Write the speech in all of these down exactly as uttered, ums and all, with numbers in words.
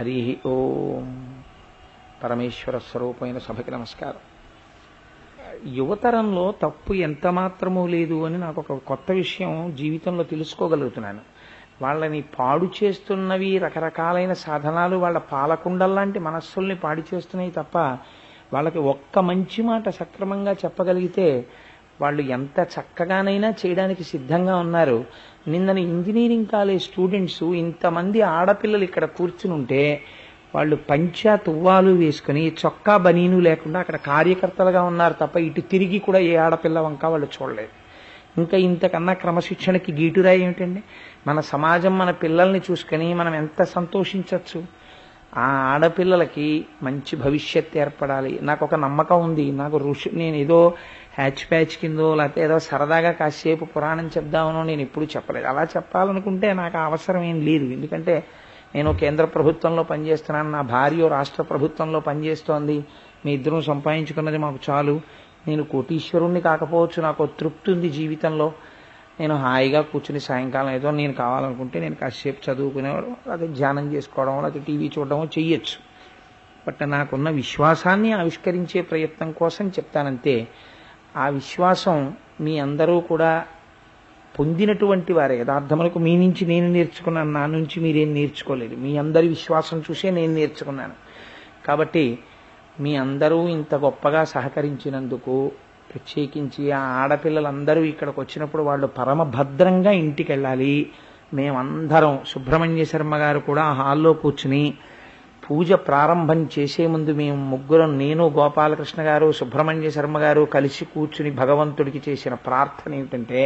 హరి ఓం. పరమేశ్వర స్వరూపమైన సభకి నమస్కారం. యువతరంలో తప్పు ఎంత మాత్రమూ లేదు అని నాకు ఒక కొత్త విషయం జీవితంలో తెలుసుకోగలుగుతున్నాను. వాళ్ళని పాడు చేస్తున్నవి రకరకాలైన సాధనాలు వాళ్ళ పాలకుండల్లాంటి మనస్సుల్ని పాడు చేస్తున్నాయి తప్ప వాళ్ళకి ఒక్క మంచి మాట సక్రమంగా చెప్పగలిగితే వాళ్ళు ఎంత చక్కగానైనా చేయడానికి సిద్ధంగా ఉన్నారు. నిన్నని ఇంజనీరింగ్ కాలేజ్ స్టూడెంట్స్ ఇంతమంది ఆడపిల్లలు ఇక్కడ కూర్చుని ఉంటే వాళ్ళు పంచా తువ్వాలు వేసుకుని చొక్కా బనీను లేకుండా అక్కడ కార్యకర్తలుగా ఉన్నారు తప్ప ఇటు తిరిగి కూడా ఏ ఆడపిల్ల వంక వాళ్ళు చూడలేదు. ఇంకా ఇంతకన్నా క్రమశిక్షణకి గీటురాయి ఏమిటండి? మన సమాజం మన పిల్లల్ని చూసుకొని మనం ఎంత సంతోషించవచ్చు. ఆ ఆడపిల్లలకి మంచి భవిష్యత్తు ఏర్పడాలి. నాకు ఒక నమ్మకం ఉంది. నాకు ఋషి నేను ఏదో హ్యాచ్ ప్యాచ్ కిందో లేకపోతే ఏదో సరదాగా కాసేపు పురాణం చెప్దామనో నేను ఎప్పుడు చెప్పలేదు. అలా చెప్పాలనుకుంటే నాకు అవసరం ఏం లేదు. ఎందుకంటే నేను కేంద్ర ప్రభుత్వంలో పనిచేస్తున్నాను, నా భార్య రాష్ట్ర ప్రభుత్వంలో పనిచేస్తోంది, మీ ఇద్దరం సంపాదించుకున్నది మాకు చాలు. నేను కోటీశ్వరుణ్ణి కాకపోవచ్చు, నాకు తృప్తి ఉంది జీవితంలో. నేను హాయిగా కూర్చుని సాయంకాలం ఏదో నేను కావాలనుకుంటే నేను కాసేపు చదువుకునేవాడు, లేకపోతే ధ్యానం చేసుకోవడం, లేకపోతే టీవీ చూడడం చెయ్యొచ్చు. బట్ నాకున్న విశ్వాసాన్ని ఆవిష్కరించే ప్రయత్నం కోసం చెప్తానంతే. ఆ విశ్వాసం మీ అందరూ కూడా పొందినటువంటి వారే. యథార్థములకు మీ నుంచి నేను నేర్చుకున్నాను, నా నుంచి మీరేం నేర్చుకోలేదు. మీ అందరి విశ్వాసం చూసే నేను నేర్చుకున్నాను. కాబట్టి మీ అందరూ ఇంత గొప్పగా సహకరించినందుకు ప్రత్యేకించి ఆ ఆడపిల్లలందరూ ఇక్కడికి వచ్చినప్పుడు వాళ్ళు పరమభద్రంగా ఇంటికి వెళ్ళాలి. మేమందరం సుబ్రహ్మణ్య శర్మ గారు కూడా హాల్లో కూర్చుని పూజ ప్రారంభం చేసే ముందు మేము ముగ్గురం, నేను గోపాలకృష్ణ గారు సుబ్రహ్మణ్య శర్మ గారు కలిసి కూర్చుని భగవంతుడికి చేసిన ప్రార్థన ఏమిటంటే,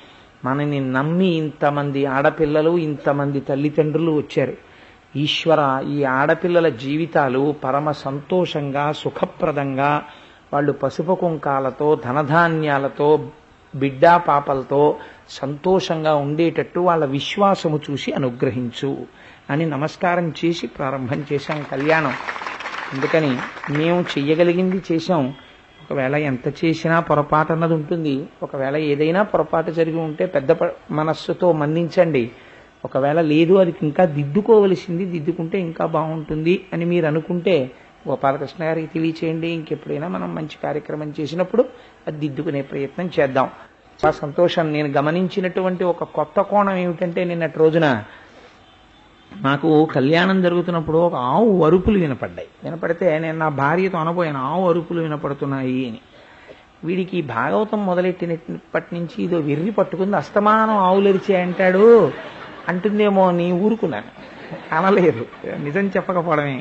మనని నమ్మి ఇంతమంది ఆడపిల్లలు ఇంతమంది తల్లిదండ్రులు వచ్చారు. ఈశ్వర, ఈ ఆడపిల్లల జీవితాలు పరమ సంతోషంగా సుఖప్రదంగా వాళ్ళు పసుపు కుంకాలతో ధనధాన్యాలతో బిడ్డా పాపలతో సంతోషంగా ఉండేటట్టు వాళ్ళ విశ్వాసము చూసి అనుగ్రహించు అని నమస్కారం చేసి ప్రారంభం చేశాం కళ్యాణం. అందుకని మేము చెయ్యగలిగింది చేశాం. ఒకవేళ ఎంత చేసినా పొరపాటు అన్నది ఉంటుంది. ఒకవేళ ఏదైనా పొరపాటు జరిగి ఉంటే పెద్ద మనస్సుతో మన్నించండి. ఒకవేళ లేదు అది ఇంకా దిద్దుకోవలసింది, దిద్దుకుంటే ఇంకా బాగుంటుంది అని మీరు అనుకుంటే గోపాలకృష్ణ గారికి తెలియచేయండి. ఇంకెప్పుడైనా మనం మంచి కార్యక్రమం చేసినప్పుడు అది దిద్దుకునే ప్రయత్నం చేద్దాం. చాలా సంతోషం. నేను గమనించినటువంటి ఒక కొత్త కోణం ఏమిటంటే, నిన్నటి రోజున నాకు కళ్యాణం జరుగుతున్నప్పుడు ఒక ఆవు అరుపులు వినపడ్డాయి. వినపడితే నేను నా భార్యతో అనబోయాను, ఆవు అరుపులు వినపడుతున్నాయి అని. వీడికి భాగవతం మొదలెట్టినప్పటి నుంచి ఇదో వెర్రి పట్టుకుంది, అస్తమానం ఆవులు ఎరిచే అంటాడు అంటుందేమో నీ ఊరుకున్నాను. అనలేదు, నిజం చెప్పకపోవడమే.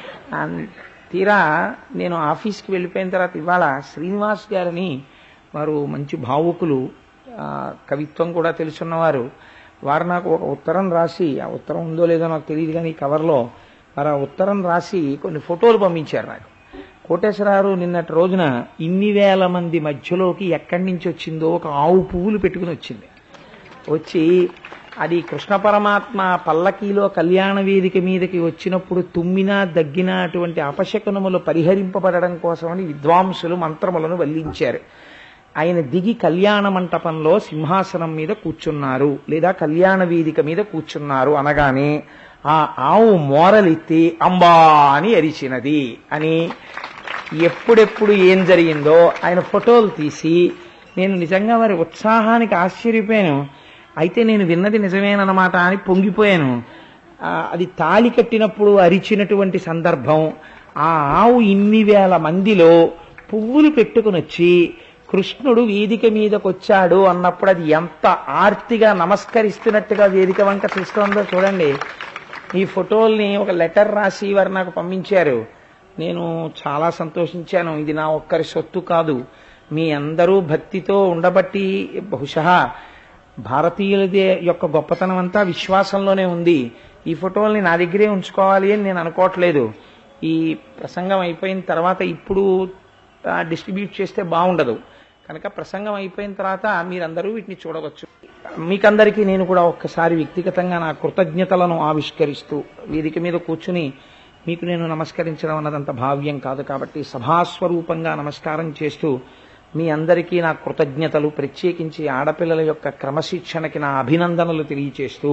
తీరా నేను ఆఫీస్కి వెళ్ళిపోయిన తర్వాత ఇవాళ శ్రీనివాస్ గారిని, వారు మంచి భావుకులు, కవిత్వం కూడా తెలుసున్నవారు, వారు నాకు ఒక ఉత్తరం రాసి, ఆ ఉత్తరం ఉందో లేదో నాకు తెలియదు కానీ కవర్లో వారు ఆ ఉత్తరం రాసి కొన్ని ఫోటోలు పంపించారు నాకు. కోటేశ్వరరావు నిన్నటి రోజున ఇన్ని వేల మంది మధ్యలోకి ఎక్కడి నుంచి వచ్చిందో ఒక ఆవు పువ్వులు పెట్టుకుని వచ్చింది. వచ్చి అది కృష్ణ పరమాత్మ పల్లకీలో కళ్యాణ వేదిక మీదకి వచ్చినప్పుడు తుమ్మినా దగ్గినా అటువంటి అపశకునములు పరిహరింపబడడం కోసమని విద్వాంసులు మంత్రములను వల్లించారు. ఆయన దిగి కళ్యాణ మంటపంలో సింహాసనం మీద కూర్చున్నారు, లేదా కళ్యాణ వేదిక మీద కూర్చున్నారు అనగానే ఆ ఆవు మోరలెత్తి అంబా అని అరిచినది అని, ఎప్పుడెప్పుడు ఏం జరిగిందో ఆయన ఫోటోలు తీసి, నేను నిజంగా వారి ఉత్సాహానికి ఆశ్చర్యపోయాను. అయితే నేను విన్నది నిజమేనన్నమాట అని పొంగిపోయాను. అది తాళి కట్టినప్పుడు అరిచినటువంటి సందర్భం, ఆ ఆవు ఇన్ని వేల మందిలో పువ్వులు పెట్టుకుని వచ్చి కృష్ణుడు వేదిక మీదకి వచ్చాడు అన్నప్పుడు అది ఎంత ఆర్తిగా నమస్కరిస్తున్నట్టుగా వేదిక వంక చూస్తోందో చూడండి. ఈ ఫోటోల్ని ఒక లెటర్ రాసి వారు నాకు పంపించారు. నేను చాలా సంతోషించాను. ఇది నా ఒక్కరి సొత్తు కాదు, మీ అందరూ భక్తితో ఉండబట్టి బహుశా భారతీయులదే యొక్క గొప్పతనం అంతా విశ్వాసంలోనే ఉంది. ఈ ఫోటోల్ని నా దగ్గరే ఉంచుకోవాలి అని నేను అనుకోవట్లేదు. ఈ ప్రసంగం అయిపోయిన తర్వాత ఇప్పుడు డిస్ట్రిబ్యూట్ చేస్తే బాగుండదు కనుక ప్రసంగం అయిపోయిన తర్వాత మీరందరూ వీటిని చూడవచ్చు. మీకందరికీ నేను కూడా ఒక్కసారి వ్యక్తిగతంగా నా కృతజ్ఞతలను ఆవిష్కరిస్తూ వేదిక మీద కూర్చుని మీకు నేను నమస్కరించడం అన్నదంత భావ్యం కాదు కాబట్టి సభాస్వరూపంగా నమస్కారం చేస్తూ మీ అందరికీ నా కృతజ్ఞతలు, ప్రత్యేకించి ఆడపిల్లల యొక్క క్రమశిక్షణకి నా అభినందనలు తెలియచేస్తూ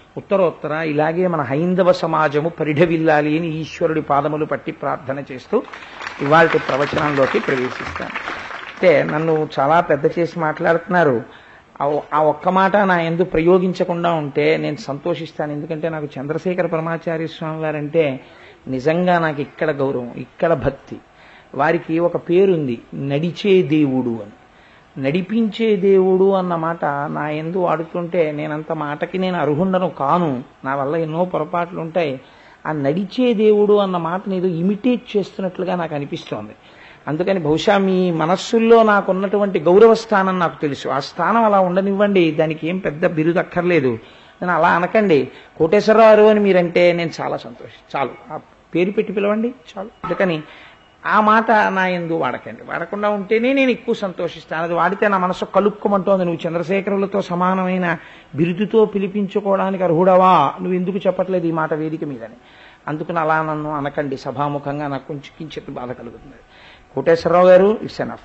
ఉత్తరోత్తర ఇలాగే మన హైందవ సమాజము పరిఢవిల్లాలి అని ఈశ్వరుడి పాదములు పట్టి ప్రార్థన చేస్తూ ఇవాళ ప్రవచనంలోకి ప్రవేశిస్తాను. అంటే నన్ను చాలా పెద్ద చేసి మాట్లాడుతున్నారు. ఆ ఒక్క మాట నా యందు ప్రయోగించకుండా ఉంటే నేను సంతోషిస్తాను. ఎందుకంటే నాకు చంద్రశేఖర పరమాచార్య స్వామి వారంటే నిజంగా నాకు ఇక్కడ గౌరవం, ఇక్కడ భక్తి. వారికి ఒక పేరుంది, నడిచే దేవుడు అని. నడిపించే దేవుడు అన్న మాట నా యందు వాడుతుంటే నేనంత మాటకి నేను అర్హుండను కాను, నా వల్ల ఎన్నో పొరపాట్లు ఉంటాయి. ఆ నడిచే దేవుడు అన్న మాటని ఏదో ఇమిటేట్ చేస్తున్నట్లుగా నాకు అనిపిస్తోంది. అందుకని బహుశా మీ మనస్సుల్లో నాకున్నటువంటి గౌరవ స్థానం నాకు తెలుసు. ఆ స్థానం అలా ఉండనివ్వండి, దానికి ఏం పెద్ద బిరుదు అక్కర్లేదు. నేను అలా అనకండి, కోటేశ్వరరావు అని మీరంటే నేను చాలా సంతోషం, చాలు ఆ పేరు పెట్టి పిలవండి చాలు. అందుకని ఆ మాట నా యందు వాడకండి. వాడకుండా ఉంటేనే నేను ఎక్కువ సంతోషిస్తాను. అది వాడితే నా మనసు కలుక్కుమంటోంది, నువ్వు చంద్రశేఖరులతో సమానమైన బిరుదుతో పిలిపించుకోవడానికి అర్హుడవా, నువ్వు ఎందుకు చెప్పట్లేదు ఈ మాట వేదిక మీదని. అందుకని అలా నన్ను అనకండి, సభాముఖంగా నాకు కొంచెం కించిత్ బాధ కలుగుతుంది. కోటేశ్వరరావు గారు, ఇట్స్ ఎనఫ్.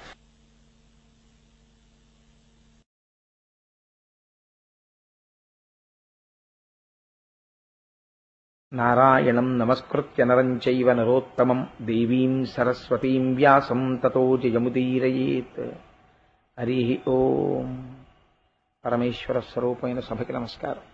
నారాయణం నమస్కృత్య నరం చైవ నరోత్తమం దేవీం సరస్వతీం వ్యాసం తతో జయముదీరయేత్. హరి ఓం. పరమేశ్వర స్వరూపమైన సభకి నమస్కారం.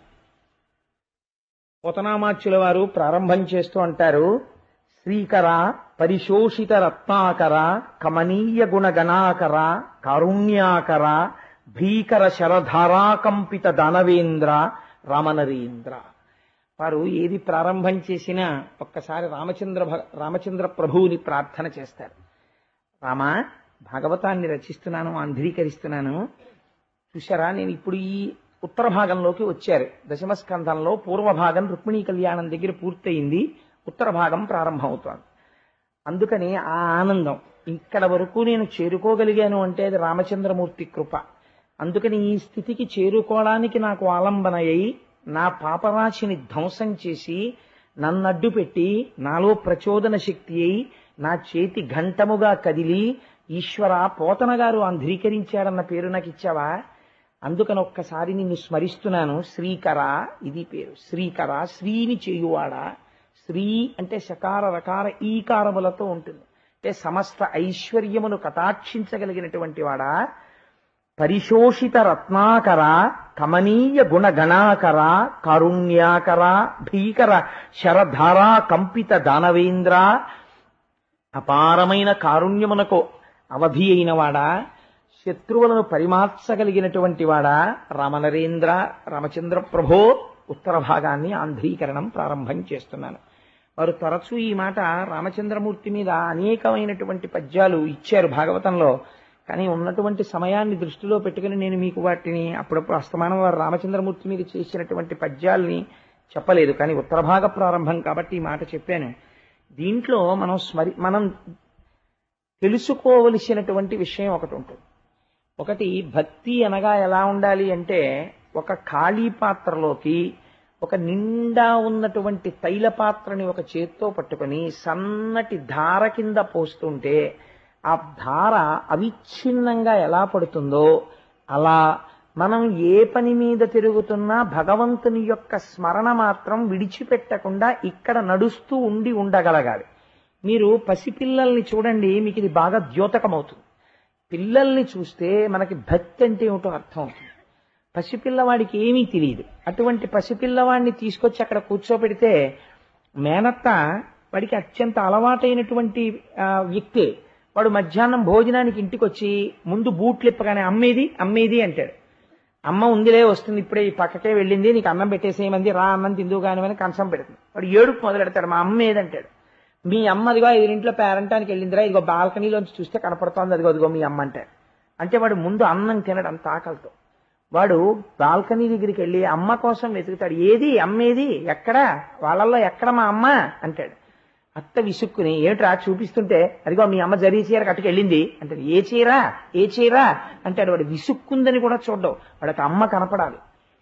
పోతనామాచ్యుల వారు ప్రారంభం చేస్తూ అంటారు, శ్రీకర పరిశోషిత రత్నాకర కమనీయ గుణగణాకర కారుణ్యాకర భీకర శరధారాకంపిత దానవేంద్ర రామనరేంద్ర. వారు ఏది ప్రారంభం చేసినా ఒక్కసారి రామచంద్ర రామచంద్ర ప్రభువుని ప్రార్థన చేస్తారు. రామ, భాగవతాన్ని రచిస్తున్నాను, ఆంధ్రీకరిస్తున్నాను. చూశారా, నేను ఇప్పుడు ఈ ఉత్తర భాగంలోకి వచ్చారు. దశమస్కంధంలో పూర్వభాగం రుక్మిణీ కళ్యాణం దగ్గర పూర్తయింది, ఉత్తర భాగం ప్రారంభమవుతోంది. అందుకని ఆ ఆనందం ఇక్కడ వరకు నేను చేరుకోగలిగాను అంటే అది రామచంద్రమూర్తి కృప. అందుకని ఈ స్థితికి చేరుకోవడానికి నాకు ఆలంబన అయి నా పాపరాశిని ధ్వంసం చేసి నన్నడ్డు పెట్టి నాలో ప్రచోదన శక్తి అయి నా చేతి ఘంటముగా కదిలి ఈశ్వర పోతన గారు ఆంధ్రీకరించాడన్న పేరు నాకు ఇచ్చావా, అందుకని ఒక్కసారి నిన్ను స్మరిస్తున్నాను. శ్రీకర, ఇది పేరు. శ్రీకర, శ్రీని చేయువాడా. శ్రీ అంటే శకార రకార ఈకారములతో ఉంటుంది, అంటే సమస్త ఐశ్వర్యమును కటాక్షించగలిగినటువంటి వాడా. పరిశోషిత రత్నాకర కమనీయ గుణగణాకర కారుణ్యాకర భీకర శరధారా కంపిత దానవేంద్ర. అపారమైన కారుణ్యమునకు అవధి అయిన వాడా, శత్రువులను పరిమార్చగలిగినటువంటి వాడా రామనరేంద్ర. రామచంద్ర ప్రభో, ఉత్తర భాగాన్ని ఆంధ్రీకరణం ప్రారంభం చేస్తున్నాను. వారు తరచూ ఈ మాట రామచంద్రమూర్తి మీద అనేకమైనటువంటి పద్యాలు ఇచ్చారు భాగవతంలో. కానీ ఉన్నటువంటి సమయాన్ని దృష్టిలో పెట్టుకుని నేను మీకు వాటిని అప్పుడప్పుడు అస్తమానం వారు రామచంద్రమూర్తి మీద చేసినటువంటి పద్యాల్ని చెప్పలేదు. కానీ ఉత్తర భాగ ప్రారంభం కాబట్టి ఈ మాట చెప్పాను. దీంట్లో మనం స్మరి మనం తెలుసుకోవలసినటువంటి విషయం ఒకటి ఉంటుంది. ఒకటి, భక్తి అనగా ఎలా ఉండాలి అంటే, ఒక ఖాళీ పాత్రలోకి ఒక నిండా ఉన్నటువంటి తైల పాత్రని ఒక చేత్తో పట్టుకొని సన్నటి ధార కింద పోస్తుంటే ఆ ధార అవిచ్ఛిన్నంగా ఎలా పడుతుందో అలా మనం ఏ పని మీద తిరుగుతున్నా భగవంతుని యొక్క స్మరణ మాత్రం విడిచిపెట్టకుండా ఇక్కడ నడుస్తూ ఉండి ఉండగలగాలి. మీరు పసిపిల్లల్ని చూడండి, మీకు ఇది బాగా ద్యోతకమవుతుంది. పిల్లల్ని చూస్తే మనకి భక్తి అంటే ఏమిటో అర్థం అవుతుంది. పసిపిల్లవాడికి ఏమీ తెలియదు. అటువంటి పసిపిల్లవాడిని తీసుకొచ్చి అక్కడ కూర్చోబెడితే మేనత్త వాడికి అత్యంత అలవాటైనటువంటి వ్యక్తే. వాడు మధ్యాహ్నం భోజనానికి ఇంటికి వచ్చి ముందు బూట్లు ఇప్పగానే అమ్మేది అమ్మేది అంటాడు. అమ్మ ఉందిలే వస్తుంది, ఇప్పుడే ఈ పక్కకే వెళ్ళింది, నీకు అన్నం పెట్టేసేయమంది, రా అన్నం తిందువు కానివని కంచం పెడుతుంది. వాడు ఏడుపు మొదలెడతాడు, మా అమ్మ ఏదంటాడు. మీ అమ్మ అదిగో ఎదురింట్లో పేరంటానికి వెళ్ళిందిరా, ఇదిగో బాల్కనీలోంచి చూస్తే కనపడుతోంది, అదిగో అదిగో మీ అమ్మ అంటాడు. అంటే వాడు ముందు అన్నం తినడు, అంత ఆకలితో. వాడు బాల్కనీ దగ్గరికి వెళ్ళి అమ్మ కోసం వెతుకుతాడు. ఏది అమ్మేది, ఎక్కడ, వాళ్ళల్లో ఎక్కడ మా అమ్మ అంటాడు. అత్త విసుక్కుని, ఏమిట్రా చూపిస్తుంటే, అదిగో మీ అమ్మ జరీ చీర కట్టుకెళ్ళింది అంటాడు. ఏ చీర ఏ చీర అంటాడు. వాడు విసుక్కుందని కూడా చూడ్డావు, వాడికి అమ్మ కనపడాలి.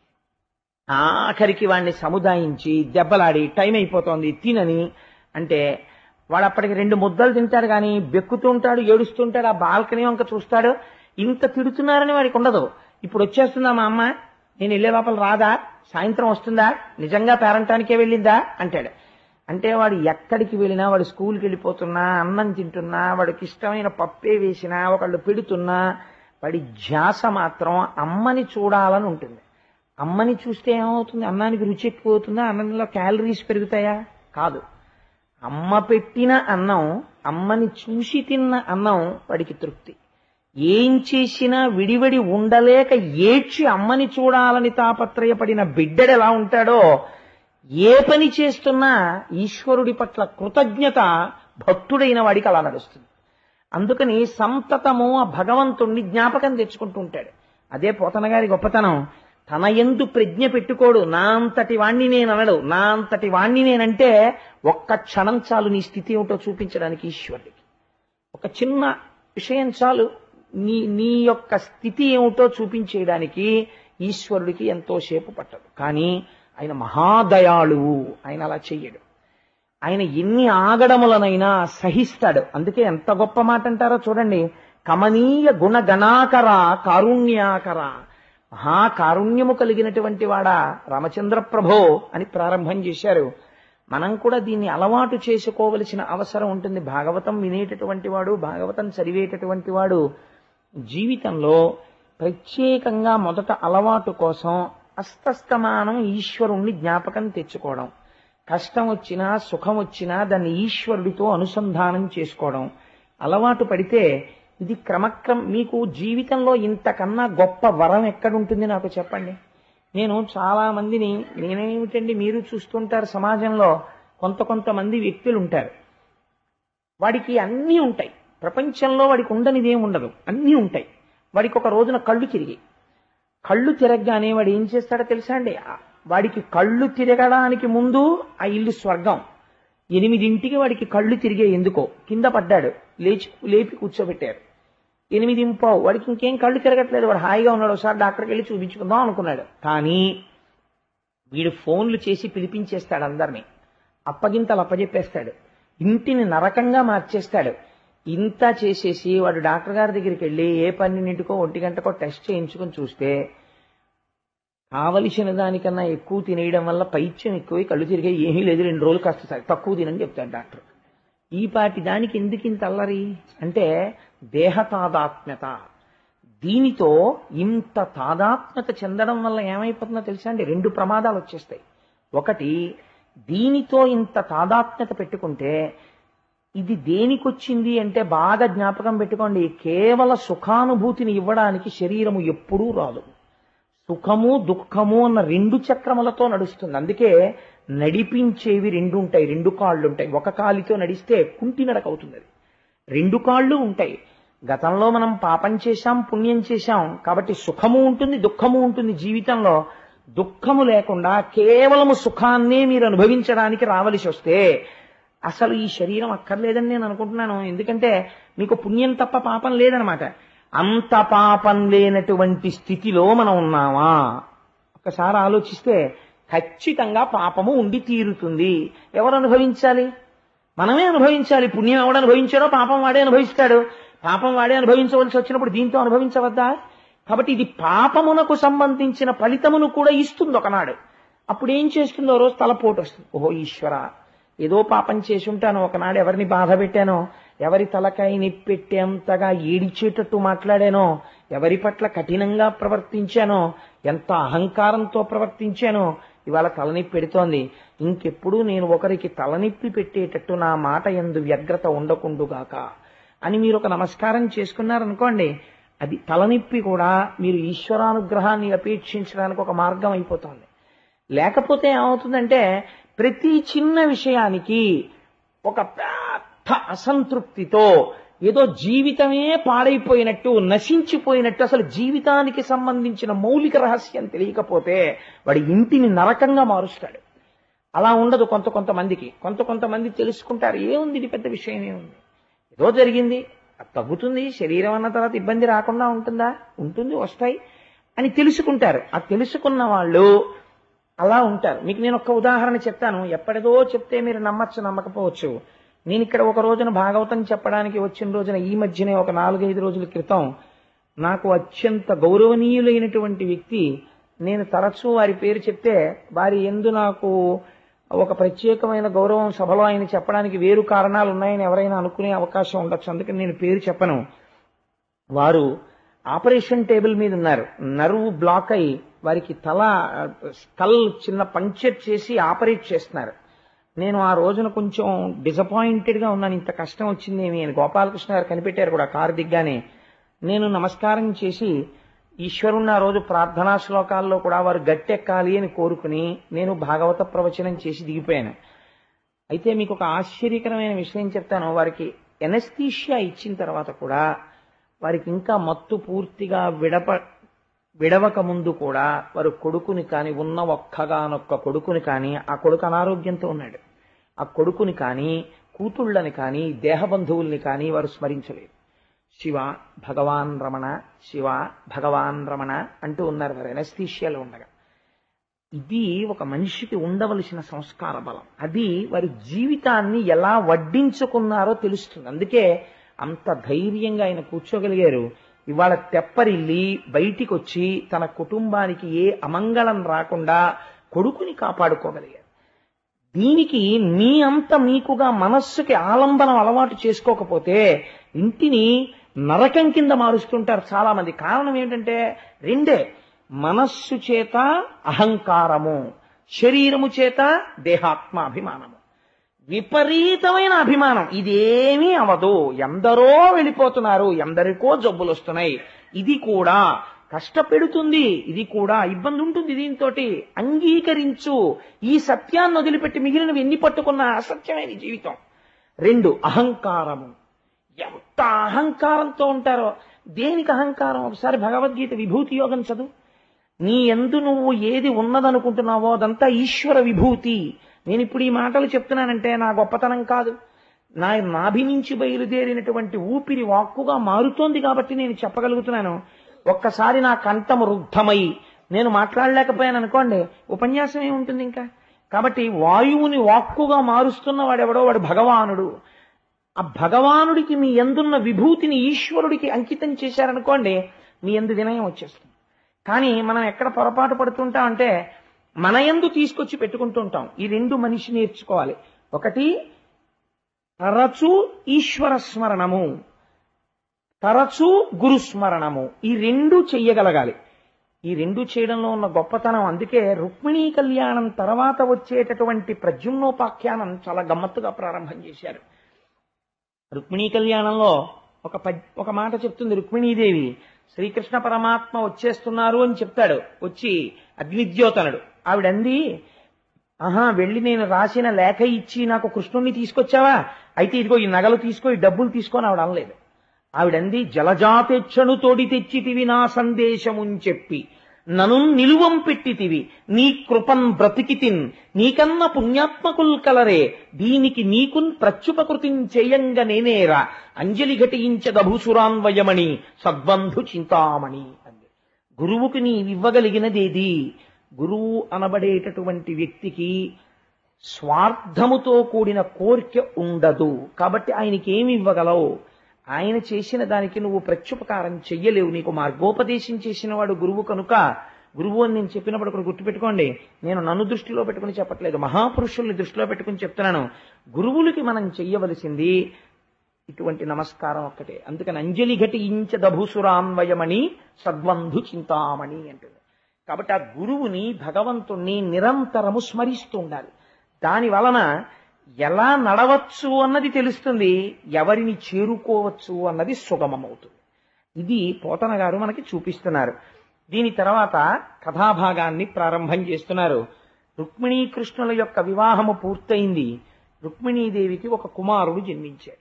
ఆఖరికి వాడిని సముదాయించి దెబ్బలాడి టైం అయిపోతోంది తినని అంటే వాడు అప్పటికి రెండు ముద్దలు తింటాడు, కానీ బెక్కుతుంటాడు, ఏడుస్తుంటాడు, ఆ బాల్కనీ వంక చూస్తాడు. ఇంత తిడుతున్నారని వాడికి ఉండదు. ఇప్పుడు వచ్చేస్తుందా మా అమ్మ, నేను వెళ్ళే లోపల రాదా, సాయంత్రం వస్తుందా, నిజంగా పేరంటానికే వెళ్ళిందా అంటాడు. అంటే వాడు ఎక్కడికి వెళ్ళినా, వాడు స్కూల్కి వెళ్ళిపోతున్నా, అన్నం తింటున్నా, వాడికి ఇష్టమైన పప్పే వేసినా, ఒకళ్ళు పెడుతున్నా, వాడి ధ్యాస మాత్రం అమ్మని చూడాలని ఉంటుంది. అమ్మని చూస్తే ఏమవుతుంది? అన్నానికి రుచి ఎక్కువ అవుతుందా, అన్నంలో క్యాలరీస్ పెరుగుతాయా? కాదు. అమ్మ పెట్టిన అన్నం, అమ్మని చూసి తిన్న అన్నం వాడికి తృప్తి. ఏం చేసినా విడివడి ఉండలేక ఏడ్చి అమ్మని చూడాలని తాపత్రయపడిన బిడ్డడు ఎలా ఉంటాడో, ఏ పని చేస్తున్నా ఈశ్వరుడి పట్ల కృతజ్ఞత భక్తుడైన వాడికి అలా నడుస్తుంది. అందుకని సంతతము ఆ భగవంతుణ్ణి జ్ఞాపకం తెచ్చుకుంటూ ఉంటాడు. అదే పోతన గారి గొప్పతనం. తన యందు ప్రజ్ఞ పెట్టుకోడు, నా అంతటి వాణ్ణి నేను అనడు. నా అంతటి వాణ్ణి నేనంటే ఒక్క క్షణం చాలు నీ స్థితి ఏమిటో చూపించడానికి ఈశ్వరుడికి. ఒక చిన్న విషయం చాలు నీ నీ యొక్క స్థితి ఏమిటో చూపించేయడానికి ఈశ్వరుడికి ఎంతో సేపు పట్టదు. కానీ ఆయన మహాదయాళువు, ఆయన అలా చెయ్యడు. ఆయన ఎన్ని ఆగడములనైనా సహిస్తాడు. అందుకే ఎంత గొప్ప మాట అంటారో చూడండి. కమనీయ గుణగణాకర కారుణ్యాకర, మహాకారుణ్యము కలిగినటువంటి వాడా రామచంద్ర ప్రభో అని ప్రారంభం చేశారు. మనం కూడా దీన్ని అలవాటు చేసుకోవలసిన అవసరం ఉంటుంది. భాగవతం వినేటటువంటి వాడు, భాగవతం చదివేటటువంటి వాడు జీవితంలో ప్రత్యేకంగా మొదట అలవాటు కోసం అస్తస్తమానం ఈశ్వరుణ్ణి జ్ఞాపకం తెచ్చుకోవడం, కష్టం వచ్చినా సుఖం వచ్చినా దాన్ని ఈశ్వరుడితో అనుసంధానం చేసుకోవడం అలవాటు పడితే ఇది క్రమక్రమ మీకు జీవితంలో ఇంతకన్నా గొప్ప వరం ఎక్కడుంటుంది నాకు చెప్పండి. నేను చాలా మందిని, నేనేమిటండి మీరు చూస్తుంటారు సమాజంలో కొంత కొంతమంది వ్యక్తులు ఉంటారు, వాడికి అన్నీ ఉంటాయి, ప్రపంచంలో వాడికి ఉండనిది ఏమి ఉండదు, అన్నీ ఉంటాయి. వాడికి ఒక రోజున కళ్ళు తిరిగి కళ్ళు తిరగగానే వాడు ఏం చేస్తాడో తెలుసా అండి? వాడికి కళ్ళు తిరగడానికి ముందు ఆ ఇల్లు స్వర్గం. ఎనిమిదింటికి వాడికి కళ్ళు తిరిగే, ఎందుకో కింద పడ్డాడు, లేచి లేపి కూర్చోబెట్టారు. ఎనిమిది ఇంపావు వాడికి ఇంకేం కళ్ళు తిరగట్లేదు, వాడు హాయిగా ఉన్నాడు, ఒకసారి డాక్టర్కి వెళ్ళి చూపించుకుందాం అనుకున్నాడు. కానీ వీడు ఫోన్లు చేసి పిలిపించేస్తాడు అందరినీ, అప్పగింతలు అప్పజెప్పేస్తాడు, ఇంటిని నరకంగా మార్చేస్తాడు. ఇంత చేసేసి వాడు డాక్టర్ గారి దగ్గరికి వెళ్ళి ఏ పన్నెండింటికో ఒంటి గంటకో టెస్ట్ చేయించుకుని చూస్తే కావలసిన దానికన్నా ఎక్కువ తినేయడం వల్ల పైత్యం ఎక్కువ, కళ్ళు తిరిగే, ఏమీ లేదు, రెండు రోజులు కాస్త తక్కువ తినని చెప్తాడు డాక్టర్. ఈ పాటి దానికి ఎందుకు ఇంత అల్లరి అంటే దేహ తాదాత్మ్యత. దీనితో ఇంత తాదాత్మ్యత చెందడం వల్ల ఏమైపోతుందో తెలుసా అండి? రెండు ప్రమాదాలు వచ్చేస్తాయి. ఒకటి, దీనితో ఇంత తాదాత్మ్యత పెట్టుకుంటే ఇది దేనికొచ్చింది అంటే బాగా జ్ఞాపకం పెట్టుకోండి, కేవల సుఖానుభూతిని ఇవ్వడానికి శరీరము ఎప్పుడూ రాదు. సుఖము దుఃఖము అన్న రెండు చక్రములతో నడుస్తుంది. అందుకే నడిపించేవి రెండు ఉంటాయి, రెండు కాళ్ళు ఉంటాయి. ఒక కాలితో నడిస్తే కుంటి నడక అవుతుంది, అది రెండు కాళ్ళు ఉంటాయి. గతంలో మనం పాపం చేశాం, పుణ్యం చేశాం కాబట్టి సుఖము ఉంటుంది, దుఃఖము ఉంటుంది. జీవితంలో దుఃఖము లేకుండా కేవలము సుఖాన్నే మీరు అనుభవించడానికి రావలసి వస్తే అసలు ఈ శరీరం అక్కర్లేదని నేను అనుకుంటున్నాను. ఎందుకంటే మీకు పుణ్యం తప్ప పాపం లేదనమాట. అంత పాపం లేనటువంటి స్థితిలో మనం ఉన్నామా ఒక్కసారి ఆలోచిస్తే ఖచ్చితంగా పాపము ఉండి తీరుతుంది. ఎవరు అనుభవించాలి? మనమే అనుభవించాలి. పుణ్యం ఎవడు అనుభవించాడో పాపం వాడే అనుభవిస్తాడు. పాపం వాడే అనుభవించవలసి వచ్చినప్పుడు దీంతో అనుభవించవద్దా? కాబట్టి ఇది పాపమునకు సంబంధించిన ఫలితమును కూడా ఇస్తుంది ఒకనాడు. అప్పుడు ఏం చేస్తుందో రోజు తలపోటు వస్తుంది. ఓహో ఈశ్వర, ఏదో పాపం చేసి ఉంటాను, ఒకనాడు ఎవరిని బాధ పెట్టానో, ఎవరి తలకాయ నిప్పెట్టేంతగా ఏడిచేటట్టు మాట్లాడానో, ఎవరి పట్ల కఠినంగా ప్రవర్తించానో, ఎంత అహంకారంతో ప్రవర్తించానో ఇవాళ తలనిప్పి పెడుతోంది. ఇంకెప్పుడు నేను ఒకరికి తలనిప్పి పెట్టేటట్టు నా మాట యందు వ్యగ్రత ఉండకుండుగాక అని మీరు ఒక నమస్కారం చేసుకున్నారనుకోండి, అది తలనిప్పి కూడా మీరు ఈశ్వరానుగ్రహాన్ని అపేక్షించడానికి ఒక మార్గం అయిపోతుంది. లేకపోతే ఏమవుతుందంటే ప్రతి చిన్న విషయానికి ఒక పెద్ద అసంతృప్తితో ఏదో జీవితమే పాడైపోయినట్టు, నశించిపోయినట్టు, అసలు జీవితానికి సంబంధించిన మౌలిక రహస్యం తెలియకపోతే వాడి ఇంటిని నరకంగా మారుస్తాడు. అలా ఉండదు కొంత కొంతమందికి. కొంత కొంతమంది తెలుసుకుంటారు, ఏముంది ఇది పెద్ద విషయం, ఏముంది, ఏదో జరిగింది, అది తగ్గుతుంది, శరీరం అన్న తర్వాత ఇబ్బంది రాకుండా ఉంటుందా, ఉంటుంది, వస్తాయి అని తెలుసుకుంటారు. ఆ తెలుసుకున్న వాళ్ళు అలా ఉంటారు. మీకు నేను ఒక ఉదాహరణ చెప్తాను. ఎప్పటిదో చెప్తే మీరు నమ్మచ్చు, నమ్మకపోవచ్చు. నేను ఇక్కడ ఒక రోజున భాగవతం చెప్పడానికి వచ్చిన రోజున ఈ మధ్యనే ఒక నాలుగైదు రోజుల క్రితం నాకు అత్యంత గౌరవనీయులైనటువంటి వ్యక్తి నేను తరచూ వారి పేరు చెప్తే వారి యందు నాకు ఒక ప్రత్యేకమైన గౌరవం సభలో ఆయన చెప్పడానికి వేరు కారణాలు ఉన్నాయని ఎవరైనా అనుకునే అవకాశం ఉండొచ్చు. అందుకని నేను పేరు చెప్పను. వారు ఆపరేషన్ టేబుల్ మీద ఉన్నారు. నర్వ్ బ్లాక్ అయి వారికి తల స్కల్ చిన్న పంక్చర్ చేసి ఆపరేట్ చేస్తున్నారు. నేను ఆ రోజున కొంచెం డిసప్పాయింటెడ్ గా ఉన్నాను. ఇంత కష్టం వచ్చిందేమి అని గోపాలకృష్ణ గారు కనిపెట్టారు కూడా కారు దిగ్గానే. నేను నమస్కారం చేసి ఈశ్వరుణ్ణి ఆ రోజు ప్రార్థనా శ్లోకాల్లో కూడా వారు గట్టెక్కాలి అని కోరుకుని నేను భాగవత ప్రవచనం చేసి దిగిపోయాను. అయితే మీకు ఒక ఆశ్చర్యకరమైన విషయం చెప్తాను. వారికి ఎనస్థీషియా ఇచ్చిన తర్వాత కూడా వారికి ఇంకా మత్తు పూర్తిగా విడప విడవక ముందు కూడా వారు కొడుకుని కానీ ఉన్న ఒక్కగానొక్క కొడుకుని కానీ ఆ కొడుకు అనారోగ్యంతో ఉన్నాడు. ఆ కొడుకుని కానీ కూతుళ్ళని కానీ దేహబంధువుల్ని కానీ వారు స్మరించలేదు. శివ భగవాన్ రమణ, శివ భగవాన్ రమణ అంటూ ఉన్నారు వారు ఎనస్థీషియాలో ఉండగా. ఇది ఒక మనిషికి ఉండవలసిన సంస్కార బలం. అది వారి జీవితాన్ని ఎలా వడ్డించుకున్నారో తెలుస్తుంది. అందుకే అంత ధైర్యంగా ఆయన కూర్చోగలిగారు. ఇవాళ తెప్పరిల్లి బయటికి వచ్చి తన కుటుంబానికి ఏ అమంగళం రాకుండా కొడుకుని కాపాడుకోగలిగారు. దీనికి మీ అంత మీకుగా మనస్సుకి ఆలంబనం అలవాటు చేసుకోకపోతే ఇంటిని నరకం కింద మారుస్తుంటారు చాలా మంది. కారణం ఏమిటంటే రెండే, మనస్సు చేత అహంకారము, శరీరము చేత దేహాత్మాభిమానము. విపరీతమైన అభిమానం. ఇదేమీ అవదు, ఎందరో వెళ్ళిపోతున్నారు, ఎందరికో జబ్బులు వస్తున్నాయి, ఇది కూడా కష్టపెడుతుంది, ఇది కూడా ఇబ్బంది ఉంటుంది, దీంతో అంగీకరించు. ఈ సత్యాన్ని వదిలిపెట్టి మిగిలినవి ఎన్ని పట్టుకున్న అసత్యమైన జీవితం. రెండు, అహంకారము. ఎంత అహంకారంతో ఉంటారో. దేనికి అహంకారం? ఒకసారి భగవద్గీత విభూతి యోగం చదువు. నీ యందు నువ్వు ఏది ఉన్నదనుకుంటున్నావో అదంతా ఈశ్వర విభూతి. నేను ఇప్పుడు ఈ మాటలు చెప్తున్నానంటే నా గొప్పతనం కాదు, నా నాభి నుంచి బయలుదేరినటువంటి ఊపిరి వాక్కుగా మారుతోంది కాబట్టి నేను చెప్పగలుగుతున్నాను. ఒక్కసారి నా కంఠము రుద్ధమై నేను మాట్లాడలేకపోయాను అనుకోండి, ఉపన్యాసం ఏముంటుంది ఇంకా? కాబట్టి వాయువుని వాక్కుగా మారుస్తున్న వాడెవడో వాడు భగవానుడు. ఆ భగవానుడికి మీ యందున్న విభూతిని ఈశ్వరుడికి అంకితం చేశారనుకోండి, మీ యందు వినయం వచ్చేస్తుంది. కానీ మనం ఎక్కడ పొరపాటు పడుతుంటాం అంటే మన యందు తీసుకొచ్చి పెట్టుకుంటూ ఉంటాం. ఈ రెండు మనిషి నేర్చుకోవాలి. ఒకటి తరచూ ఈశ్వర స్మరణము, తరచూ గురుస్మరణము. ఈ రెండు చెయ్యగలగాలి. ఈ రెండు చేయడంలో ఉన్న గొప్పతనం. అందుకే రుక్మిణీ కళ్యాణం తర్వాత వచ్చేటటువంటి ప్రద్యుమ్నోపాఖ్యానం చాలా గమ్మత్తుగా ప్రారంభం చేశారు. రుక్మిణీ కళ్యాణంలో ఒక ఒక మాట చెప్తుంది రుక్మిణీదేవి. శ్రీకృష్ణ పరమాత్మ వచ్చేస్తున్నారు అని చెప్తాడు. వచ్చి అగ్నిద్యోతనుడు ఆవిడంది, ఆహా వెళ్ళి నేను రాసిన లేఖ ఇచ్చి నాకు కృష్ణుణ్ణి తీసుకొచ్చావా, అయితే ఇదిగో ఈ నగలు తీసుకో, ఈ డబ్బులు తీసుకొని ఆవిడ అనలేదు. ఆవిడంది, జలజాతెచ్చను తోడి తెచ్చితివి నా సందేశముని చెప్పి నను నిలువం పెట్టితివి నీ కృపన్ బ్రతికితిన్ నీకన్న పుణ్యాత్మకుల్ కలరే దీనికి నీకున్ ప్రత్యుపకృతిం చేయంగ నేనేరా అంజలి ఘటించదభూసురాన్వయమణి సద్బంధు చింతామణి అంది. గురువుకి నీవివ్వగలిగినదేది? గురువు అనబడేటటువంటి వ్యక్తికి స్వార్థముతో కూడిన కోరిక ఉండదు. కాబట్టి ఆయనకి ఏమి ఇవ్వగలవు? ఆయన చేసిన దానికి నువ్వు ప్రత్యుపకారం చెయ్యలేవు. నీకు మార్గోపదేశం చేసిన వాడు గురువు కనుక, గురువు అని నేను చెప్పినప్పుడు ఒకటి గుర్తుపెట్టుకోండి, నేను నన్ను దృష్టిలో పెట్టుకుని చెప్పట్లేదు, మహాపురుషుల్ని దృష్టిలో పెట్టుకుని చెప్తున్నాను. గురువులకి మనం చెయ్యవలసింది ఇటువంటి నమస్కారం ఒక్కటే. అందుకని అంజలి ఘటించదభూసురాన్వయమణి సద్బంధు చింతామణి అంటుంది. కాబట్టి ఆ గురువుని, భగవంతుణ్ణి నిరంతరము స్మరిస్తూ ఉండాలి. దాని వలన ఎలా నడవచ్చు అన్నది తెలుస్తుంది, ఎవరిని చేరుకోవచ్చు అన్నది సుగమమవుతుంది. ఇది పోతన గారు మనకి చూపిస్తున్నారు. దీని తర్వాత కథాభాగాన్ని ప్రారంభం చేస్తున్నారు. రుక్మిణీకృష్ణుల యొక్క వివాహము పూర్తయింది. రుక్మిణీదేవికి ఒక కుమారుడు జన్మించాడు.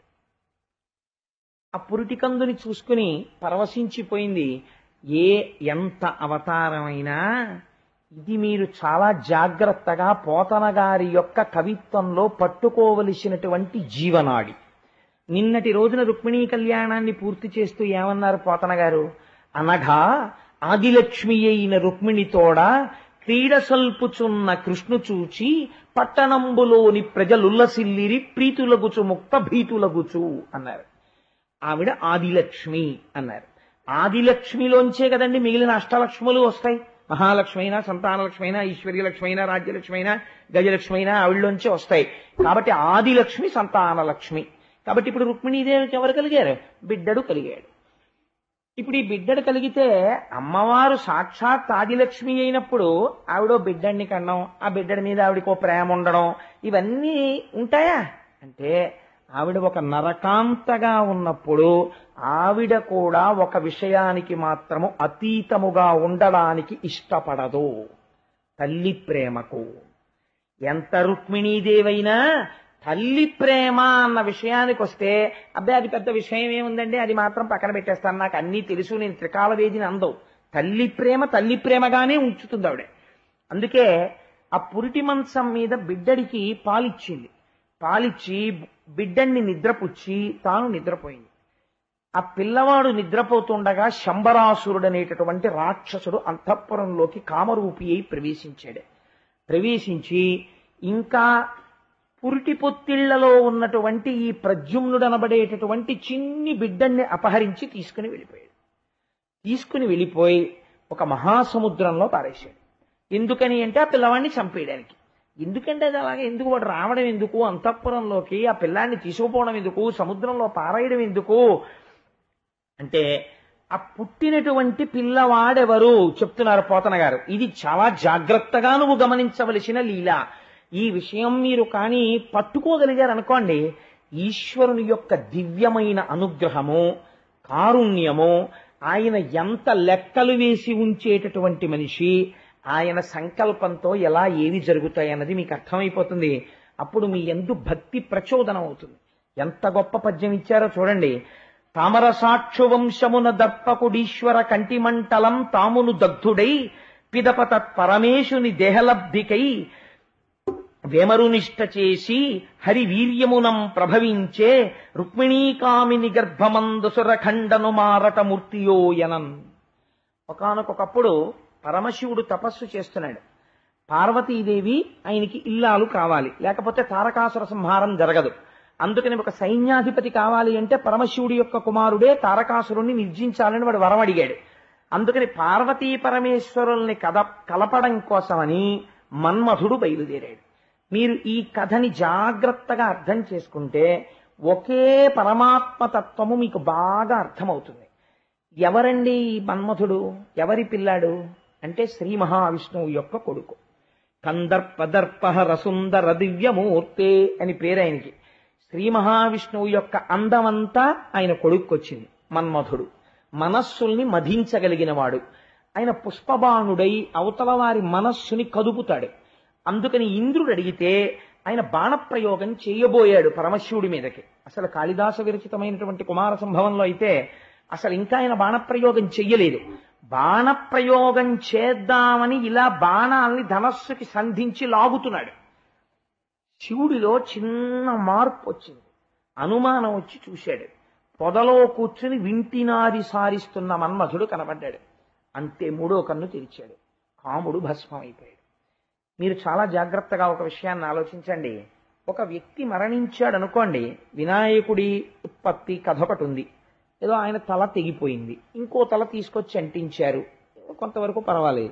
ఆ పురిటికందుని చూసుకుని పరవశించిపోయింది. ఏ ఎంత అవతారమైనా ఇది మీరు చాలా జాగ్రత్తగా పోతన గారి యొక్క కవిత్వంలో పట్టుకోవలసినటువంటి జీవనాడి. నిన్నటి రోజున రుక్మిణీ కళ్యాణాన్ని పూర్తి చేస్తూ ఏమన్నారు పోతన గారు? అనగా ఆదిలక్ష్మి అయిన రుక్మిణితోడ క్రీడ సల్పుచున్న కృష్ణు చూచి పట్టణంబులోని ప్రజలుల్లసిల్లిరి ప్రీతులగుచు ముక్త భీతులగుచు అన్నారు. ఆవిడ ఆదిలక్ష్మి అన్నారు. ఆదిలక్ష్మిలోంచే కదండి మిగిలిన అష్టలక్ష్ములు వస్తాయి. మహాలక్ష్మి అయినా సంతానలక్ష్మి అయినా ఐశ్వర్యలక్ష్మి అయినా రాజ్యలక్ష్మి అయినా గజలక్ష్మి అయినా ఆవిడలోంచి వస్తాయి. కాబట్టి ఆదిలక్ష్మి సంతానలక్ష్మి. కాబట్టి ఇప్పుడు రుక్మిణీదేవికి ఎవరు కలిగారు? బిడ్డడు కలిగాడు. ఇప్పుడు ఈ బిడ్డడు కలిగితే అమ్మవారు సాక్షాత్ ఆదిలక్ష్మి అయినప్పుడు ఆవిడో బిడ్డడిని కనడం, ఆ బిడ్డడి మీద ఆవిడకో ప్రేమ ఉండడం, ఇవన్నీ ఉంటాయా అంటే ఆవిడ ఒక నరకాంతగా ఉన్నప్పుడు ఆవిడ కూడా ఒక విషయానికి మాత్రము అతీతముగా ఉండడానికి ఇష్టపడదు, తల్లి ప్రేమకు. ఎంత రుక్మిణీదేవైనా తల్లి ప్రేమ అన్న విషయానికి వస్తే అబ్బాయి అది పెద్ద విషయం ఏముందండి, అది మాత్రం పక్కన పెట్టేస్తాను, నాకు అన్నీ తెలుసు, నేను త్రికాల వేదిని అందవు. తల్లి ప్రేమ తల్లి ప్రేమగానే ఉంచుతుంది ఆవిడ. అందుకే ఆ పురిటి మంచం మీద బిడ్డడికి పాలిచ్చింది. పాలిచ్చి బిడ్డన్ని నిద్రపుచ్చి తాను నిద్రపోయింది. ఆ పిల్లవాడు నిద్రపోతుండగా శంబరాసురుడు అనేటటువంటి రాక్షసుడు అంతఃపురంలోకి కామరూపి అయి ప్రవేశించాడు. ప్రవేశించి ఇంకా పురిటి పొత్తిళ్లలో ఉన్నటువంటి ఈ ప్రద్యుమ్నుడనబడేటటువంటి చిన్ని బిడ్డన్ని అపహరించి తీసుకుని వెళ్ళిపోయాడు. తీసుకుని వెళ్ళిపోయి ఒక మహాసముద్రంలో పారేశాడు. ఎందుకని అంటే ఆ పిల్లవాడిని చంపేయడానికి. ఎందుకంటే అది అలాగే ఎందుకు, వాడు రావడం ఎందుకు అంతఃపురంలోకి, ఆ పిల్లాన్ని తీసుకుపోవడం ఎందుకు, సముద్రంలో పారేయడం ఎందుకు అంటే ఆ పుట్టినటువంటి పిల్లవాడెవరు చెప్తున్నారు పోతన గారు. ఇది చాలా జాగ్రత్తగా నువ్వు గమనించవలసిన లీల. ఈ విషయం మీరు కానీ పట్టుకోగలిగారు అనుకోండి, ఈశ్వరుని యొక్క దివ్యమైన అనుగ్రహము, కారుణ్యము, ఆయన ఎంత లెక్కలు వేసి ఉంచేటటువంటి మనిషి, ఆయన సంకల్పంతో ఎలా ఏవి జరుగుతాయన్నది మీకు అర్థమైపోతుంది. అప్పుడు మీ యందు భక్తి ప్రచోదనం అవుతుంది. ఎంత గొప్ప పద్యం ఇచ్చారో చూడండి. తామర సాక్షు వంశమున దర్పకుడీశ్వర కంటిమంటలం తామును దగ్ధుడై పిదప తత్పరమేశుని దేహలబ్ధికై వేమరునిష్ట చేసి హరి వీర్యమునం ప్రభవించే రుక్మిణీకామిని గర్భమందుసుర ఖండను మారట మూర్తియోయనన్. ఒకానొకప్పుడు పరమశివుడు తపస్సు చేస్తున్నాడు. పార్వతీదేవి ఆయనకి ఇల్లాలు కావాలి, లేకపోతే తారకాసుర సంహారం జరగదు. అందుకని ఒక సైన్యాధిపతి కావాలి అంటే పరమశివుడి యొక్క కుమారుడే తారకాసురుణ్ణి నిర్జించాలని వాడు వరం అడిగాడు. అందుకని పార్వతీ పరమేశ్వరుల్ని కథ కలపడం కోసమని మన్మథుడు బయలుదేరాడు. మీరు ఈ కథని జాగ్రత్తగా అర్థం చేసుకుంటే ఒకే పరమాత్మతత్వము మీకు బాగా అర్థమవుతుంది. ఎవరండి ఈ మన్మథుడు? ఎవరి పిల్లాడు అంటే శ్రీ మహావిష్ణువు యొక్క కొడుకు. కందర్పదర్పహర సుందర దివ్యమూర్తే అని పేరు ఆయనకి. శ్రీ మహావిష్ణువు యొక్క అందమంతా ఆయన కొడుక్కొచ్చింది. మన్మథుడు మనస్సుల్ని మధించగలిగిన వాడు. ఆయన పుష్పబాణుడై అవతల వారి మనస్సుని కదుపుతాడు. అందుకని ఇంద్రుడు అడిగితే ఆయన బాణప్రయోగం చేయబోయాడు పరమశివుడి మీదకి. అసలు కాళిదాస విరచితమైనటువంటి కుమార సంభవంలో అయితే అసలు ఇంకా ఆయన బాణప్రయోగం చెయ్యలేదు. బాణప్రయోగం చేద్దామని ఇలా బాణాల్ని ధనస్సుకి సంధించి లాగుతున్నాడు. శివుడిలో చిన్న మార్పు వచ్చింది. అనుమానం వచ్చి చూశాడు. పొదలో కూర్చుని వింటినాది సారిస్తున్న మన్మథుడు కనబడ్డాడు. అంతే మూడో కన్ను తెరిచాడు. కాముడు భస్మం అయిపోయాడు. మీరు చాలా జాగ్రత్తగా ఒక విషయాన్ని ఆలోచించండి. ఒక వ్యక్తి మరణించాడు అనుకోండి, వినాయకుడి ఉత్పత్తి కథ ఒకటి ఉంది. ఏదో ఆయన తల తెగిపోయింది, ఇంకో తల తీసుకొచ్చి అంటించారు, కొంతవరకు పర్వాలేదు.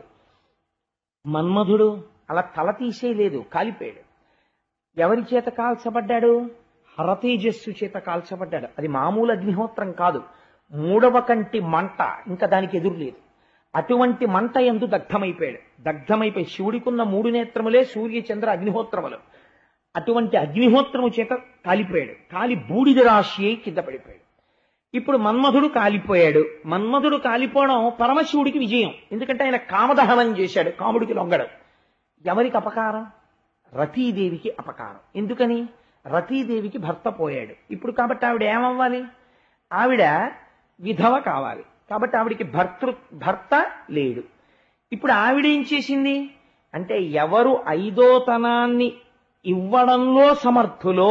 మన్మధుడు అలా తల తీసేయలేదు, కాలిపోయాడు. ఎవరి చేత కాల్చబడ్డాడు? హరతేజస్సు చేత కాల్చబడ్డాడు. అది మామూలు అగ్నిహోత్రం కాదు, మూడవ కంటి మంట, ఇంకా దానికి ఎదురు లేదు. అటువంటి మంట యందు దగ్ధమైపోయాడు. దగ్ధమైపోయి శివుడికున్న మూడు నేత్రములే సూర్య చంద్ర అగ్నిహోత్రములు. అటువంటి అగ్నిహోత్రము చేత కాలిపోయాడు. కాలి బూడిద రాశి అయి కింద పడిపోయాడు. ఇప్పుడు మన్మధుడు కాలిపోయాడు. మన్మధుడు కాలిపోవడం పరమశివుడికి విజయం. ఎందుకంటే ఆయన కామదహనం చేశాడు, కాముడికి లొంగడం. ఎవరికి అపకారం? రతీదేవికి అపకారం. ఎందుకని? రతీదేవికి భర్త పోయాడు. ఇప్పుడు కాబట్టి ఆవిడ ఏమవ్వాలి? ఆవిడ విధవ కావాలి. కాబట్టి ఆవిడికి భర్తృ భర్త లేడు. ఇప్పుడు ఆవిడేం చేసింది అంటే, ఎవరు ఐదోతనాన్ని ఇవ్వడంలో సమర్థులో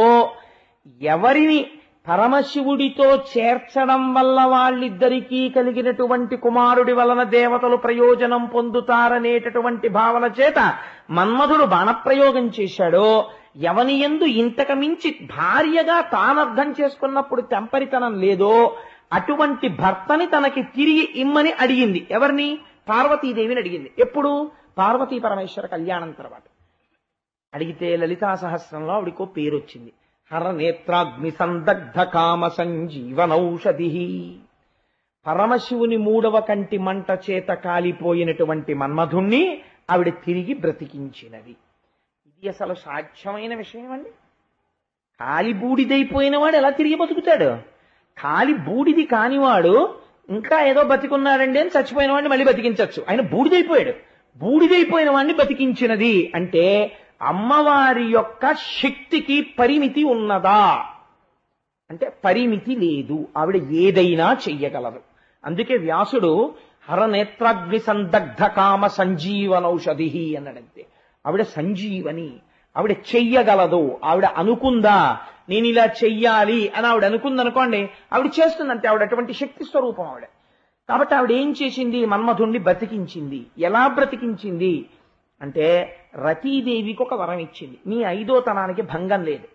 ఎవరిని పరమశివుడితో చేర్చడం వల్ల వాళ్ళిద్దరికీ కలిగినటువంటి కుమారుడి వలన దేవతలు ప్రయోజనం పొందుతారనేటటువంటి భావన చేత మన్మధుడు బాణప్రయోగం చేశాడో, ఎవని యందు ఇంతకు మించి భార్యగా తానర్థం చేసుకున్నప్పుడు తెంపరితనం లేదో అటువంటి భర్తని తనకి తిరిగి ఇమ్మని అడిగింది. ఎవరిని? పార్వతీదేవిని అడిగింది. ఎప్పుడు? పార్వతీ పరమేశ్వర కళ్యాణం తర్వాత అడిగితే లలితా సహస్రంలో ఆవిడికో పేరు వచ్చింది, హరనేత్రాగ్ని సందగ్ధ కామ సంజీవనౌషధి. పరమశివుని మూడవ కంటి మంట చేత కాలిపోయినటువంటి మన్మధుణ్ణి ఆవిడ తిరిగి బ్రతికించినది. ఇది అసలు సాధ్యమైన విషయం అండి. కాలి బూడిదైపోయిన వాడు ఎలా తిరిగి బతుకుతాడు? కాలి బూడిది కానివాడు ఇంకా ఏదో బతికున్నాడండి అని చచ్చిపోయిన వాడిని మళ్ళీ బతికించవచ్చు. ఆయన బూడిదైపోయాడు. బూడిదైపోయిన వాడిని బతికించినది అంటే అమ్మవారి యొక్క శక్తికి పరిమితి ఉన్నదా అంటే పరిమితి లేదు. ఆవిడ ఏదైనా చెయ్యగలదు. అందుకే వ్యాసుడు హరనేత్రాగ్ని సందగ్ధ కామ సంజీవనౌషధి అన్నాడంతే. ఆవిడ సంజీవని, ఆవిడ చెయ్యగలదు. ఆవిడ అనుకుందా నేను ఇలా చెయ్యాలి అని ఆవిడ అనుకుందనుకోండి, ఆవిడ చేస్తుందంటే ఆవిడ అటువంటి శక్తి స్వరూపం ఆవిడ. కాబట్టి ఆవిడ ఏం చేసింది? మన్మధుణ్ణి బ్రతికించింది. ఎలా బ్రతికించింది అంటే రతీదేవికి ఒక వరం ఇచ్చింది. నీ ఐదో తనానికి భంగం లేదు.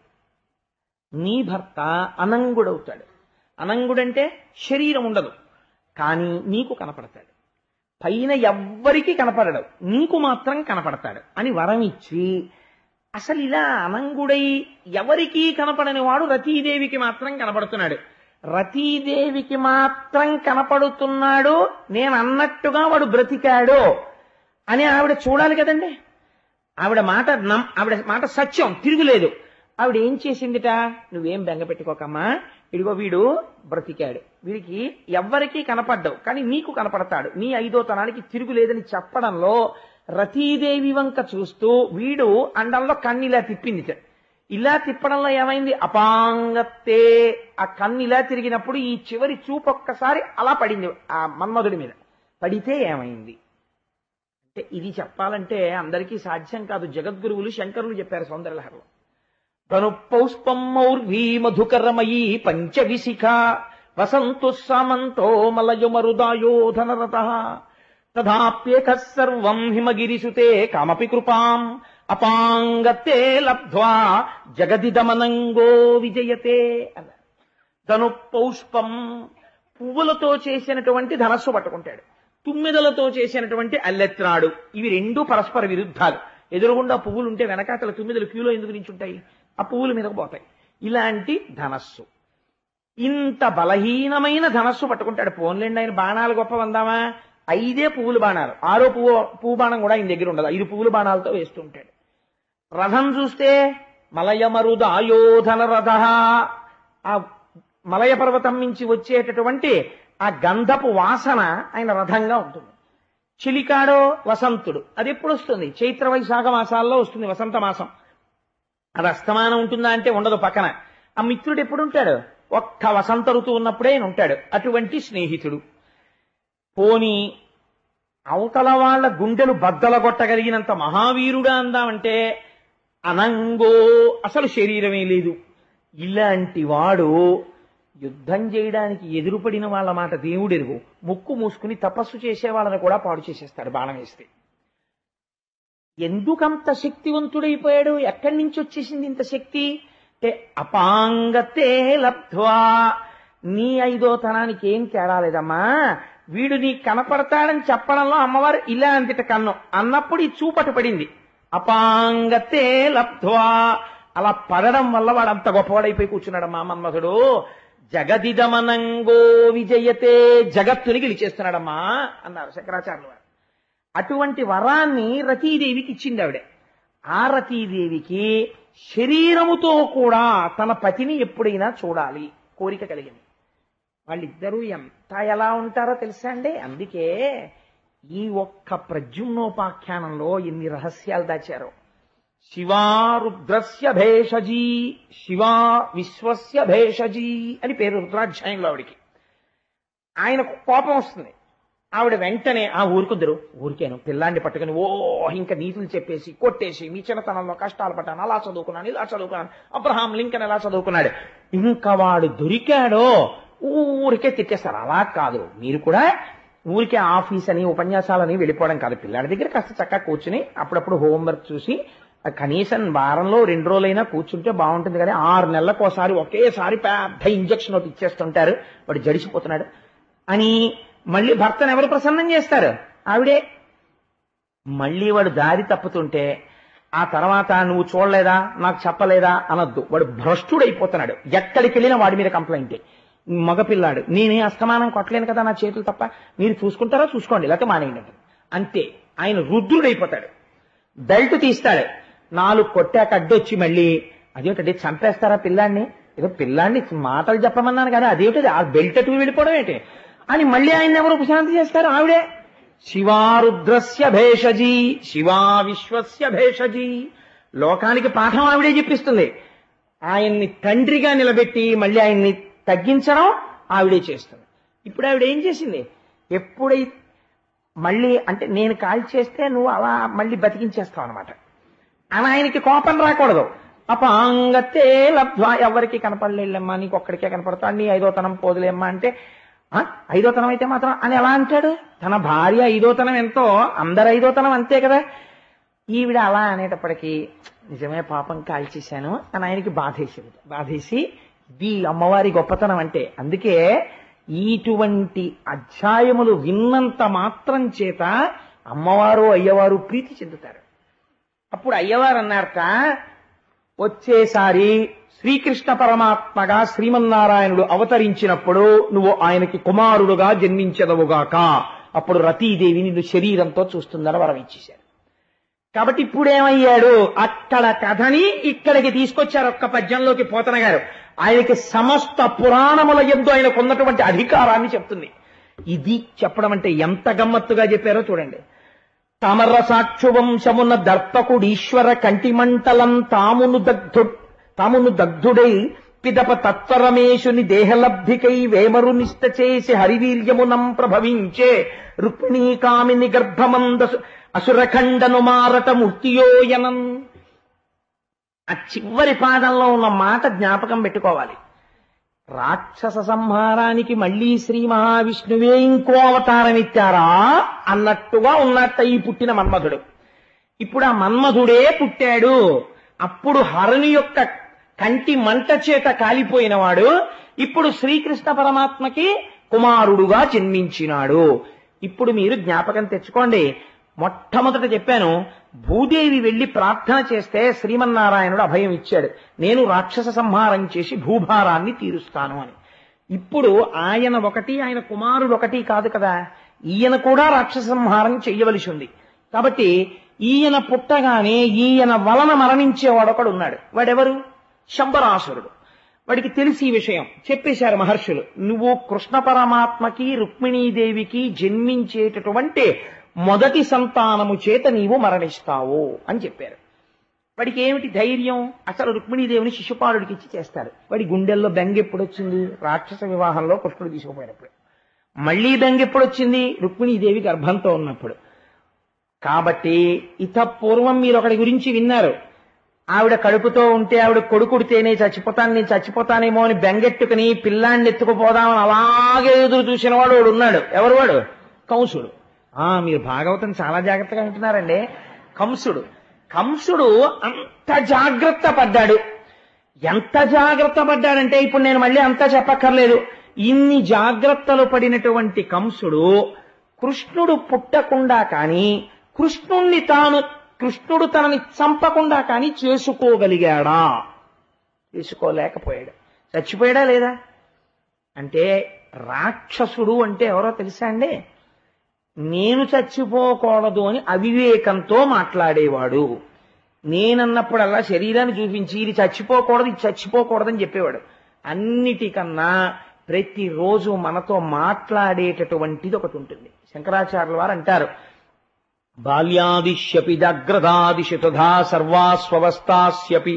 నీ భర్త అనంగుడవుతాడు. అనంగుడంటే శరీరం ఉండదు, కానీ నీకు కనపడతాడు. పైన ఎవ్వరికీ కనపడడు, నీకు మాత్రం కనపడతాడు అని వరం ఇచ్చి, అసలు ఇలా అనంగుడై ఎవరికీ కనపడని వాడు రతీదేవికి మాత్రం కనపడుతున్నాడు. రతీదేవికి మాత్రం కనపడుతున్నాడు, నేను అన్నట్టుగా వాడు బ్రతికాడు అని ఆవిడ చూడాలి కదండి. ఆవిడ మాట నమ్ ఆవిడ మాట సత్యం, తిరుగులేదు. ఆవిడ ఏం చేసిందిట? నువ్వేం బెంగ పెట్టుకోకమ్మా, ఇదిగో వీడు బ్రతికాడు, వీడికి ఎవ్వరికీ కనపడ్డావు కానీ నీకు కనపడతాడు, నీ ఐదో తనానికి తిరుగులేదని చెప్పడంలో రతీదేవి వంక చూస్తూ వీడు అండంలో కన్ను ఇలా తిప్పింది. ఇలా తిప్పడంలో ఏమైంది? అపాంగత్తే. ఆ కన్ను ఇలా తిరిగినప్పుడు ఈ చివరి చూపు ఒక్కసారి అలా పడింది ఆ మన్మధుడి మీద. పడితే ఏమైంది అంటే, ఇది చెప్పాలంటే అందరికీ సాధ్యం కాదు. జగద్గురువులు శంకరులు చెప్పారు సౌందర్యలహరిలో. తను పౌష్పం మౌర్వీ మధుకరమయీ పంచవిశిఖ వసంతు సామంతో మలయమరుదాయోధనరత తథాప్యేక సర్వం హిమగిరిసుతే కామపి కృపాం అపాంగతే లబ్ధ్వా జగదిదమనంగో విజయతే అన్నారు. తను పౌష్పం, పువ్వులతో చేసినటువంటి ధనస్సు పట్టుకుంటాడు. తుమ్మిదలతో చేసినటువంటి అల్లెత్రాడు. ఇవి రెండు పరస్పర విరుద్ధాలు. ఎదురుగుండా పువ్వులు ఉంటే వెనకాతల తుమ్మిదలు క్యూలో ఎందుకు నించుంటాయి? ఆ పువ్వుల మీదకు పోతాయి. ఇలాంటి ధనస్సు, ఇంత బలహీనమైన ధనస్సు పట్టుకుంటాడు. పోన్లేండి ఆయన బాణాలు గొప్ప వందామా, ఐదే పువ్వుల బాణాలు, ఆరో పువ్వు పువ్వు బాణం కూడా ఆయన దగ్గర ఉండదు, ఐదు పువ్వుల బాణాలతో వేస్తుంటాడు. రథం చూస్తే మలయమరుద ఆయోధన రథ, ఆ మలయ పర్వతం నుంచి వచ్చేటటువంటి ఆ గంధపు వాసన ఆయన రథంగా ఉంటుంది. చిలికాడో వసంతుడు, అది ఎప్పుడు వస్తుంది? చైత్ర వైశాఖ మాసాల్లో వస్తుంది వసంత మాసం. అది అస్తమానం ఉంటుందా అంటే ఉండదు. పక్కన ఆ మిత్రుడు ఎప్పుడు ఉంటాడు? ఒక్క వసంత ఋతువు ఉన్నప్పుడే ఆయన ఉంటాడు. అటువంటి స్నేహితుడు. పోని అవతల వాళ్ళ గుండెలు బద్దలగొట్టగలిగినంత మహావీరుడా అందామంటే అనంగో, అసలు శరీరమే లేదు. ఇలాంటి వాడు యుద్ధం చేయడానికి ఎదురుపడిన వాళ్ళ మాట దేవుడెరుగు, ముక్కు మూసుకుని తపస్సు చేసే వాళ్ళని కూడా పాడు చేసేస్తాడు బాణం వేస్తే. ఎందుకంత శక్తివంతుడైపోయాడు? ఎక్కడి నుంచి వచ్చేసింది ఇంత శక్తి అంటే అపాంగతే లబ్ధ్వా. నీ ఐదో తనానికి ఏం తేడా లేదమ్మా, వీడు నీకు కనపడతాడని చెప్పడంలో అమ్మవారు ఇలా అంతట కన్ను అన్నప్పుడు ఈ చూపటు పడింది. అపాంగతే లబ్ధ్వా, అలా పడడం వల్ల వాడు అంత గొప్పవాడైపోయి కూర్చున్నాడమ్మా మన్మథుడు. జగదిదమనంగో విజయతే, జగత్తుని గెలిచేస్తున్నాడమ్మా అన్నారు శంకరాచార్యులు వారు. అటువంటి వరాన్ని రతీదేవికి ఇచ్చింది ఆవిడ. ఆ రతీదేవికి శరీరముతో కూడా తన పతిని ఎప్పుడైనా చూడాలి కోరిక కలిగింది. వాళ్ళిద్దరూ ఎంత ఎలా ఉంటారో తెలుసా అండి. అందుకే ఈ ఒక్క ప్రద్యుమ్నోపాఖ్యానంలో ఎన్ని రహస్యాలు దాచారో. శివా రుద్రస్య భేషజీ, శివా విశ్వస్య భేషజీ అని పేరు రుద్రాధ్యాయంలో ఆవిడికి. ఆయనకు కోపం వస్తుంది. ఆవిడ వెంటనే ఆ ఊరుకుందరు, ఊరికేను పిల్లాన్ని పట్టుకుని ఓ ఇంకా నీతులు చెప్పేసి కొట్టేసి, మీ చిన్నతనంలో కష్టాలు పడ్డాను, అలా చదువుకున్నాను, ఇలా చదువుకున్నాను, అబ్రహాం లింకన్ ఎలా చదువుకున్నాడు, ఇంకా వాడు దొరికాడో ఊరికే తిట్టేస్తారు. అలా కాదు, మీరు కూడా ఊరికే ఆఫీస్ అని ఉపన్యాసాలని వెళ్ళిపోవడం కాదు. పిల్లాడి దగ్గర కాస్త చక్కగా కూర్చుని అప్పుడప్పుడు హోంవర్క్ చూసి కనీసం వారంలో రెండు రోజులైనా కూర్చుంటే బాగుంటుంది. కానీ ఆరు నెలలకు ఒకసారి ఒకేసారి పెద్ద ఇంజక్షన్ ఒకటి ఇచ్చేస్తుంటారు, వాడు జడిసిపోతున్నాడు అని మళ్ళీ భర్తను ఎవరు ప్రసన్నం చేస్తారు? ఆవిడే. మళ్ళీ వాడు దారి తప్పుతుంటే ఆ తర్వాత నువ్వు చూడలేదా, నాకు చెప్పలేదా అనొద్దు. వాడు భ్రష్టుడైపోతున్నాడు. ఎక్కడికి వెళ్ళినా వాడి మీద కంప్లైంట్. మగపిల్లాడు, నేనే అస్తమానం కొట్టలేను కదా నా చేతులు తప్ప, మీరు చూసుకుంటారా చూసుకోండి, లేకపోతే మానేయండి అంతే. ఆయన రుద్రుడైపోతాడు. బెల్ట్ తీస్తాడు, నాలుగు కొట్టాక అడ్డొచ్చి మళ్ళీ అదేమిటండి చంపేస్తారా పిల్లాన్ని, ఏదో పిల్లాన్ని మాటలు చెప్పమన్నాను కదా, అదేమిటది ఆ బెల్ట్ అటు వెళ్ళిపోవడం ఏంటి అని మళ్ళీ ఆయన ఎవరు ఉపశాంతి చేస్తారు? ఆవిడే. శివారుద్రస్య భేషజీ, శివా విశ్వస్య భేషజీ. లోకానికి పాఠం ఆవిడే చెప్పిస్తుంది. ఆయన్ని తండ్రిగా నిలబెట్టి మళ్ళీ ఆయన్ని తగ్గించడం ఆవిడే చేస్తుంది. ఇప్పుడు ఆవిడ ఏం చేసింది? ఎప్పుడైతే మళ్ళీ అంటే నేను కాల్ చేస్తే నువ్వు అలా మళ్ళీ బతికించేస్తావు అనమాట అని ఆయనకి కోపం రాకూడదు. అపాంగతే లబ్ధ్వా, ఎవరికి కనపడలేమ్మా, నీకు ఒక్కడికే కనపడతాడు, నీ ఐదోతనం పోదులేమ్మా అంటే ఐదోతనం అయితే మాత్రం అని ఎలా అంటాడు? తన భార్య ఐదోతనం ఎంతో అందరు ఐదోతనం అంతే కదా. ఈవిడ అలా అనేటప్పటికీ నిజమే పాపం కాల్చేశాను అని ఆయనకి బాధేసింది. బాధేసి ఇది అమ్మవారి గొప్పతనం అంటే. అందుకే ఇటువంటి అధ్యాయములు విన్నంత మాత్రం చేత అమ్మవారు అయ్యవారు ప్రీతి చెందుతారు. అప్పుడు అయ్యవారు అన్నారట, వచ్చేసారి శ్రీకృష్ణ పరమాత్మగా శ్రీమన్నారాయణుడు అవతరించినప్పుడు నువ్వు ఆయనకి కుమారుడుగా జన్మించదవుగాక, అప్పుడు రతీదేవి నిన్ను శరీరంతో చూస్తుందని వరం ఇచ్చేశారు. కాబట్టి ఇప్పుడేమయ్యాడు? అక్కడ కథని ఇక్కడికి తీసుకొచ్చారు ఒక్క పద్యంలోకి పోతన గారు. ఆయనకి సమస్త పురాణముల యందు ఆయనకు ఉన్నటువంటి అధికారాన్ని చెప్తుంది. ఇది చెప్పడం అంటే ఎంత గమ్మత్తుగా చెప్పారో చూడండి. తమర సాక్షువంశమున దర్పకుడీశ్వర కంటిమంటలం తామును దగ్ధు తామును దగ్ధుడై పిదప తత్వరమేశుని దేహలబ్ధికై వేమరు నిష్ట చేసి హరివీర్యమునం ప్రభవించే రుక్మిణీ కామిని గర్భమంద అసురఖండను మారట మూర్తియోయనం. ఆ చివరి పాదంలో ఉన్న మాట జ్ఞాపకం పెట్టుకోవాలి. రాక్షస సంహారానికి మళ్లీ శ్రీ మహావిష్ణువే ఇంకో అవతారం ఇచ్చారా అన్నట్టుగా ఉన్నట్ట ఈ పుట్టిన మన్మధుడు. ఇప్పుడు ఆ మన్మధుడే పుట్టాడు. అప్పుడు హరుని యొక్క కంటి మంట చేత కాలిపోయినవాడు ఇప్పుడు శ్రీకృష్ణ పరమాత్మకి కుమారుడుగా జన్మించినాడు. ఇప్పుడు మీరు జ్ఞాపకం తెచ్చుకోండి. మొట్టమొదట చెప్పాను, భూదేవి వెళ్లి ప్రార్థన చేస్తే శ్రీమన్నారాయణుడు అభయం ఇచ్చాడు, నేను రాక్షస సంహారం చేసి భూభారాన్ని తీరుస్తాను అని. ఇప్పుడు ఆయన ఒకటి ఆయన కుమారుడు ఒకటి కాదు కదా, ఈయన కూడా రాక్షస సంహారం చెయ్యవలసి ఉంది. కాబట్టి ఈయన పుట్టగానే ఈయన వలన మరణించేవాడు ఒకడు ఉన్నాడు. వాడెవరు? శంబరాసురుడు. వాడికి తెలిసి ఈ విషయం చెప్పేశారు మహర్షులు, నువ్వు కృష్ణ పరమాత్మకి రుక్మిణీదేవికి జన్మించేటటువంటి మొదటి సంతానము చేత నీవు మరణిస్తావు అని చెప్పారు. వాడికి ఏమిటి ధైర్యం? అసలు రుక్మిణీదేవిని శిశుపాలుడికి ఇచ్చి చేస్తారు. వాడి గుండెల్లో బెంగ ఎప్పుడు వచ్చింది? రాక్షస వివాహంలో కృష్ణుడు తీసుకుపోయినప్పుడు. మళ్లీ బెంగ ఎప్పుడు వచ్చింది? రుక్మిణీదేవి గర్భంతో ఉన్నప్పుడు. కాబట్టి ఇత పూర్వం మీరు ఒకటి గురించి విన్నారు, ఆవిడ కడుపుతో ఉంటే ఆవిడ కొడుకుడితేనే చచ్చిపోతాను, నేను చచ్చిపోతానేమో అని బెంగెట్టుకుని పిల్లాన్ని ఎత్తుకుపోదామని అలాగే ఎదురు చూసిన వాడు వాడు ఉన్నాడు. ఎవరు వాడు? కంసుడు. ఆ మీరు భాగవతం చాలా జాగ్రత్తగా వింటున్నారండి. కంసుడు కంసుడు అంత జాగ్రత్త పడ్డాడు. ఎంత జాగ్రత్త పడ్డాడంటే ఇప్పుడు నేను మళ్ళీ అంతా చెప్పక్కర్లేదు. ఇన్ని జాగ్రత్తలు పడినటువంటి కంసుడు కృష్ణుడు పుట్టకుండా కానీ కృష్ణుణ్ణి తాను కృష్ణుడు తనని చంపకుండా కానీ చేసుకోగలిగాడా? చేసుకోలేకపోయాడు. చచ్చిపోయాడా లేదా? అంటే రాక్షసుడు అంటే ఎవరో తెలుసా అండి? నేను చచ్చిపోకూడదు అని అవివేకంతో మాట్లాడేవాడు. నేనన్నప్పుడల్లా శరీరాన్ని చూపించి ఇది చచ్చిపోకూడదు ఇది చచ్చిపోకూడదని చెప్పేవాడు. అన్నిటికన్నా ప్రతిరోజు మనతో మాట్లాడేటటువంటిది ఒకటి ఉంటుంది. శంకరాచార్యుల వారు అంటారు, బాల్యాదిశ్యపి జాగ్రదాదిశు తథా సర్వాస్వవస్థాస్యపి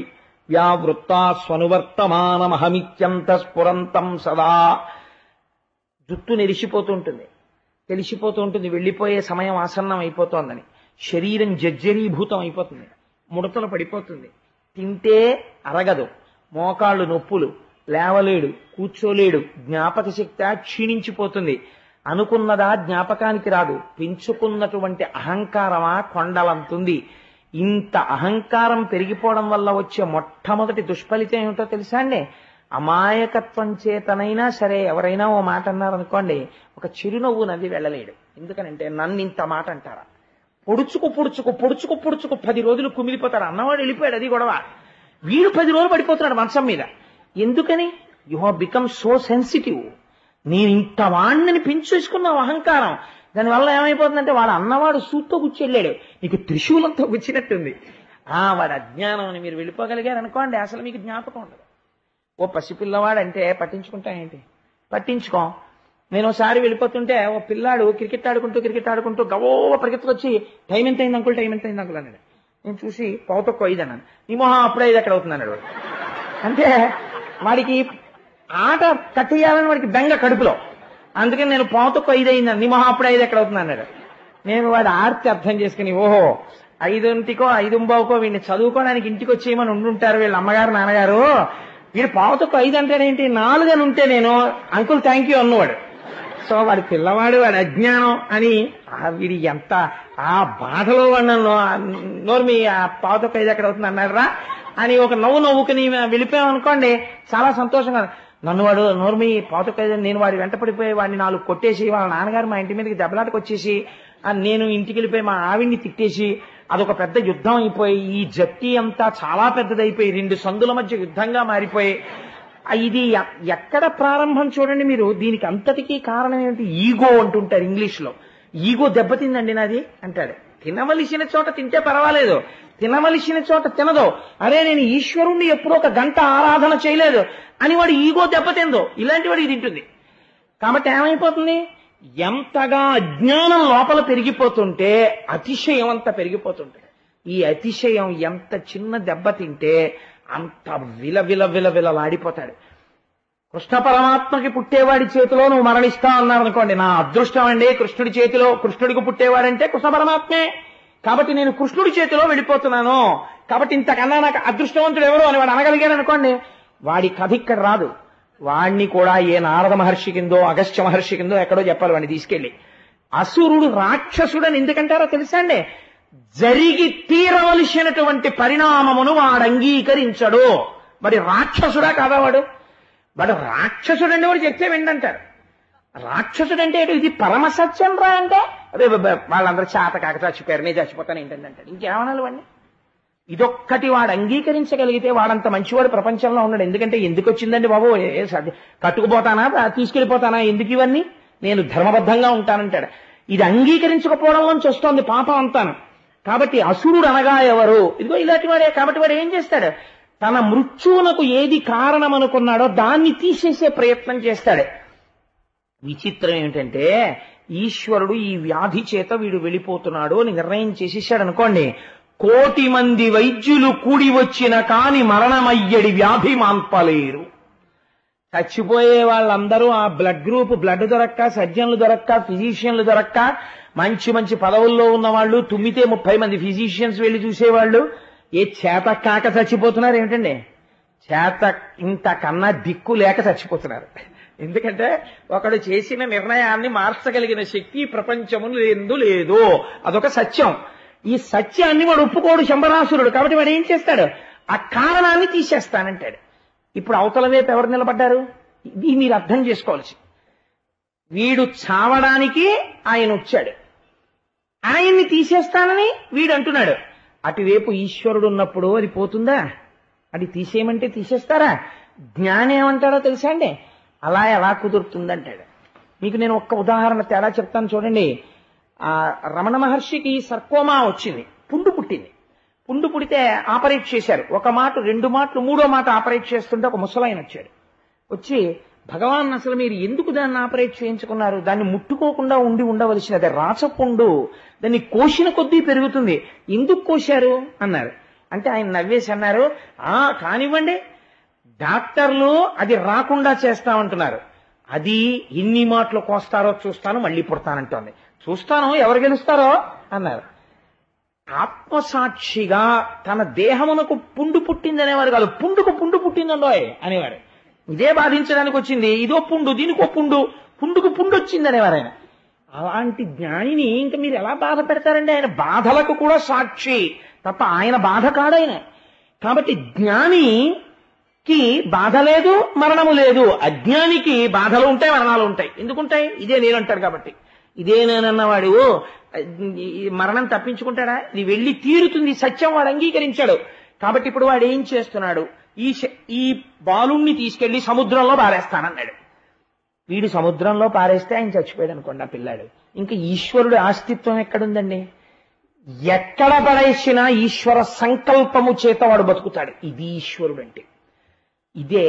వ్యావృత్తాస్వనువర్తమానమహమిత్యంత స్ఫురంతం సదా. జుట్టు నెరిసిపోతుంటుంది, తెలిసిపోతూ ఉంటుంది వెళ్ళిపోయే సమయం ఆసన్నం అయిపోతోందని. శరీరం జర్జరీభూతం అయిపోతుంది, ముడతలు పడిపోతుంది, తింటే అరగదు, మోకాళ్ళు నొప్పులు, లేవలేడు, కూర్చోలేడు, జ్ఞాపక శక్తి క్షీణించిపోతుంది. అనుకున్నదా జ్ఞాపకానికి రాదు. పెంచుకున్నటువంటి అహంకారమా కొండలంతుంది. ఇంత అహంకారం పెరిగిపోవడం వల్ల వచ్చే మొట్టమొదటి దుష్ఫలితం ఏమిటో తెలుసా అండి? అమాయకత్వం చేతనైనా సరే ఎవరైనా ఓ మాట అన్నారనుకోండి, ఒక చిరునవ్వు నవ్వి వెళ్ళలేడు. ఎందుకనంటే నన్ను ఇంత మాట అంటారా, పొడుచుకు పొడుచుకు పొడుచుకు పొడుచుకు పది రోజులు కుమిలిపోతాడు. అన్నవాడు వెళ్ళిపోయాడు, అది గొడవ. వీడు పది రోజులు పడిపోతున్నాడు మంచం మీద. ఎందుకని? You have become so sensitive. నేను ఇంత వాణ్ణిని పెంచేసుకున్నావు అహంకారం. దానివల్ల ఏమైపోతుందంటే వాడు అన్నవాడు సూత్తో గుచ్చెళ్ళాడు, నీకు త్రిశూలంతో గుచ్చినట్టుంది. ఆ వాడు అజ్ఞానం అని మీరు వెళ్ళిపోగలిగారు అనుకోండి, అసలు మీకు జ్ఞాపకం ఉండదు. ఓ పసిపిల్లవాడంటే పట్టించుకుంటాయేంటి? పట్టించుకో. నేను ఒకసారి వెళ్ళిపోతుంటే ఓ పిల్లాడు క్రికెట్ ఆడుకుంటూ క్రికెట్ ఆడుకుంటూ గవో పరిగెత్తుకొచ్చి టైం ఎంత అయింది అంకుల్, టైం ఎంత అయింది అంకుల్ అన్నాడు. నేను చూసి పావుతొక్క ఐదు అన్నాను. నీ మొహం అప్పుడే ఐదు ఎక్కడ అవుతుంది అన్నాడు. అంటే వాడికి ఆట కట్టేయాలని వాడికి బెంగ కడుపులో. అందుకని నేను పావుతొక్క ఐదు అయిందని, నీ మొహం అప్పుడే ఐదు ఎక్కడ అవుతుంది అన్నాడు. నేను వాడి ఆర్తి అర్థం చేసుకుని, ఓహో ఐదింటికో ఐదుంబావుకో వీడిని చదువుకోవడానికి ఇంటికి వచ్చేయమని ఉండుంటారు వీళ్ళ అమ్మగారు నాన్నగారు, వీడు పావుతొక్క ఐదు అంటాడేంటి, నాలుగు అని ఉంటే నేను అంకుల్ థ్యాంక్ యూ అన్నవాడు. సో వాడి పిల్లవాడు వాడి అజ్ఞానం అని వీడి ఎంత ఆ బాధలో వాడిన నోర్మి ఆ పావుతొక్క ఐదు ఎక్కడ అవుతుంది అన్నారా అని ఒక నవ్వు నవ్వుకుని వెళ్ళిపోయామనుకోండి, చాలా సంతోషంగా. నన్ను వాడు నోర్మి పావుతొక్క ఐదు, నేను వాడి వెంట పడిపోయి వాడిని నాలుగు కొట్టేసి వాళ్ళ నాన్నగారు మా ఇంటి మీదకి దెబ్బలాటకు వచ్చేసి నేను ఇంటికి వెళ్ళిపోయి మా ఆవిడ్ని తిట్టేసి అదొక పెద్ద యుద్ధం అయిపోయి ఈ జట్టి అంతా చాలా పెద్దదైపోయి రెండు సందుల మధ్య యుద్ధంగా మారిపోయి, ఇది ఎక్కడ ప్రారంభం చూడండి మీరు. దీనికి అంతటికీ కారణం ఏమిటి? ఈగో అంటుంటారు ఇంగ్లీష్ లో. ఈగో దెబ్బతిందండి నాది అంటాడు. తినవలసిన చోట తింటే పర్వాలేదు, తినవలసిన చోట తినదు. అరే నేను ఈశ్వరుణ్ణి ఎప్పుడో ఒక గంట ఆరాధన చేయలేదు అని వాడు ఈగో దెబ్బతిందో, ఇలాంటి వాడు ఇది తింటుంది. కాబట్టి ఏమైపోతుంది? ఎంతగా అజ్ఞానం లోపల పెరిగిపోతుంటే అతిశయం అంత పెరిగిపోతుంటే, ఈ అతిశయం ఎంత చిన్న దెబ్బ తింటే అంత విల విల విల విలలాడిపోతాడు. కృష్ణ పరమాత్మకి పుట్టేవాడి చేతిలో నువ్వు మరణిస్తావు అన్నారు అనుకోండి, నా అదృష్టం అండి కృష్ణుడి చేతిలో, కృష్ణుడికి పుట్టేవాడంటే కృష్ణ పరమాత్మే, కాబట్టి నేను కృష్ణుడి చేతిలో వెళ్ళిపోతున్నాను, కాబట్టి ఇంతకన్నా నాకు అదృష్టవంతుడు ఎవరు అని వాడు అనగలిగాడు అనుకోండి, వాడి కథ ఇక్కడ రాదు. వాణ్ణి కూడా ఏ నారద మహర్షి కిందో అగస్త్య మహర్షి కిందో ఎక్కడో చెప్పాలి వాడిని తీసుకెళ్లి. అసురుడు రాక్షసుడని ఎందుకంటారో తెలుసా అండి? జరిగి తీరవలసినటువంటి పరిణామమును వాడు అంగీకరించడు. మరి రాక్షసుడా కాదా వాడు? వాడు రాక్షసుడంటే వాడు చెప్తే విండంటారు. రాక్షసుడంటే ఇది పరమసత్యం రా అంటే అదే వాళ్ళందరూ చేత కాక చచ్చిపోయారు, నేను చచ్చిపోతాను ఏంటంటే అంటాడు. ఇంకేమనాలి వాడిని? ఇదొక్కటి వాడు అంగీకరించగలిగితే వాడంత మంచివాడు ప్రపంచంలో ఉన్నాడు. ఎందుకంటే ఎందుకు వచ్చిందండి బాబు, కట్టుకుపోతానా తీసుకెళ్లిపోతానా, ఎందుకు ఇవన్నీ, నేను ధర్మబద్ధంగా ఉంటానంటాడు. ఇది అంగీకరించకపోవడంలోంచి వస్తోంది పాపం అంతాను. కాబట్టి అసురుడు అనగా ఎవరు? ఇదిగో ఇలాంటి వాడే. కాబట్టి వాడు ఏం చేస్తాడు? తన మృత్యువునకు ఏది కారణం అనుకున్నాడో దాన్ని తీసేసే ప్రయత్నం చేస్తాడు. విచిత్రం ఏమిటంటే ఈశ్వరుడు ఈ వ్యాధి చేత వీడు వెళ్ళిపోతున్నాడు అని నిర్ణయం చేసేసాడు అనుకోండి, కోటి మంది వైద్యులు కూడి వచ్చిన కాని మరణమయ్యడి వ్యాధి మాన్పలేరు. చచ్చిపోయే వాళ్ళందరూ ఆ బ్లడ్ గ్రూప్ బ్లడ్ దొరక్క, సర్జన్లు దొరక్క, ఫిజిషియన్లు దొరక్క, మంచి మంచి పదవుల్లో ఉన్న వాళ్ళు, తుమ్మితే ముప్పై మంది ఫిజిషియన్స్ వెళ్లి చూసేవాళ్ళు, ఏ చేత కాక చచ్చిపోతున్నారు ఏమిటండి? చేత ఇంతకన్నా దిక్కు లేక చచ్చిపోతున్నారు. ఎందుకంటే ఒకడు చేసిన నిర్ణయాన్ని మార్చగలిగిన శక్తి ప్రపంచమును ఎందు లేదు, అదొక సత్యం. ఈ సత్యాన్ని వాడు ఒప్పుకోడు శంబరాసురుడు. కాబట్టి వాడు ఏం చేస్తాడు? ఆ కారణాన్ని తీసేస్తానంటాడు. ఇప్పుడు అవతల వైపు ఎవరు నిలబడ్డారు? ఇది మీరు అర్థం చేసుకోవాల్సి. వీడు చావడానికి ఆయన వచ్చాడు, ఆయన్ని తీసేస్తానని వీడు అంటున్నాడు. అటువైపు ఈశ్వరుడు ఉన్నప్పుడు అది పోతుందా? అది తీసేయమంటే తీసేస్తారా? జ్ఞానం ఏమంటారో తెలుసా అండి? అలా ఎలా కుదురుతుందంటాడు. మీకు నేను ఒక్క ఉదాహరణ తేడా చెప్తాను చూడండి. ఆ రమణ మహర్షికి సర్కోమా వచ్చింది, పుండు పుట్టింది. పుండు పుడితే ఆపరేట్ చేశారు. ఒక మాట, రెండు మాటలు, మూడో మాట ఆపరేట్ చేస్తుంటే ఒక ముసలాయన వచ్చాడు. వచ్చి, భగవాన్ అసలు మీరు ఎందుకు దాన్ని ఆపరేట్ చేయించుకున్నారు? దాన్ని ముట్టుకోకుండా ఉండి ఉండవలసినది, రాచపుండు, దాన్ని కోసిన కొద్దీ పెరుగుతుంది, ఎందుకు కోశారు అన్నారు. అంటే ఆయన నవ్వేసి అన్నారు, ఆ కానివ్వండి, డాక్టర్లు అది రాకుండా చేస్తామంటున్నారు, అది ఎన్ని మాటలు కోస్తారో చూస్తాను, మళ్ళీ పుడతానంటోంది, చూస్తాను ఎవరు గెలుస్తారో అన్నారు. ఆత్మసాక్షిగా తన దేహమునకు పుండు పుట్టిందనేవారు కాదు, పుండుకు పుండు పుట్టిందండో అనేవారు. ఇదే బాధించడానికి వచ్చింది, ఇదో పుండు, దీనికో పుండు, పుండుకు పుండు వచ్చిందనేవారు ఆయన. అలాంటి జ్ఞానిని ఇంకా మీరు ఎలా బాధ పెడతారండి? ఆయన బాధలకు కూడా సాక్షి తప్ప ఆయన బాధ కాడాయన. కాబట్టి జ్ఞాని కి బాధ లేదు, మరణము లేదు. అజ్ఞానికి బాధలు ఉంటాయి, మరణాలు ఉంటాయి. ఎందుకుంటాయి? ఇదే నేను అంటాడు కాబట్టి. ఇదే నేనన్నవాడు మరణం తప్పించుకుంటాడా? ఇది వెళ్ళి తీరుతుంది, సత్యం వాడు అంగీకరించాడు. కాబట్టి ఇప్పుడు వాడు ఏం చేస్తున్నాడు? ఈ ఈ బాలుణ్ణి తీసుకెళ్లి సముద్రంలో పారేస్తానన్నాడు. వీడు సముద్రంలో పారేస్తే ఆయన చచ్చిపోయాడు అనుకోండి ఆ పిల్లాడు. ఇంకా ఈశ్వరుడు అస్తిత్వం ఎక్కడుందండి? ఎక్కడ పడేసినా ఈశ్వర సంకల్పము చేత వాడు బతుకుతాడు. ఇది ఈశ్వరుడు అంటే. ఇదే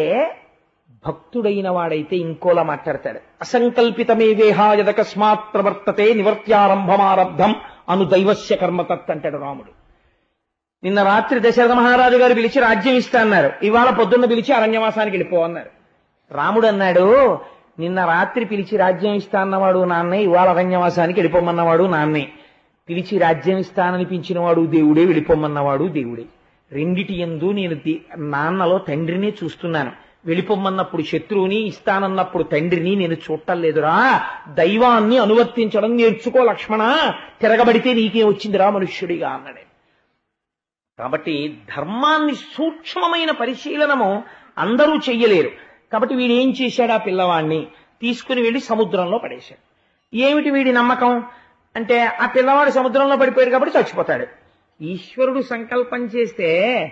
భక్తుడైన వాడైతే ఇంకోలా మాట్లాడతాడు. అసంకల్పితమే వేహాయదకస్మాత్ ప్రవర్తతే నివర్త్యారంభమారబ్ధం అను దైవస్య కర్మతత్ అంటాడు రాముడు. నిన్న రాత్రి దశరథ మహారాజు గారు పిలిచి రాజ్యం ఇస్తా అన్నారు. ఇవాళ పొద్దున్న పిలిచి అరణ్యవాసానికి వెళ్ళిపో అన్నారు. రాముడు అన్నాడు, నిన్న రాత్రి పిలిచి రాజ్యం ఇస్తా అన్నవాడు నాన్నే, ఇవాళ అరణ్యవాసానికి వెళ్ళిపోమన్నవాడు నాన్నే. పిలిచి రాజ్యం ఇస్తాననిపించిన వాడు దేవుడే, వెళ్ళిపోమన్నవాడు దేవుడే. రెండిటి యందు నేను నాన్నలో తండ్రిని చూస్తున్నాను. వెళ్ళిపోమన్నప్పుడు శత్రువుని, ఇస్తానన్నప్పుడు తండ్రిని నేను చూడటం లేదురా. దైవాన్ని అనువర్తించడం నేర్చుకో లక్ష్మణ, తిరగబడితే నీకే వచ్చిందిరా మనుష్యుడిగా అన్నాడు. కాబట్టి ధర్మాన్ని సూక్ష్మమైన పరిశీలనము అందరూ చెయ్యలేరు. కాబట్టి వీడు ఏం చేశాడు? ఆ పిల్లవాడిని తీసుకుని వెళ్ళి సముద్రంలో పడేశాడు. ఏమిటి వీడి నమ్మకం అంటే, ఆ పిల్లవాడు సముద్రంలో పడిపోయాడు కాబట్టి చచ్చిపోతాడు. ఈశ్వరుడు సంకల్పం చేస్తే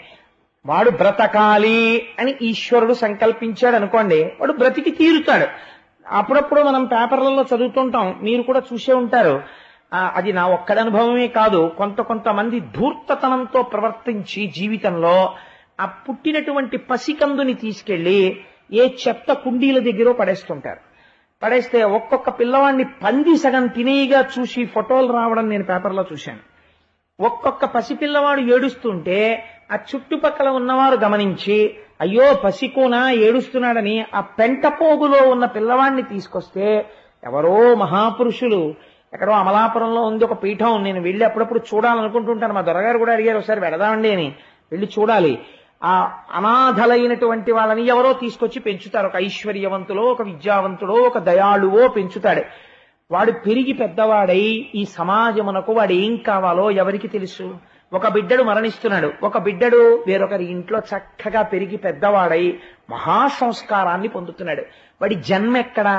వాడు బ్రతకాలి అని ఈశ్వరుడు సంకల్పించాడు అనుకోండి, వాడు బ్రతికి తీరుతాడు. అప్పుడప్పుడు మనం పేపర్లలో చదువుతుంటాం, మీరు కూడా చూసే ఉంటారు. అది నా ఒక్కడి అనుభవమే కాదు, కొంత కొంతమంది ధూర్తతనంతో ప్రవర్తించి జీవితంలో ఆ పుట్టినటువంటి పసికందుని తీసుకెళ్లి ఏ చెత్త కుండీల దగ్గర పడేస్తుంటారు. పడేస్తే ఒక్కొక్క పిల్లవాడిని పంది సగం తినేగా చూసి ఫోటోలు రావడం నేను పేపర్లో చూశాను. ఒక్కొక్క పసిపిల్లవాడు ఏడుస్తుంటే ఆ చుట్టుపక్కల ఉన్నవారు గమనించి, అయ్యో పసికోనా ఏడుస్తున్నాడని ఆ పెంట పోగులో ఉన్న పిల్లవాడిని తీసుకొస్తే, ఎవరో మహాపురుషులు, ఎక్కడో అమలాపురంలో ఉంది ఒక పీఠం, నేను వెళ్ళి అప్పుడప్పుడు చూడాలనుకుంటుంటాను. మా దొరగారు కూడా అడిగారు ఒకసారి వెడదామండి అని. వెళ్ళి చూడాలి. ఆ అనాథలైనటువంటి వాళ్ళని ఎవరో తీసుకొచ్చి పెంచుతారు. ఒక ఐశ్వర్యవంతులో, ఒక విద్యావంతుడో, ఒక దయాళువో పెంచుతాడు. వాడు పెరిగి పెద్దవాడై ఈ సమాజమునకు వాడు ఏం కావాలో ఎవరికి తెలుసు? ఒక బిడ్డడు మరణిస్తున్నాడు, ఒక బిడ్డడు వేరొకరి ఇంట్లో చక్కగా పెరిగి పెద్దవాడై మహాసంస్కారాన్ని పొందుతున్నాడు. వాడి జన్మ ఎక్కడా?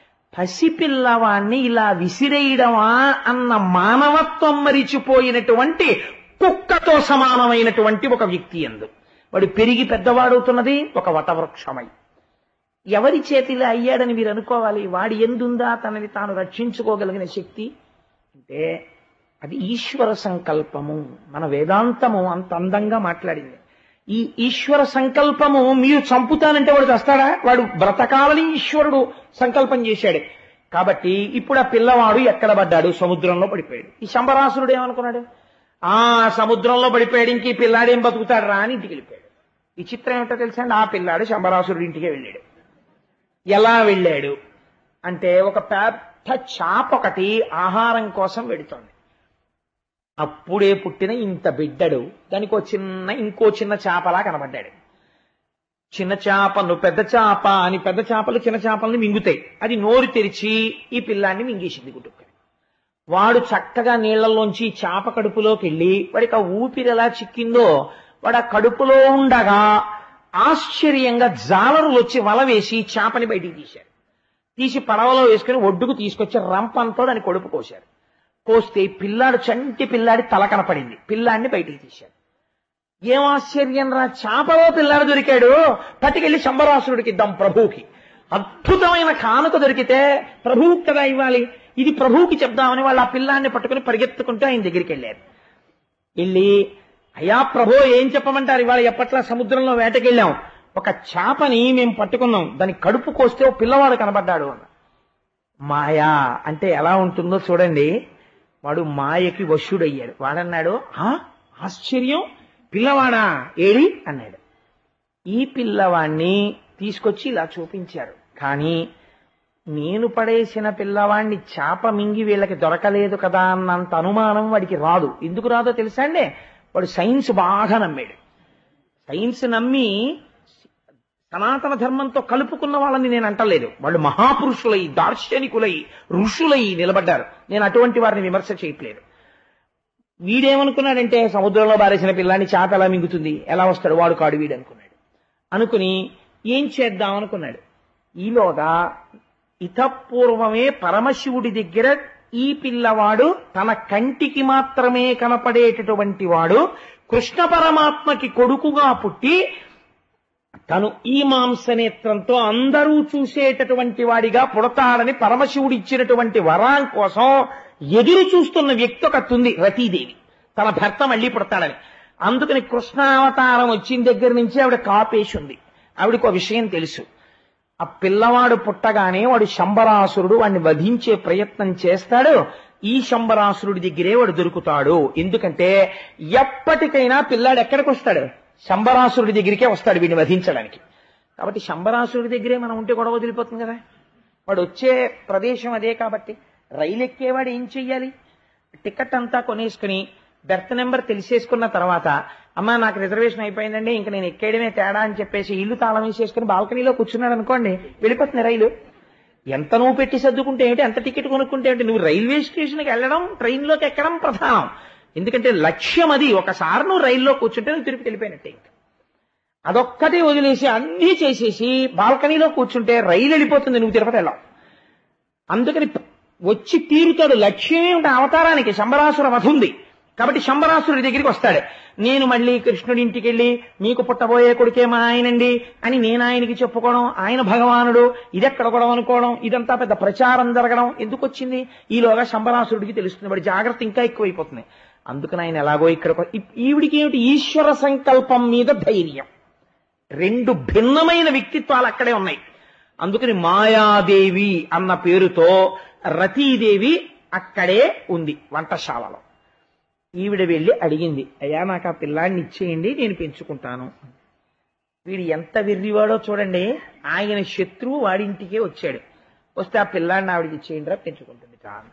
పసిపిల్లవాణ్ణి ఇలా విసిరేయడమా అన్న మానవత్వం మరిచిపోయినటువంటి కుక్కతో సమానమైనటువంటి ఒక వ్యక్తి యందు వాడు పెరిగి పెద్దవాడవుతున్నది ఒక వటవృక్షమై. ఎవరి చేతిలో అయ్యాడని మీరు అనుకోవాలి? వాడి ఎందుందా తనని తాను రక్షించుకోగలిగిన శక్తి అంటే అది ఈశ్వర సంకల్పము. మన వేదాంతము అంత అందంగా మాట్లాడింది. ఈ ఈశ్వర సంకల్పము మీరు చంపుతానంటే వాడు చస్తాడా? వాడు బ్రతకాలని ఈశ్వరుడు సంకల్పం చేశాడు. కాబట్టి ఇప్పుడు ఆ పిల్లవాడు ఎక్కడ పడ్డాడు? సముద్రంలో పడిపోయాడు. ఈ శంబరాసురుడు ఏమనుకున్నాడు? ఆ సముద్రంలో పడిపోయాడు, ఇంక ఈ పిల్లాడేం బతుకుతాడు రా అని ఇంటికి వెళ్ళిపోయాడు. ఈ చిత్రం ఏమిటో తెలుసా అండి? ఆ పిల్లాడు శంబరాసురుడి ఇంటికే వెళ్ళాడు. ఎలా వెళ్ళాడు అంటే, ఒక పెద్ద చాప ఒకటి ఆహారం కోసం వెడుతోంది. అప్పుడే పుట్టిన ఇంత బిడ్డడు దానికి ఒక చిన్న ఇంకో చిన్న చేపలా కనబడ్డాడు. చిన్న చేపను పెద్ద చేప అని పెద్ద చేపలు చిన్న చేపల్ని మింగుతాయి. అది నోరు తెరిచి ఈ పిల్లాన్ని మింగేసింది గుట్టుకొని. వాడు చక్కగా నీళ్లలోంచి చేప కడుపులోకి వెళ్ళి వాడికి ఆ ఊపిరి ఎలా చిక్కిందో, వాడు ఆ కడుపులో ఉండగా ఆశ్చర్యంగా జాలరులు వచ్చి వల వేసి చేపని బయటికి తీశారు. తీసి పడవలో వేసుకుని ఒడ్డుకు తీసుకొచ్చి రంపంతో దాన్ని కొడుపు కోశారు. కోస్తే పిల్లాడు చంటి పిల్లాడి తల కనపడింది. పిల్లాడిని బయటికి తీశారు. ఏం ఆశ్చర్యం రా, చేపలో పిల్లాడు దొరికాడు, పట్టుకెళ్ళి శంబరాసురుడికి ఇద్దాం ప్రభువుకి. అద్భుతమైన కానుక దొరికితే ప్రభువుకి కదా ఇవ్వాలి, ఇది ప్రభువుకి చెప్దామని వాళ్ళు ఆ పిల్లాన్ని పట్టుకుని పరిగెత్తుకుంటూ ఆయన దగ్గరికి వెళ్ళారు. వెళ్ళి, అయ్యా ప్రభు ఏం చెప్పమంటారు, ఇవాళ ఎప్పట్లా సముద్రంలో వేటకెళ్ళాం, ఒక చేపని మేము పట్టుకున్నాం, దాని కడుపు కోస్తే ఓ పిల్లవాడు కనబడ్డాడు అన్న. మాయా అంటే ఎలా ఉంటుందో చూడండి. వాడు మాయకి వశుడయ్యాడు. వాడన్నాడు, ఆ ఆశ్చర్యం, పిల్లవాడా ఏడి అన్నాడు. ఈ పిల్లవాణ్ణి తీసుకొచ్చి ఇలా చూపించారు. కానీ నేను పడేసిన పిల్లవాణ్ణి చేప మింగి వీళ్ళకి దొరకలేదు కదా అన్నంత అనుమానం వాడికి రాదు. ఎందుకు రాదో తెలుసా అండి? వాడు సైన్స్ బాగా నమ్మాడు. సైన్స్ నమ్మి సనాతన ధర్మంతో కలుపుకున్న వాళ్ళని నేను అంటలేదు. వాళ్ళు మహాపురుషులై, దార్శనికులై, ఋషులై నిలబడ్డారు. నేను అటువంటి వారిని విమర్శ చేయట్లేదు. వీడేమనుకున్నాడంటే, సముద్రంలో బారేసిన పిల్లాన్ని చేప ఎలా మింగుతుంది, ఎలా వస్తాడు, వాడు కాడు వీడు అనుకున్నాడు. అనుకుని ఏం చేద్దాం అనుకున్నాడు. ఈలోగా ఇతపూర్వమే పరమశివుడి దగ్గర ఈ పిల్లవాడు తన కంటికి మాత్రమే కనపడేటటువంటి వాడు కృష్ణ పరమాత్మకి కొడుకుగా పుట్టి తను ఈ మాంసనేత్రంతో అందరూ చూసేటటువంటి వాడిగా పుడతాడని పరమశివుడు ఇచ్చినటువంటి వరం కోసం ఎదురు చూస్తున్న వ్యక్తి ఒకటి ఉంది, రతీదేవి. తన భర్త మళ్ళీ పుడతాడని. అందుకని కృష్ణావతారం వచ్చిన దగ్గర నుంచి ఆవిడ కాపేసి ఉంది. ఆవిడకు ఆ విషయం తెలుసు. ఆ పిల్లవాడు పుట్టగానే వాడు శంబరాసురుడు వాడిని వధించే ప్రయత్నం చేస్తాడు. ఈ శంబరాసురుడి దగ్గరే వాడు దొరుకుతాడు. ఎందుకంటే ఎప్పటికైనా పిల్లాడు ఎక్కడికి వస్తాడు? శంబరాసురుడి దగ్గరికే వస్తాడు వీడిని వధించడానికి. కాబట్టి శంబరాసురుడి దగ్గరే మనం ఉంటే గొడవ వదిలిపోతుంది కదా. వాడు వచ్చే ప్రదేశం అదే కాబట్టి రైలు ఎక్కేవాడు ఏం చెయ్యాలి? టికెట్ అంతా కొనేసుకుని బెర్త్ నెంబర్ తెలిసేసుకున్న తర్వాత అమ్మా నాకు రిజర్వేషన్ అయిపోయిందండి, ఇంక నేను ఎక్కేయడమే తేడా అని చెప్పేసి ఇల్లు తాళం వేసేసుకుని బాల్కనీలో కూర్చున్నాడు అనుకోండి, వెళ్ళిపోతుంది రైలు. ఎంత నువ్వు పెట్టి సర్దుకుంటే ఏమిటి, ఎంత టికెట్ కొనుక్కుంటే ఏమిటి, నువ్వు రైల్వే స్టేషన్కి వెళ్ళడం ట్రైన్లోకి ఎక్కడం ప్రధానం. ఎందుకంటే లక్ష్యం అది. ఒకసారి నువ్వు రైల్లో కూర్చుంటే నువ్వు తిరుపతి వెళ్ళిపోయినట్టే. ఇంకా అదొక్కటే వదిలేసి అన్నీ చేసేసి బాల్కనీలో కూర్చుంటే రైలు వెళ్ళిపోతుంది, నువ్వు తిరుపతి వెళ్ళావు. అందుకని వచ్చి తీరుతాడు. లక్ష్యం ఏమిటి? అవతారానికి శంబరాసుర వధ ఉంది కాబట్టి శంబరాసురుడి దగ్గరికి వస్తాడు. నేను మళ్ళీ కృష్ణుడి ఇంటికి వెళ్ళి మీకు పుట్టబోయే కొడుకే మా ఆయనండి అని నేను ఆయనకి చెప్పుకోవడం, ఆయన భగవానుడు, ఇదెక్కడ గొడవ అనుకోవడం, ఇదంతా పెద్ద ప్రచారం జరగడం ఎందుకు వచ్చింది? ఈలోగా శంబరాసురుడికి తెలుస్తుంది, వాడి జాగ్రత్త ఇంకా ఎక్కువైపోతుంది. అందుకని ఆయన ఎలాగో ఇక్కడ ఈవిడికి ఏమిటి? ఈశ్వర సంకల్పం మీద ధైర్యం. రెండు భిన్నమైన వ్యక్తిత్వాలు అక్కడే ఉన్నాయి. అందుకని మాయాదేవి అన్న పేరుతో రతీదేవి అక్కడే ఉంది వంటశాలలో. ఈవిడ వెళ్ళి అడిగింది, అయ్యా నాకు ఆ పిల్లాడిని ఇచ్చేయండి, నేను పెంచుకుంటాను. వీడు ఎంత వెర్రివాడో చూడండి. ఆయన శత్రువు వాడింటికే వచ్చాడు. వస్తే ఆ పిల్లాడిని ఆవిడికి ఇచ్చేయండి రా, పెంచుకుంటుంది చాలు.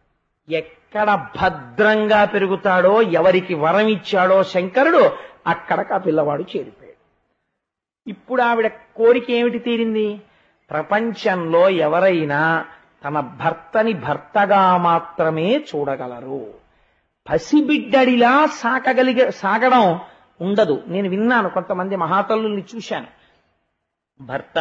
ఎక్కడ భద్రంగా పెరుగుతాడో, ఎవరికి వరం ఇచ్చాడో శంకరుడు, అక్కడికి ఆ పిల్లవాడు చేరిపోయాడు. ఇప్పుడు ఆవిడ కోరిక ఏమిటి తీరింది? ప్రపంచంలో ఎవరైనా తన భర్తని భర్తగా మాత్రమే చూడగలరు. పసిబిడ్డడిలా సాకగలిగ సాగడం ఉండదు. నేను విన్నాను, కొంతమంది మహాతల్లుల్ని చూశాను. భర్త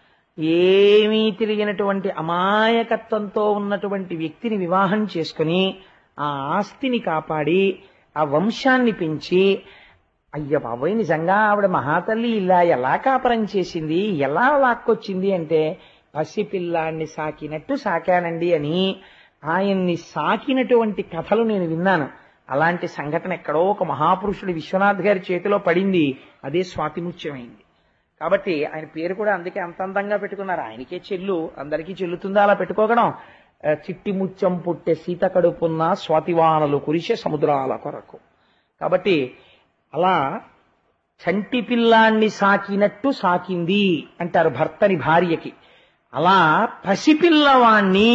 ఏమీ తెలియనటువంటి అమాయకత్వంతో ఉన్నటువంటి వ్యక్తిని వివాహం చేసుకుని ఆ ఆస్తిని కాపాడి ఆ వంశాన్ని పెంచి, అయ్య బాబోయ్ నిజంగా ఆవిడ మహాతల్లి ఇలా ఎలా కాపరం చేసింది, ఎలా లాక్కొచ్చింది అంటే, పసిపిల్లాన్ని సాకినట్టు సాకానండి అని ఆయన్ని సాకినటువంటి కథలు నేను విన్నాను. అలాంటి సంఘటన ఎక్కడో ఒక మహాపురుషుడు విశ్వనాథ్ గారి చేతిలో పడింది. అదే స్వాతిముత్యమైంది. కాబట్టి ఆయన పేరు కూడా అందుకే అంత అందంగా పెట్టుకున్నారు. ఆయనకే చెల్లు, అందరికీ చెల్లుతుందా అలా పెట్టుకోగడం? చిట్టి ముత్యం పుట్టే సీత కడుపున్న స్వాతివానలు కురిసే సముద్రాల కొరకు. కాబట్టి అలా చంటి పిల్లాన్ని సాకినట్టు సాకింది అంటారు భర్తని భార్యకి. అలా పసిపిల్లవాణ్ణి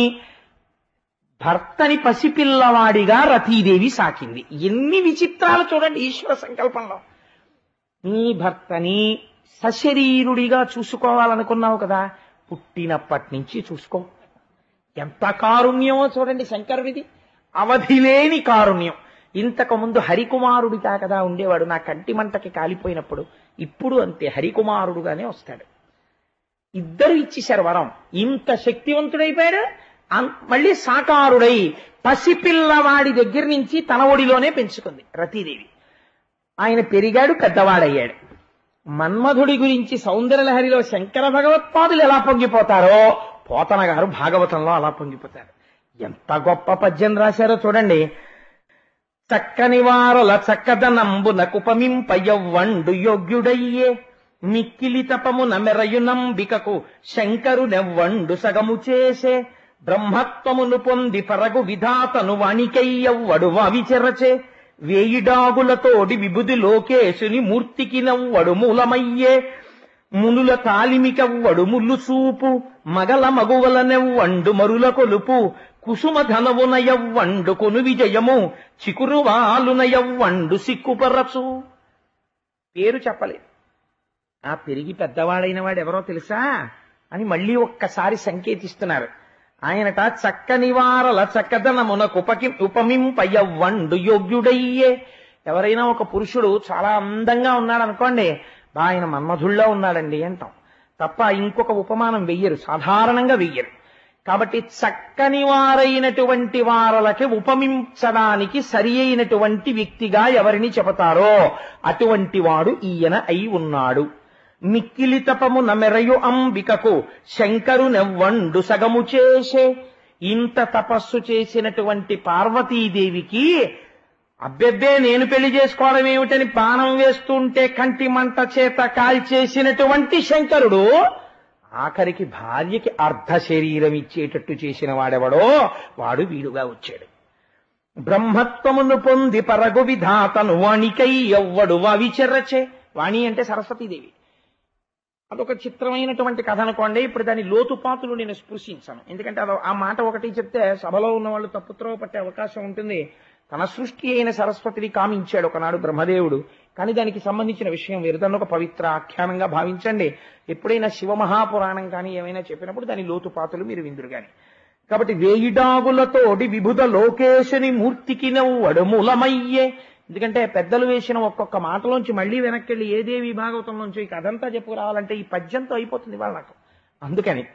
భర్తని పసిపిల్లవాడిగా రతీదేవి సాకింది. ఎన్ని విచిత్రాలు చూడండి ఈశ్వర సంకల్పంలో. నీ భర్తని సశరీరుడిగా చూసుకోవాలనుకున్నావు కదా, పుట్టినప్పటి నుంచి చూసుకో. ఎంత కారుణ్యమో చూడండి శంకరుడిది, అవధిలేని కారుణ్యం. ఇంతకు ముందు హరికుమారుడిగా కదా ఉండేవాడు, నా కంటి మంటకి కాలిపోయినప్పుడు. ఇప్పుడు అంతే, హరికుమారుడుగానే వస్తాడు. ఇద్దరు ఇచ్చేశారు వరం. ఇంత శక్తివంతుడైపోయాడు, మళ్ళీ సాకారుడై పసిపిల్లవాడి దగ్గర నుంచి తన ఒడిలోనే పెంచుకుంది రతీదేవి. ఆయన పెరిగాడు, పెద్దవాడయ్యాడు. మన్మధుడి గురించి సౌందర్యలహరిలో శంకర భగవత్పాదులు ఎలా పొంగిపోతారో పోతన గారు భాగవతంలో అలా పొంగిపోతారు. ఎంత గొప్ప పద్యం రాశారో చూడండి. చక్కని వారల చక్కదనంబునకుపమింపయవ్వండు యోగ్యుడయ్యే, మిక్కిలి తపమున మెరయునంబికకు శంకరునెవ్వండు సగము చేసే, బ్రహ్మత్వమును పొంది పరగు విధాతను వాణికయ్యవ్వడు వావిచెరచే, వేయిడాగులతోడి విభుది లోకేశుని మూర్తికి నవ్వడు మూలమయ్యే, మునుల తాలిమికవ్వడు ముల్లు చూపు, మగల మగువలనెవ్వండు మరుల కొలుపు, కుసుమ ధనవునయవ్వండు కొను విజయము, చికురువాలునయవ్వండు సిక్కుపరచు. పేరు చెప్పలేదు. ఆ పెరిగి పెద్దవాడైన వాడు ఎవరో తెలుసా అని మళ్ళీ ఒక్కసారి సంకేతిస్తున్నారు. ఆయనట చక్కని వారల చక్కదనమునకు ఉపకి ఉపమింపయవ్వండు యోగ్యుడయ్యే. ఎవరైనా ఒక పురుషుడు చాలా అందంగా ఉన్నాడు అనుకోండి, ఆయన మన్మధుల్లో ఉన్నాడండి అంటాం తప్ప ఇంకొక ఉపమానం వెయ్యరు, సాధారణంగా వెయ్యరు. కాబట్టి చక్కని వారైనటువంటి వారలకి ఉపమించడానికి సరి అయినటువంటి వ్యక్తిగా ఎవరిని చెబుతారో అటువంటి వాడు ఈయన అయి ఉన్నాడు. మిక్కిలి తపము నమెరయు అంబికకు శంకరు నెవ్వండు సగము చేసే. ఇంత తపస్సు చేసినటువంటి పార్వతీదేవికి అబ్బెబ్బే నేను పెళ్లి చేసుకోవడం ఏమిటని బాణం వేస్తుంటే కంటి మంట చేత కాల్చేసినటువంటి శంకరుడు ఆఖరికి భార్యకి అర్ధ శరీరం ఇచ్చేటట్టు చేసిన వాడెవడో వాడు వీడుగా వచ్చాడు. బ్రహ్మత్వమును పొంది పరగు విధాతను వాణికై ఎవ్వడు వావిచెర్రచే. వాణి అంటే సరస్వతీదేవి. అదొక చిత్రమైనటువంటి కథ అనుకోండి. ఇప్పుడు దాని లోతుపాతులు నేను స్పృశించాను, ఎందుకంటే అది ఆ మాట ఒకటి చెప్తే సభలో ఉన్న వాళ్ళు తప్పుత్రోవ పట్టే అవకాశం ఉంటుంది. తన సృష్టి అయిన సరస్వతిని కామించాడు ఒకనాడు బ్రహ్మదేవుడు, కానీ దానికి సంబంధించిన విషయం వేరు. దాన్ని ఒక పవిత్ర ఆఖ్యానంగా భావించండి. ఎప్పుడైనా శివమహాపురాణం కానీ ఏమైనా చెప్పినప్పుడు దాని లోతుపాతులు మీరు విందురు గాని. కాబట్టి వేయిడాగులతోటి విభుద లోకేశుని మూర్తికి నవ్వడు మూలమయ్యే. ఎందుకంటే పెద్దలు వేసిన ఒక్కొక్క మాటలోంచి మళ్లీ వెనక్కి వెళ్ళి ఏ దేవి భాగవతంలోంచి ఈ కథంతా చెప్పుకురావాలంటే ఈ పద్యంతో అయిపోతుంది వాళ్ళ నాకు. అందుకని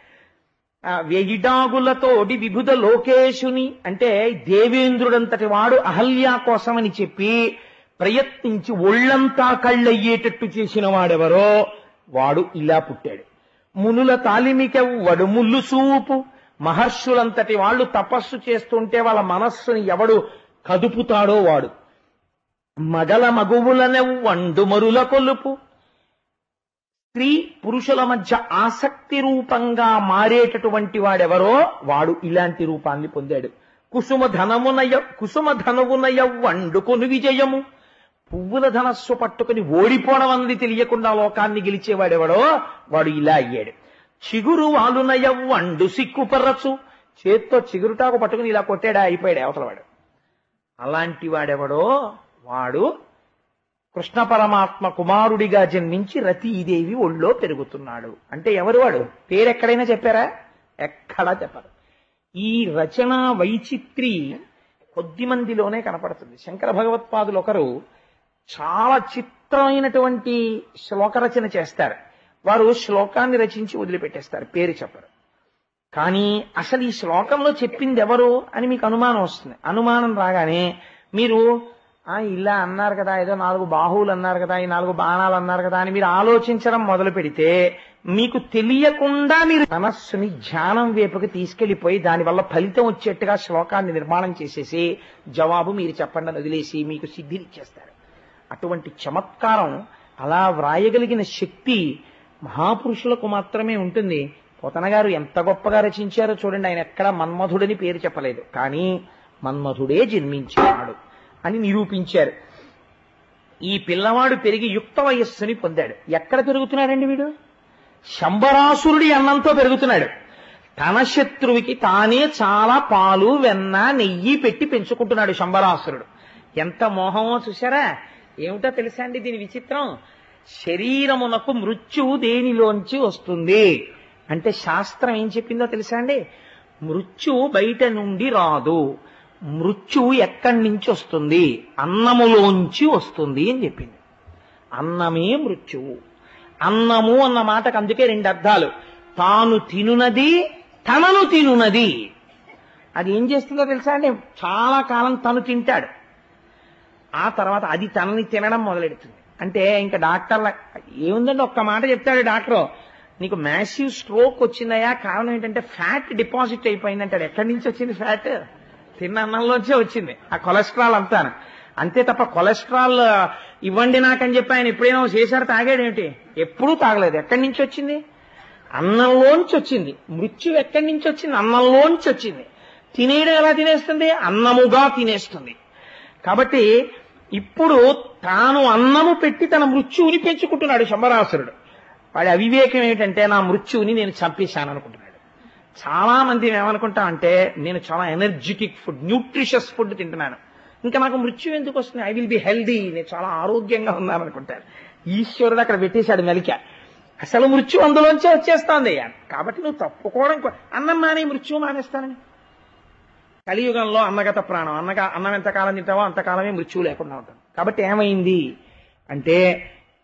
వేయిడాగులతోటి విభుద లోకేశుని అంటే దేవేంద్రుడంతటి వాడు అహల్య కోసమని చెప్పి ప్రయత్నించి ఒళ్లంతా కళ్ళయ్యేటట్టు చేసిన వాడెవరో వాడు ఇలా పుట్టాడు. మునుల తాలిమికెవ్వడు ముల్లు చూపు. మహర్షులంతటి వాళ్ళు తపస్సు చేస్తుంటే వాళ్ళ మనస్సుని ఎవడు కదుపుతాడో వాడు. మగల మగువులనెవ్వండు మరుల కొలుపు. స్త్రీ పురుషుల మధ్య ఆసక్తి రూపంగా మారేటటువంటి వాడెవరో వాడు ఇలాంటి రూపాన్ని పొందాడు. కుసుమ ధనమునయ కుసుమ ధనవునయవ్వండు కొను విజయము. పువ్వుల ధనస్సు పట్టుకుని ఓడిపోవడం అన్నది తెలియకుండా లోకాన్ని గెలిచేవాడెవడో వాడు ఇలా అయ్యాడు. చిగురు వాలునయవ్వండు సిక్కుపరచు. చేత్తో చిగురుటాకు పట్టుకుని ఇలా కొట్టాడా అయిపోయాడు అవతలవాడు. అలాంటి వాడెవడో వాడు కృష్ణ పరమాత్మ కుమారుడిగా జన్మించి రతీదేవి ఒళ్ళో పెరుగుతున్నాడు. అంటే ఎవరు వాడు? పేరెక్కడైనా చెప్పారా? ఎక్కడా చెప్పరు. ఈ రచన వైచిత్రి కొద్ది మందిలోనే కనపడుతుంది. శంకర భగవత్పాదులు ఒకరు చాలా చిత్రమైనటువంటి శ్లోక రచన చేస్తారు. వారు శ్లోకాన్ని రచించి వదిలిపెట్టేస్తారు, పేరు చెప్పరు. కానీ అసలు ఈ శ్లోకంలో చెప్పింది ఎవరు అని మీకు అనుమానం వస్తుంది. అనుమానం రాగానే మీరు ఆ ఇలా అన్నారు కదా, ఏదో నాలుగు బాహువులు అన్నారు కదా, ఈ నాలుగు బాణాలు అన్నారు కదా అని మీరు ఆలోచించడం మొదలు పెడితే మీకు తెలియకుండా మీరు మనస్సుని ధ్యానం వైపుకి తీసుకెళ్లిపోయి దానివల్ల ఫలితం వచ్చేట్టుగా శ్లోకాన్ని నిర్మాణం చేసేసి జవాబు మీరు చెప్పండి అని వదిలేసి మీకు సిద్ధినిచ్చేస్తారు. అటువంటి చమత్కారం, అలా వ్రాయగలిగిన శక్తి మహాపురుషులకు మాత్రమే ఉంటుంది. పోతన గారు ఎంత గొప్పగా రచించారో చూడండి. ఆయన ఎక్కడా మన్మధుడని పేరు చెప్పలేదు, కానీ మన్మధుడే జన్మించాడు అని నిరూపించారు. ఈ పిల్లవాడు పెరిగి యుక్త వయస్సుని పొందాడు. ఎక్కడ పెరుగుతున్నాడండి వీడు? శంబరాసురుడి అన్నంతో పెరుగుతున్నాడు. తన శత్రువుకి తానే చాలా పాలు వెన్న నెయ్యి పెట్టి పెంచుకుంటున్నాడు శంబరాసురుడు. ఎంత మోహమో చూసారా? ఏమిటో తెలుసా అండి దీని విచిత్రం? శరీరమునకు మృత్యువు దేనిలోంచి వస్తుంది అంటే శాస్త్రం ఏం చెప్పిందో తెలుసా అండి? మృత్యువు బయట నుండి రాదు, మృత్యువు ఎక్కడి నుంచి వస్తుంది? అన్నములోంచి వస్తుంది అని చెప్పింది. అన్నమే మృత్యువు. అన్నము అన్న మాటకు అందుకే రెండు అర్థాలు. తాను తినునది, తనను తినునది. అది ఏం చేస్తుందో తెలుసా అండి? చాలా కాలం తను తింటాడు, ఆ తర్వాత అది తనని తినడం మొదలెడుతుంది. అంటే ఇంకా డాక్టర్ల ఏముందండి, ఒక్క మాట చెప్తాడు డాక్టర్, నీకు మ్యాసివ్ స్ట్రోక్ వచ్చిందయా, కారణం ఏంటంటే ఫ్యాట్ డిపాజిట్ అయిపోయింది అంటాడు. ఎక్కడి నుంచి వచ్చింది ఫ్యాట్? తిన్న అన్నంలోంచే వచ్చింది ఆ కొలెస్ట్రాల్ అంతా. అంతే తప్ప కొలెస్ట్రాల్ ఇవ్వండి నాకని చెప్పి ఆయన ఎప్పుడైనా చేశారు తాగాడేమిటి? ఎప్పుడూ తాగలేదు. ఎక్కడి నుంచి వచ్చింది? అన్నంలోంచి వచ్చింది. మృత్యు ఎక్కడి నుంచి వచ్చింది? అన్నంలోంచి వచ్చింది. తినేయడం ఎలా తినేస్తుంది? అన్నముగా తినేస్తుంది. కాబట్టి ఇప్పుడు తాను అన్నము పెట్టి తన మృత్యువుని పెంచుకుంటున్నాడు శంబరాసురుడు. వాడి అవివేకం ఏమిటంటే నా మృత్యువుని నేను చంపేశాను అనుకుంటున్నాడు. చాలా మంది ఏమనుకుంటాం అంటే నేను చాలా ఎనర్జెటిక్ ఫుడ్, న్యూట్రిషియస్ ఫుడ్ తింటున్నాను, ఇంకా నాకు మృత్యు ఎందుకు వస్తుంది, ఐ విల్ బి హెల్దీ, నేను చాలా ఆరోగ్యంగా ఉన్నాను అనుకుంటాను. ఈశ్వరుడు అక్కడ పెట్టేశాడు మెలిక. అసలు మృత్యు అందులోంచే వచ్చేస్తోంది. కాబట్టి నువ్వు తప్పుకోవడం, అన్నం మానే మృత్యువు మానేస్తానని. కలియుగంలో అన్నగత ప్రాణం, అన్నగా అన్నం ఎంతకాలం తింటావో అంతకాలమే మృత్యువు లేకుండా ఉంటుంది. కాబట్టి ఏమైంది అంటే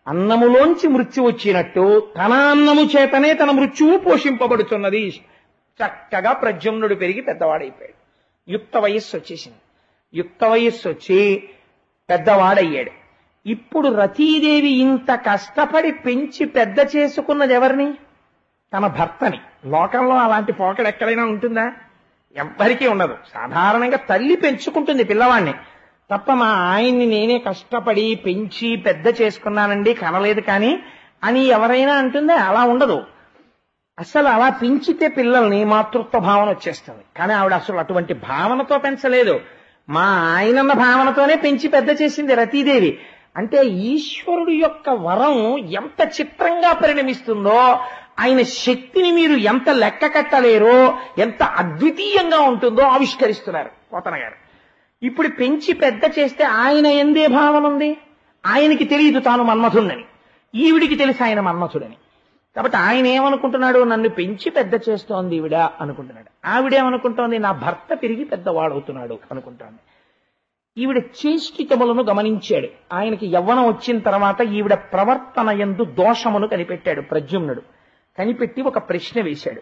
అన్నములోంచి మృత్యు వచ్చినట్టు తన అన్నము చేతనే తన మృత్యువు పోషింపబడుతున్నది. చక్కగా ప్రద్యుమ్నుడు పెరిగి పెద్దవాడైపోయాడు. యుక్త వయస్సు వచ్చేసింది. యుక్త వయస్సు వచ్చి పెద్దవాడయ్యాడు. ఇప్పుడు రతీదేవి ఇంత కష్టపడి పెంచి పెద్ద చేసుకున్నది ఎవరిని? తన భర్తని. లోకంలో అలాంటి పోకడ ఎక్కడైనా ఉంటుందా? ఎవ్వరికీ ఉండదు. సాధారణంగా తల్లి పెంచుకుంటుంది పిల్లవాడిని తప్ప, మా ఆయన్ని నేనే కష్టపడి పెంచి పెద్ద చేసుకున్నానండి కనలేదు కానీ అని ఎవరైనా అంటుందా? అలా ఉండదు. అసలు అలా పెంచితే పిల్లల్ని మాతృత్వ భావన వచ్చేస్తుంది. కానీ ఆవిడ అసలు అటువంటి భావనతో పెంచలేదు. మా ఆయనన్న భావనతోనే పెంచి పెద్ద చేసింది రతీదేవి. అంటే ఈశ్వరుడు యొక్క వరం ఎంత చిత్రంగా పరిణమిస్తుందో, ఆయన శక్తిని మీరు ఎంత లెక్క కట్టలేరో, ఎంత అద్వితీయంగా ఉంటుందో ఆవిష్కరిస్తున్నారు పోతన గారు. ఇప్పుడు పెంచి పెద్ద చేస్తే ఆయన ఎందే భావన ఉంది? ఆయనకి తెలియదు తాను మన్మథుడని, ఈవిడికి తెలుసు ఆయన మన్మథుడని. కాబట్టి ఆయన ఏమనుకుంటున్నాడు? నన్ను పెంచి పెద్ద చేస్తోంది ఈవిడ అనుకుంటున్నాడు. ఆవిడేమనుకుంటోంది? నా భర్త పెరిగి పెద్దవాడవుతున్నాడు అనుకుంటోంది. ఈవిడ చేష్టితములను గమనించాడు. ఆయనకి యవ్వనం వచ్చిన తర్వాత ఈవిడ ప్రవర్తన యందు దోషమును కనిపెట్టాడు ప్రద్యుమ్నుడు. కనిపెట్టి ఒక ప్రశ్న వేశాడు.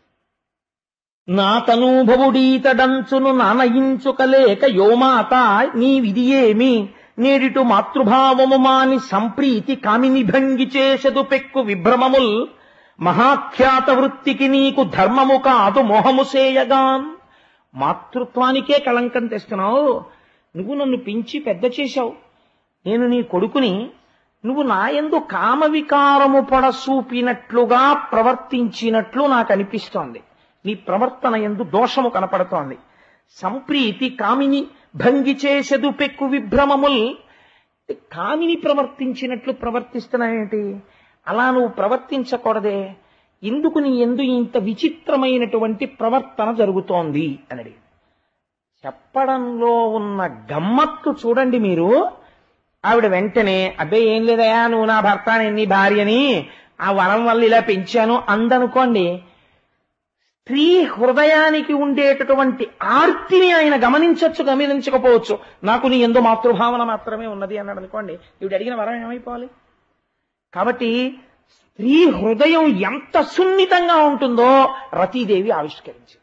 నా తనూభవుడీతడంచును నానయించుకలేక యోమాత నీ విధి ఏమి? నేడిటు మాతృభావము మాని సంప్రీతి కామిని భంగి చేసదు పెక్కు విభ్రమముల్ మహాఖ్యాత వృత్తికి నీకు ధర్మము కాదు మోహము సేయగాన్. మాతృత్వానికే కళంకం తెస్తున్నావు. నువ్వు నన్ను పెంచి పెద్ద చేశావు, నేను నీ కొడుకుని. నువ్వు నాయందు కామవికారము పొడసూపినట్లుగా ప్రవర్తించినట్లు నాకు అనిపిస్తోంది. నీ ప్రవర్తన యందు దోషము కనపడుతోంది. సంప్రీతి కామిని భంగి చేసెదు పెక్కు విభ్రమముల్. కామిని ప్రవర్తించినట్లు ప్రవర్తిస్తున్నాయేంటి? అలా నువ్వు ప్రవర్తించకూడదే. ఎందుకు నీ యందు ఇంత విచిత్రమైనటువంటి ప్రవర్తన జరుగుతోంది అని అడిగి చెప్పడంలో ఉన్న గమ్మత్తు చూడండి మీరు. ఆవిడ వెంటనే అబ్బే ఏం లేదయా, నువ్వు నా భర్త నీ భార్యని ఆ వరం వల్ల ఇలా పెంచాను అందనుకోండి. స్త్రీ హృదయానికి ఉండేటటువంటి ఆర్తిని ఆయన గమనించవచ్చు, గమనించకపోవచ్చు. నాకు నీ ఎందు మాతృభావన మాత్రమే ఉన్నది అన్నాడు అనుకోండి, ఈవిడ అడిగిన వరం ఏమైపోవాలి? కాబట్టి స్త్రీ హృదయం ఎంత సున్నితంగా ఉంటుందో రతీదేవి ఆవిష్కరించింది.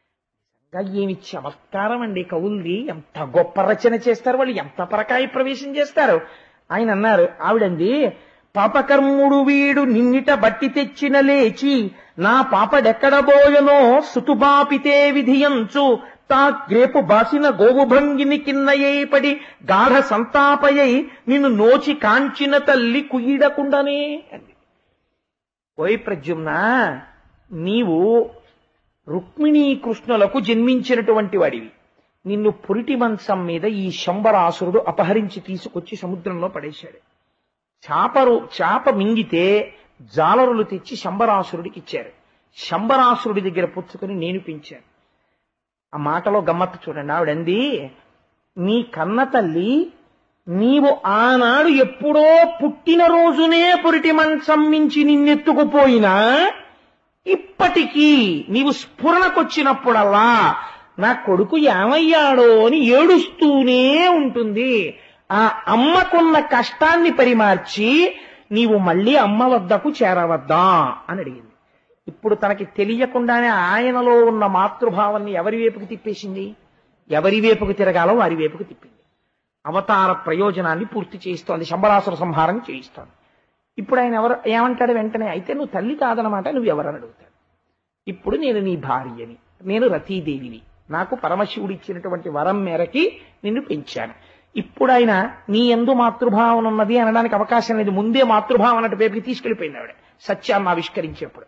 ఏమి చమత్కారం అండి కవుల్ది! ఎంత గొప్ప రచన చేస్తారు వాళ్ళు, ఎంత పరకాయ ప్రవేశం చేస్తారు. ఆయన అన్నారు, ఆవిడంది పాపకర్ముడు వీడు నిన్నిట బట్టి తెచ్చిన లేచి నా పాపడెక్కడబోయనో సుతుబాపితే విధియంచు తా గ్రేపు బాసిన గోవుభంగిని కిన్నయ్యై పడి గాఢ సంతాపయ్యై నిన్ను నోచి కాంచిన తల్లి కుయ్యిడకుండానే అంది. ఓయ్ ప్రద్యుమ్న, నీవు రుక్మిణీ కృష్ణులకు జన్మించినటువంటి వాడివి. నిన్ను పురిటి మంచం మీద ఈ శంబరాసురుడు అపహరించి తీసుకొచ్చి సముద్రంలో పడేశాడు. చాపరు చాప మింగితే జాలరులు తెచ్చి శంబరాసురుడికి ఇచ్చారు. శంబరాసురుడి దగ్గర పుచ్చుకొని నేను పెంచాను. ఆ మాటలో గమ్మత్తు చూడండి. ఆవిడంది, నీ కన్న తల్లి నీవు ఆనాడు ఎప్పుడో పుట్టిన రోజునే పురిటి మంచం మించి నిన్నెత్తుకుపోయినా ఇప్పటికీ నీవు స్ఫురణకొచ్చినప్పుడల్లా నా కొడుకు ఏమయ్యాడో అని ఏడుస్తూనే ఉంటుంది. ఆ అమ్మకున్న కష్టాన్ని పరిమార్చి నీవు మళ్ళీ అమ్మ వద్దకు చేరవద్దా అని అడిగింది. ఇప్పుడు తనకి తెలియకుండానే ఆయనలో ఉన్న మాతృభావాన్ని ఎవరి వైపుకు తిప్పేసింది? ఎవరి వైపుకు తిరగాలో వారి వైపుకు తిప్పింది. అవతార ప్రయోజనాన్ని పూర్తి చేయిస్తోంది, శంబరాసుర సంహారం చేయిస్తోంది. ఇప్పుడు ఆయన ఎవరు ఏమంటాడు? వెంటనే, అయితే నువ్వు తల్లి కాదనమాట, నువ్వు ఎవరని అడుగుతాడు. ఇప్పుడు నేను నీ భార్యని, నేను రతీదేవిని, నాకు పరమశివుడు ఇచ్చినటువంటి వరం మేరకి నిన్ను పెంచాను. ఇప్పుడు ఆయన నీ యందు మాతృభావన ఉన్నది అనడానికి అవకాశం లేదు. ముందే మాతృభావన అంటే వైపుకి తీసుకెళ్లిపోయింది ఆవిడ సత్యాన్ని ఆవిష్కరించేప్పుడు.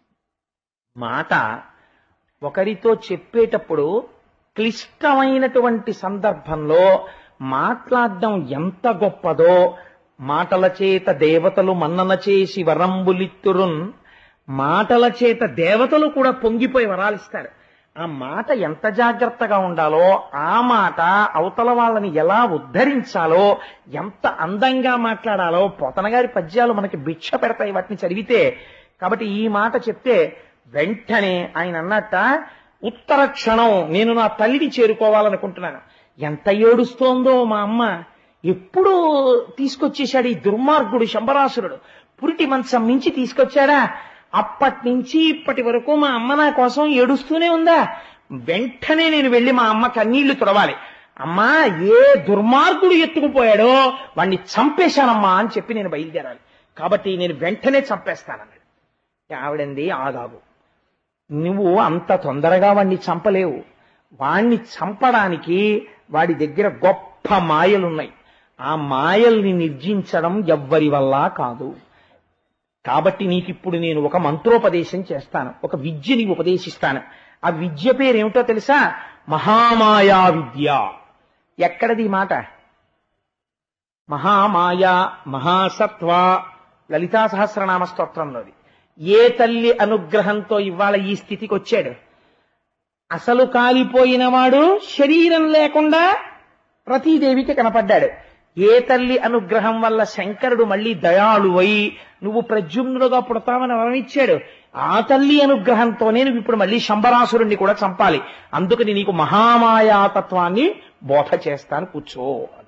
మాట ఒకరితో చెప్పేటప్పుడు క్లిష్టమైనటువంటి సందర్భంలో మాట్లాడడం ఎంత గొప్పదో, మాటల చేత దేవతలు మన్నన చేసి వరంబులిత్తురున్, మాటల చేత దేవతలు కూడా పొంగిపోయి వరాలిస్తారు. ఆ మాట ఎంత జాగ్రత్తగా ఉండాలో, ఆ మాట అవతల వాళ్ళని ఎలా ఉద్ధరించాలో, ఎంత అందంగా మాట్లాడాలో పోతన గారి పద్యాలు మనకి భిక్ష పెడతాయి వాటిని చదివితే. కాబట్టి ఈ మాట చెప్తే వెంటనే ఆయన అన్నట్ట, ఉత్తర క్షణం నేను నా తల్లిని చేరుకోవాలనుకుంటున్నాను. ఎంత ఏడుస్తోందో మా అమ్మ, ఎప్పుడు తీసుకొచ్చేశాడు ఈ దుర్మార్గుడు శంబరాసురుడు? పురిటి మంచం మించి తీసుకొచ్చాడా? అప్పటి నుంచి ఇప్పటి వరకు మా అమ్మ నా కోసం ఏడుస్తూనే ఉందా? వెంటనే నేను వెళ్ళి మా అమ్మ కన్నీళ్లు తుడవాలి. అమ్మా, ఏ దుర్మార్గుడు ఎత్తుకుపోయాడో వాణ్ణి చంపేశానమ్మా అని చెప్పి నేను బయలుదేరాలి. కాబట్టి నేను వెంటనే చంపేస్తానన్నాడు. ఆవిడంది, ఆగాగు, నువ్వు అంత తొందరగా వాణ్ణి చంపలేవు. వాణ్ణి చంపడానికి వాడి దగ్గర గొప్ప మాయలున్నాయి. ఆ మాయల్ని నిర్జించడం ఎవ్వరి వల్ల కాదు. కాబట్టి నీకిప్పుడు నేను ఒక మంత్రోపదేశం చేస్తాను, ఒక విద్యని ఉపదేశిస్తాను. ఆ విద్య పేరేమిటో తెలుసా? మహామాయా విద్య. ఎక్కడది మాట? మహామాయా, మహాసత్వ, లలితా సహస్రనామ స్తోత్రంలోది. ఏ తల్లి అనుగ్రహంతో ఇవాళ ఈ స్థితికి వచ్చాడు? అసలు కాలిపోయిన వాడు శరీరం లేకుండా రతీదేవికి కనపడ్డాడు. ఏ తల్లి అనుగ్రహం వల్ల శంకరుడు మళ్ళీ దయాళువై నువ్వు ప్రద్యుమ్నుడుగా పుడతామని వరమిచ్చాడు? ఆ తల్లి అనుగ్రహంతోనే నువ్వు ఇప్పుడు మళ్ళీ శంబరాసురుణ్ణి కూడా చంపాలి. అందుకని నీకు మహామాయాతత్వాన్ని బోధ చేస్తాను, కూర్చో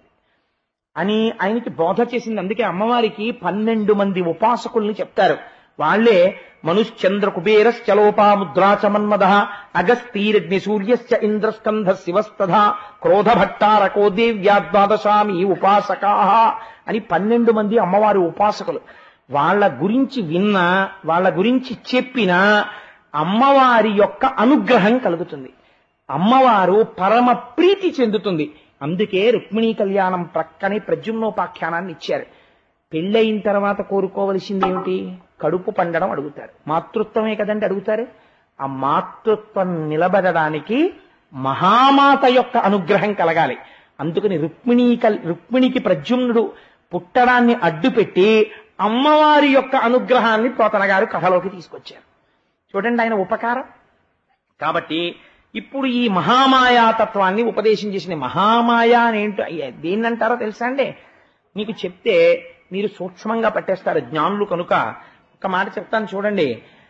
అని ఆయనకి బోధ చేసింది. అందుకే అమ్మవారికి పన్నెండు మంది ఉపాసకుల్ని చెప్తారు. వాళ్లే మనుశ్చంద్ర కుబేరశ్చలోపాముద్రాచ మన్మద అగస్తీరగ్ని సూర్యశ్చ ఇంద్రస్కంధ శివస్తథ క్రోధ భట్టారకో దేవ్యాద్వాదశామి ఉపాసకా అని పన్నెండు మంది అమ్మవారి ఉపాసకులు. వాళ్ళ గురించి విన్నా, వాళ్ళ గురించి చెప్పినా అమ్మవారి యొక్క అనుగ్రహం కలుగుతుంది. అమ్మవారు పరమ ప్రీతి చెందుతుంది. అందుకే రుక్మిణీ కళ్యాణం ప్రక్కనే ప్రద్యుమ్నోపాఖ్యానాన్ని ఇచ్చారు. పెళ్ళయిన తర్వాత కోరుకోవలసింది ఏమిటి? కడుపు పండడం అడుగుతారు. మాతృత్వమే కదండి అడుగుతారు. ఆ మాతృత్వం నిలబడడానికి మహామాత యొక్క అనుగ్రహం కలగాలి. అందుకని రుక్మిణీ రుక్మిణికి ప్రద్యుమ్నుడు పుట్టడాన్ని అడ్డుపెట్టి అమ్మవారి యొక్క అనుగ్రహాన్ని పోతన గారు కథలోకి తీసుకొచ్చారు. చూడండి ఆయన ఉపకారం. కాబట్టి ఇప్పుడు ఈ మహామాయాతత్వాన్ని ఉపదేశం చేసిన మహామాయ అని ఏంటో దేన్నంటారో తెలుసా అండి? మీకు చెప్తే మీరు సూక్ష్మంగా పట్టేస్తారు జ్ఞానులు కనుక. ఒక మాట చెప్తాను చూడండి.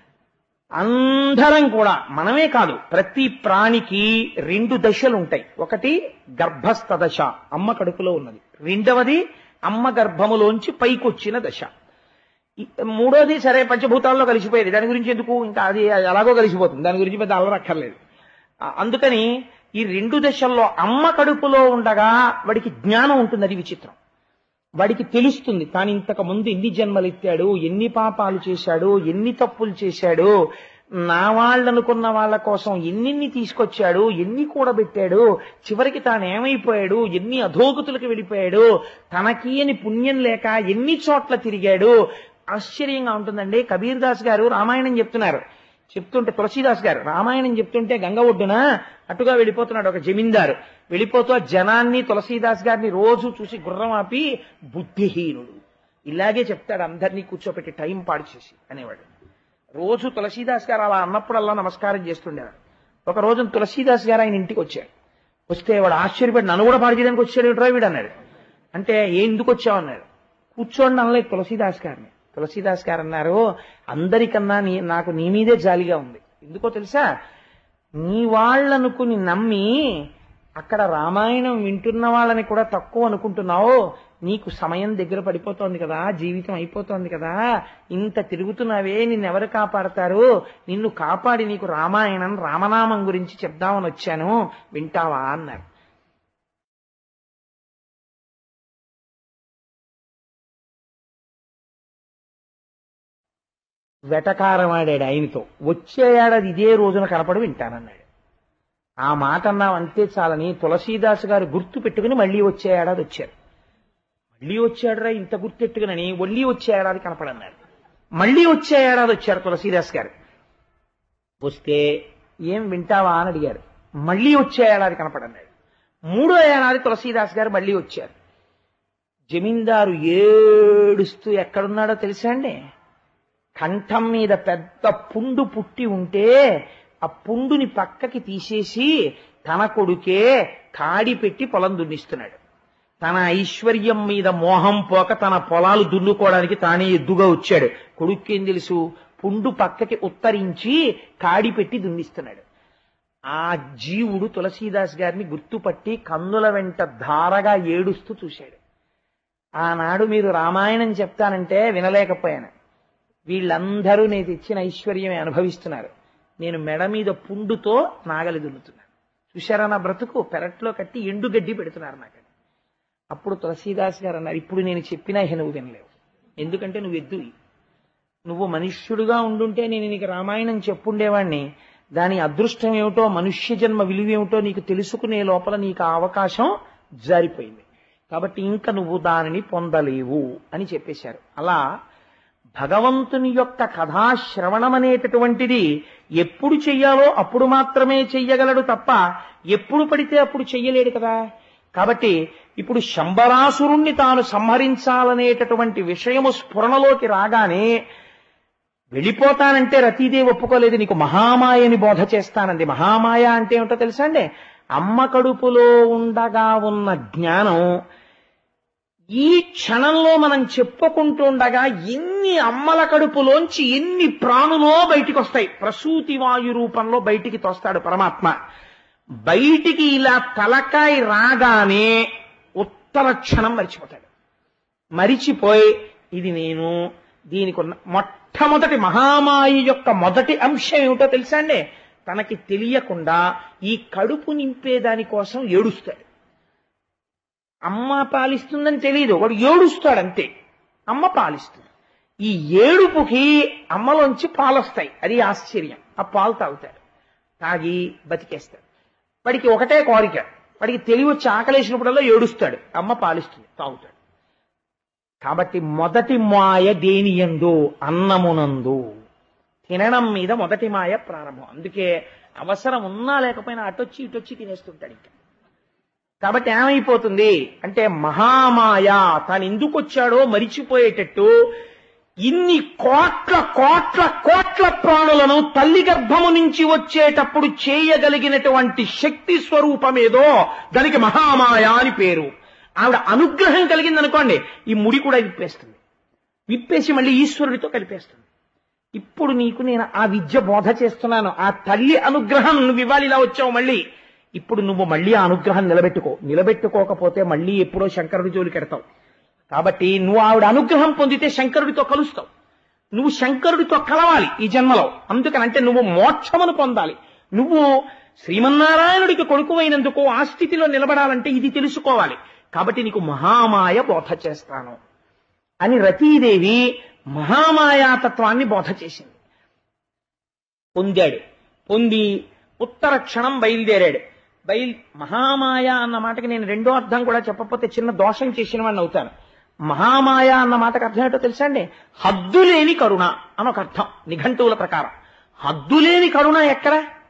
అందరం కూడా, మనమే కాదు, ప్రతి ప్రాణికి రెండు దశలు ఉంటాయి. ఒకటి గర్భస్థ దశ, అమ్మ కడుపులో ఉన్నది. రెండవది అమ్మ గర్భములోంచి పైకొచ్చిన దశ. మూడోది సరే పంచభూతాల్లో కలిసిపోయేది, దాని గురించి ఎందుకు, ఇంకా అది ఎలాగో కలిసిపోతుంది, దాని గురించి పెద్ద అల్లరక్కర్లేదు. అందుకని ఈ రెండు దశల్లో అమ్మ కడుపులో ఉండగా వాడికి జ్ఞానం ఉంటుంది. అది విచిత్రం. వాడికి తెలుస్తుంది తాను ఇంతకు ముందు ఎన్ని జన్మలెత్తాడు, ఎన్ని పాపాలు చేశాడు, ఎన్ని తప్పులు చేశాడు, నా వాళ్ళనుకున్న వాళ్ళ కోసం ఎన్నిన్ని తీసుకొచ్చాడు, ఎన్ని కూడబెట్టాడు, చివరికి తానేమైపోయాడు, ఎన్ని అధోగతులకు వెళ్ళిపోయాడు, తనకి అని పుణ్యం లేక ఎన్ని చోట్ల తిరిగాడు. ఆశ్చర్యంగా ఉంటుందండి. కబీర్ దాస్ గారు రామాయణం చెప్తున్నారు. చెప్తుంటే తులసీదాస్ గారు రామాయణం చెప్తుంటే గంగ ఒడ్డున అటుగా వెళ్ళిపోతున్నాడు ఒక జమీందారు. వెళ్ళిపోతూ ఆ జనాన్ని తులసీదాస్ గారిని రోజు చూసి గుర్రం ఆపి, బుద్ధిహీనుడు, ఇలాగే చెప్తాడు అందరినీ కూర్చోపెట్టి టైం పాడు చేసి అనేవాడు. రోజు తులసీదాస్ గారు అలా అన్నప్పుడల్లా నమస్కారం చేస్తుండేవాడు. ఒక రోజు తులసీదాస్ గారు ఆయన ఇంటికి వచ్చాడు. వస్తే వాడు ఆశ్చర్యపడి, నన్ను కూడా పాడు చేయడానికి వచ్చాడు ఏమిట్రా వీడు అన్నాడు. అంటే ఎందుకు వచ్చావు అన్నాడు. కూర్చోండి అనలేదు తులసీదాస్ గారిని. తులసీదాస్ గారు అన్నారు, అందరికన్నా నీ నాకు నీ మీదే జాలిగా ఉంది. ఎందుకో తెలుసా? నీ వాళ్ళనుకుని నమ్మి అక్కడ రామాయణం వింటున్న వాళ్ళని కూడా తక్కువ అనుకుంటున్నావు. నీకు సమయం దగ్గర పడిపోతోంది కదా, జీవితం అయిపోతోంది కదా, ఇంత తిరుగుతున్నావే, నిన్నెవరు కాపాడతారు? నిన్ను కాపాడి నీకు రామాయణం రామనామం గురించి చెప్దామని వచ్చాను, వింటావా అన్నారు. వెటకారం ఆడాడు ఆయనతో. వచ్చే ఏడాది ఇదే రోజున కనపడి వింటానన్నాడు. ఆ మాట అన్నాం అంతే చాలని తులసీదాస్ గారు గుర్తు పెట్టుకుని మళ్ళీ వచ్చే ఏడాది వచ్చారు. మళ్ళీ వచ్చాడురా ఇంత గుర్తెట్టుకునని మళ్ళీ వచ్చే ఏడాది కనపడన్నారు. మళ్ళీ వచ్చే ఏడాది వచ్చారు తులసీదాస్ గారు. వస్తే ఏం వింటావా అని అడిగారు. మళ్ళీ వచ్చే ఏడాది కనపడన్నాడు. మూడో ఏడాది తులసీదాస్ గారు మళ్ళీ వచ్చారు. జమీందారు ఏడుస్తూ ఎక్కడున్నాడో తెలుసా అండి? కంఠం మీద పెద్ద పుండు పుట్టి ఉంటే ఆ పుండుని పక్కకి తీసేసి తన కొడుకే కాడి పెట్టి పొలం దున్నిస్తున్నాడు. తన ఐశ్వర్యం మీద మోహం పోక తన పొలాలు దున్నుకోవడానికి తానే ఎద్దుగా వచ్చాడు. కొడుకేం తెలుసు? పుండు పక్కకి ఉత్తరించి కాడి పెట్టి దున్నిస్తున్నాడు. ఆ జీవుడు తులసీదాస్ గారిని గుర్తుపట్టి కన్నుల వెంట ధారగా ఏడుస్తూ చూశాడు. ఆనాడు మీరు రామాయణం చెప్తానంటే వినలేకపోయాను. వీళ్ళందరూ నేను తెచ్చిన ఐశ్వర్యమే అనుభవిస్తున్నారు. నేను మెడ మీద పుండుతో నాగలి దున్నుతున్నాను. చూశారా నా బ్రతుకు? పెరట్లో కట్టి ఎండు గడ్డి పెడుతున్నారు నాకు. అప్పుడు తులసీదాస్ గారు అన్నారు, ఇప్పుడు నేను చెప్పినా ఇహ నువ్వు వినలేవు, ఎందుకంటే నువ్వు ఎద్దువి. నువ్వు మనుష్యుడుగా ఉండుంటే నేను నీకు రామాయణం చెప్పుండేవాణ్ణి. దాని అదృష్టం ఏమిటో, మనుష్య జన్మ విలువేమిటో నీకు తెలుసుకునే లోపల నీకు ఆ అవకాశం జారిపోయింది. కాబట్టి ఇంకా నువ్వు దానిని పొందలేవు అని చెప్పేశారు. అలా భగవంతుని యొక్క కథాశ్రవణం అనేటటువంటిది ఎప్పుడు చెయ్యాలో అప్పుడు మాత్రమే చెయ్యగలడు తప్ప ఎప్పుడు పడితే అప్పుడు చెయ్యలేడు కదా. కాబట్టి ఇప్పుడు శంబరాసురుణ్ణి తాను సంహరించాలనేటటువంటి విషయము స్ఫురణలోకి రాగానే వెళ్ళిపోతానంటే రతీదేవి ఒప్పుకోలేదు. నీకు మహామాయని బోధ చేస్తానంది. మహామాయ అంటే ఏమిటో తెలుసా అండి? అమ్మ కడుపులో ఉండగా ఉన్న జ్ఞానం ఈ క్షణంలో మనం చెప్పుకుంటుండగా ఎన్ని అమ్మల కడుపులోంచి ఎన్ని ప్రాణులో బయటికి వస్తాయి. ప్రసూతి వాయు రూపంలో బయటికి తోస్తాడు పరమాత్మ. బయటికి ఇలా తలకాయ రాగానే ఉత్తర క్షణం మరిచిపోతాడు. మరిచిపోయి ఇది నేను దీనికి ఉన్న మొట్టమొదటి మహామాయ యొక్క మొదటి అంశం ఏమిటో తెలుసా అండి? తనకి తెలియకుండా ఈ కడుపు నింపేదాని కోసం ఏడుస్తాడు. అమ్మ పాలిస్తుందని తెలియదు, వాడు ఏడుస్తాడు అంతే. అమ్మ పాలిస్తుంది. ఈ ఏడుపుకి అమ్మలోంచి పాలొస్తాయి. అది ఆశ్చర్యం. ఆ పాలు తాగుతాడు. తాగి బతికేస్తాడు. వాడికి ఒకటే కోరిక, వాడికి తెలివి వచ్చి ఆకలేసినప్పుడల్లా ఏడుస్తాడు. అమ్మ పాలిస్తుంది, తాగుతాడు. కాబట్టి మొదటి మాయ దేనియందు? అన్నమునందు. తినడం మీద మొదటి మాయ ప్రారంభం. అందుకే అవసరం ఉన్నా లేకపోయినా అటొచ్చి ఇటొచ్చి తినేస్తుంటాడు. ఇంకా కాబట్టి ఏమైపోతుంది అంటే మహామాయ తాను ఎందుకు వచ్చాడో మరిచిపోయేటట్టు ఇన్ని కోట్ల కోట్ల కోట్ల ప్రాణులను తల్లి గర్భము నుంచి వచ్చేటప్పుడు చేయగలిగినటువంటి శక్తి స్వరూపమేదో దానికి మహామాయ అని పేరు. ఆవిడ అనుగ్రహం కలిగిందనుకోండి, ఈ ముడి కూడా విప్పేస్తుంది. విప్పేసి మళ్ళీ ఈశ్వరుడితో కలిపేస్తుంది. ఇప్పుడు నీకు నేను ఆ విద్య బోధ చేస్తున్నాను. ఆ తల్లి అనుగ్రహం నువ్వు ఇవ్వాలి. ఇలా వచ్చావు మళ్ళీ. ఇప్పుడు నువ్వు మళ్ళీ ఆ అనుగ్రహం నిలబెట్టుకో. నిలబెట్టుకోకపోతే మళ్ళీ ఎప్పుడో శంకరుడి జోలికి ఎడతావు. కాబట్టి నువ్వు ఆవిడ అనుగ్రహం పొందితే శంకరుడితో కలుస్తావు. నువ్వు శంకరుడితో కలవాలి ఈ జన్మలో. అందుకనంటే నువ్వు మోక్షమును పొందాలి. నువ్వు శ్రీమన్నారాయణుడికి కొడుకువైనందుకు ఆ స్థితిలో నిలబడాలంటే ఇది తెలుసుకోవాలి. కాబట్టి నీకు మహామాయ బోధ చేస్తాను అని రతీదేవి మహామాయాతత్వాన్ని బోధ చేసింది. పొందాడు. పొంది ఉత్తర క్షణం బయలుదేరాడు. బయలు మహామాయ అన్న మాటకి నేను రెండో అర్థం కూడా చెప్పకపోతే చిన్న దోషం చేసిన వాడిని అవుతాను. మహామాయ అన్న మాటకు అర్థం ఏంటో తెలుసా అండి? హద్దులేని కరుణ అని ఒక అర్థం నిఘంటువుల ప్రకారం. హద్దులేని కరుణ ఎక్కడ?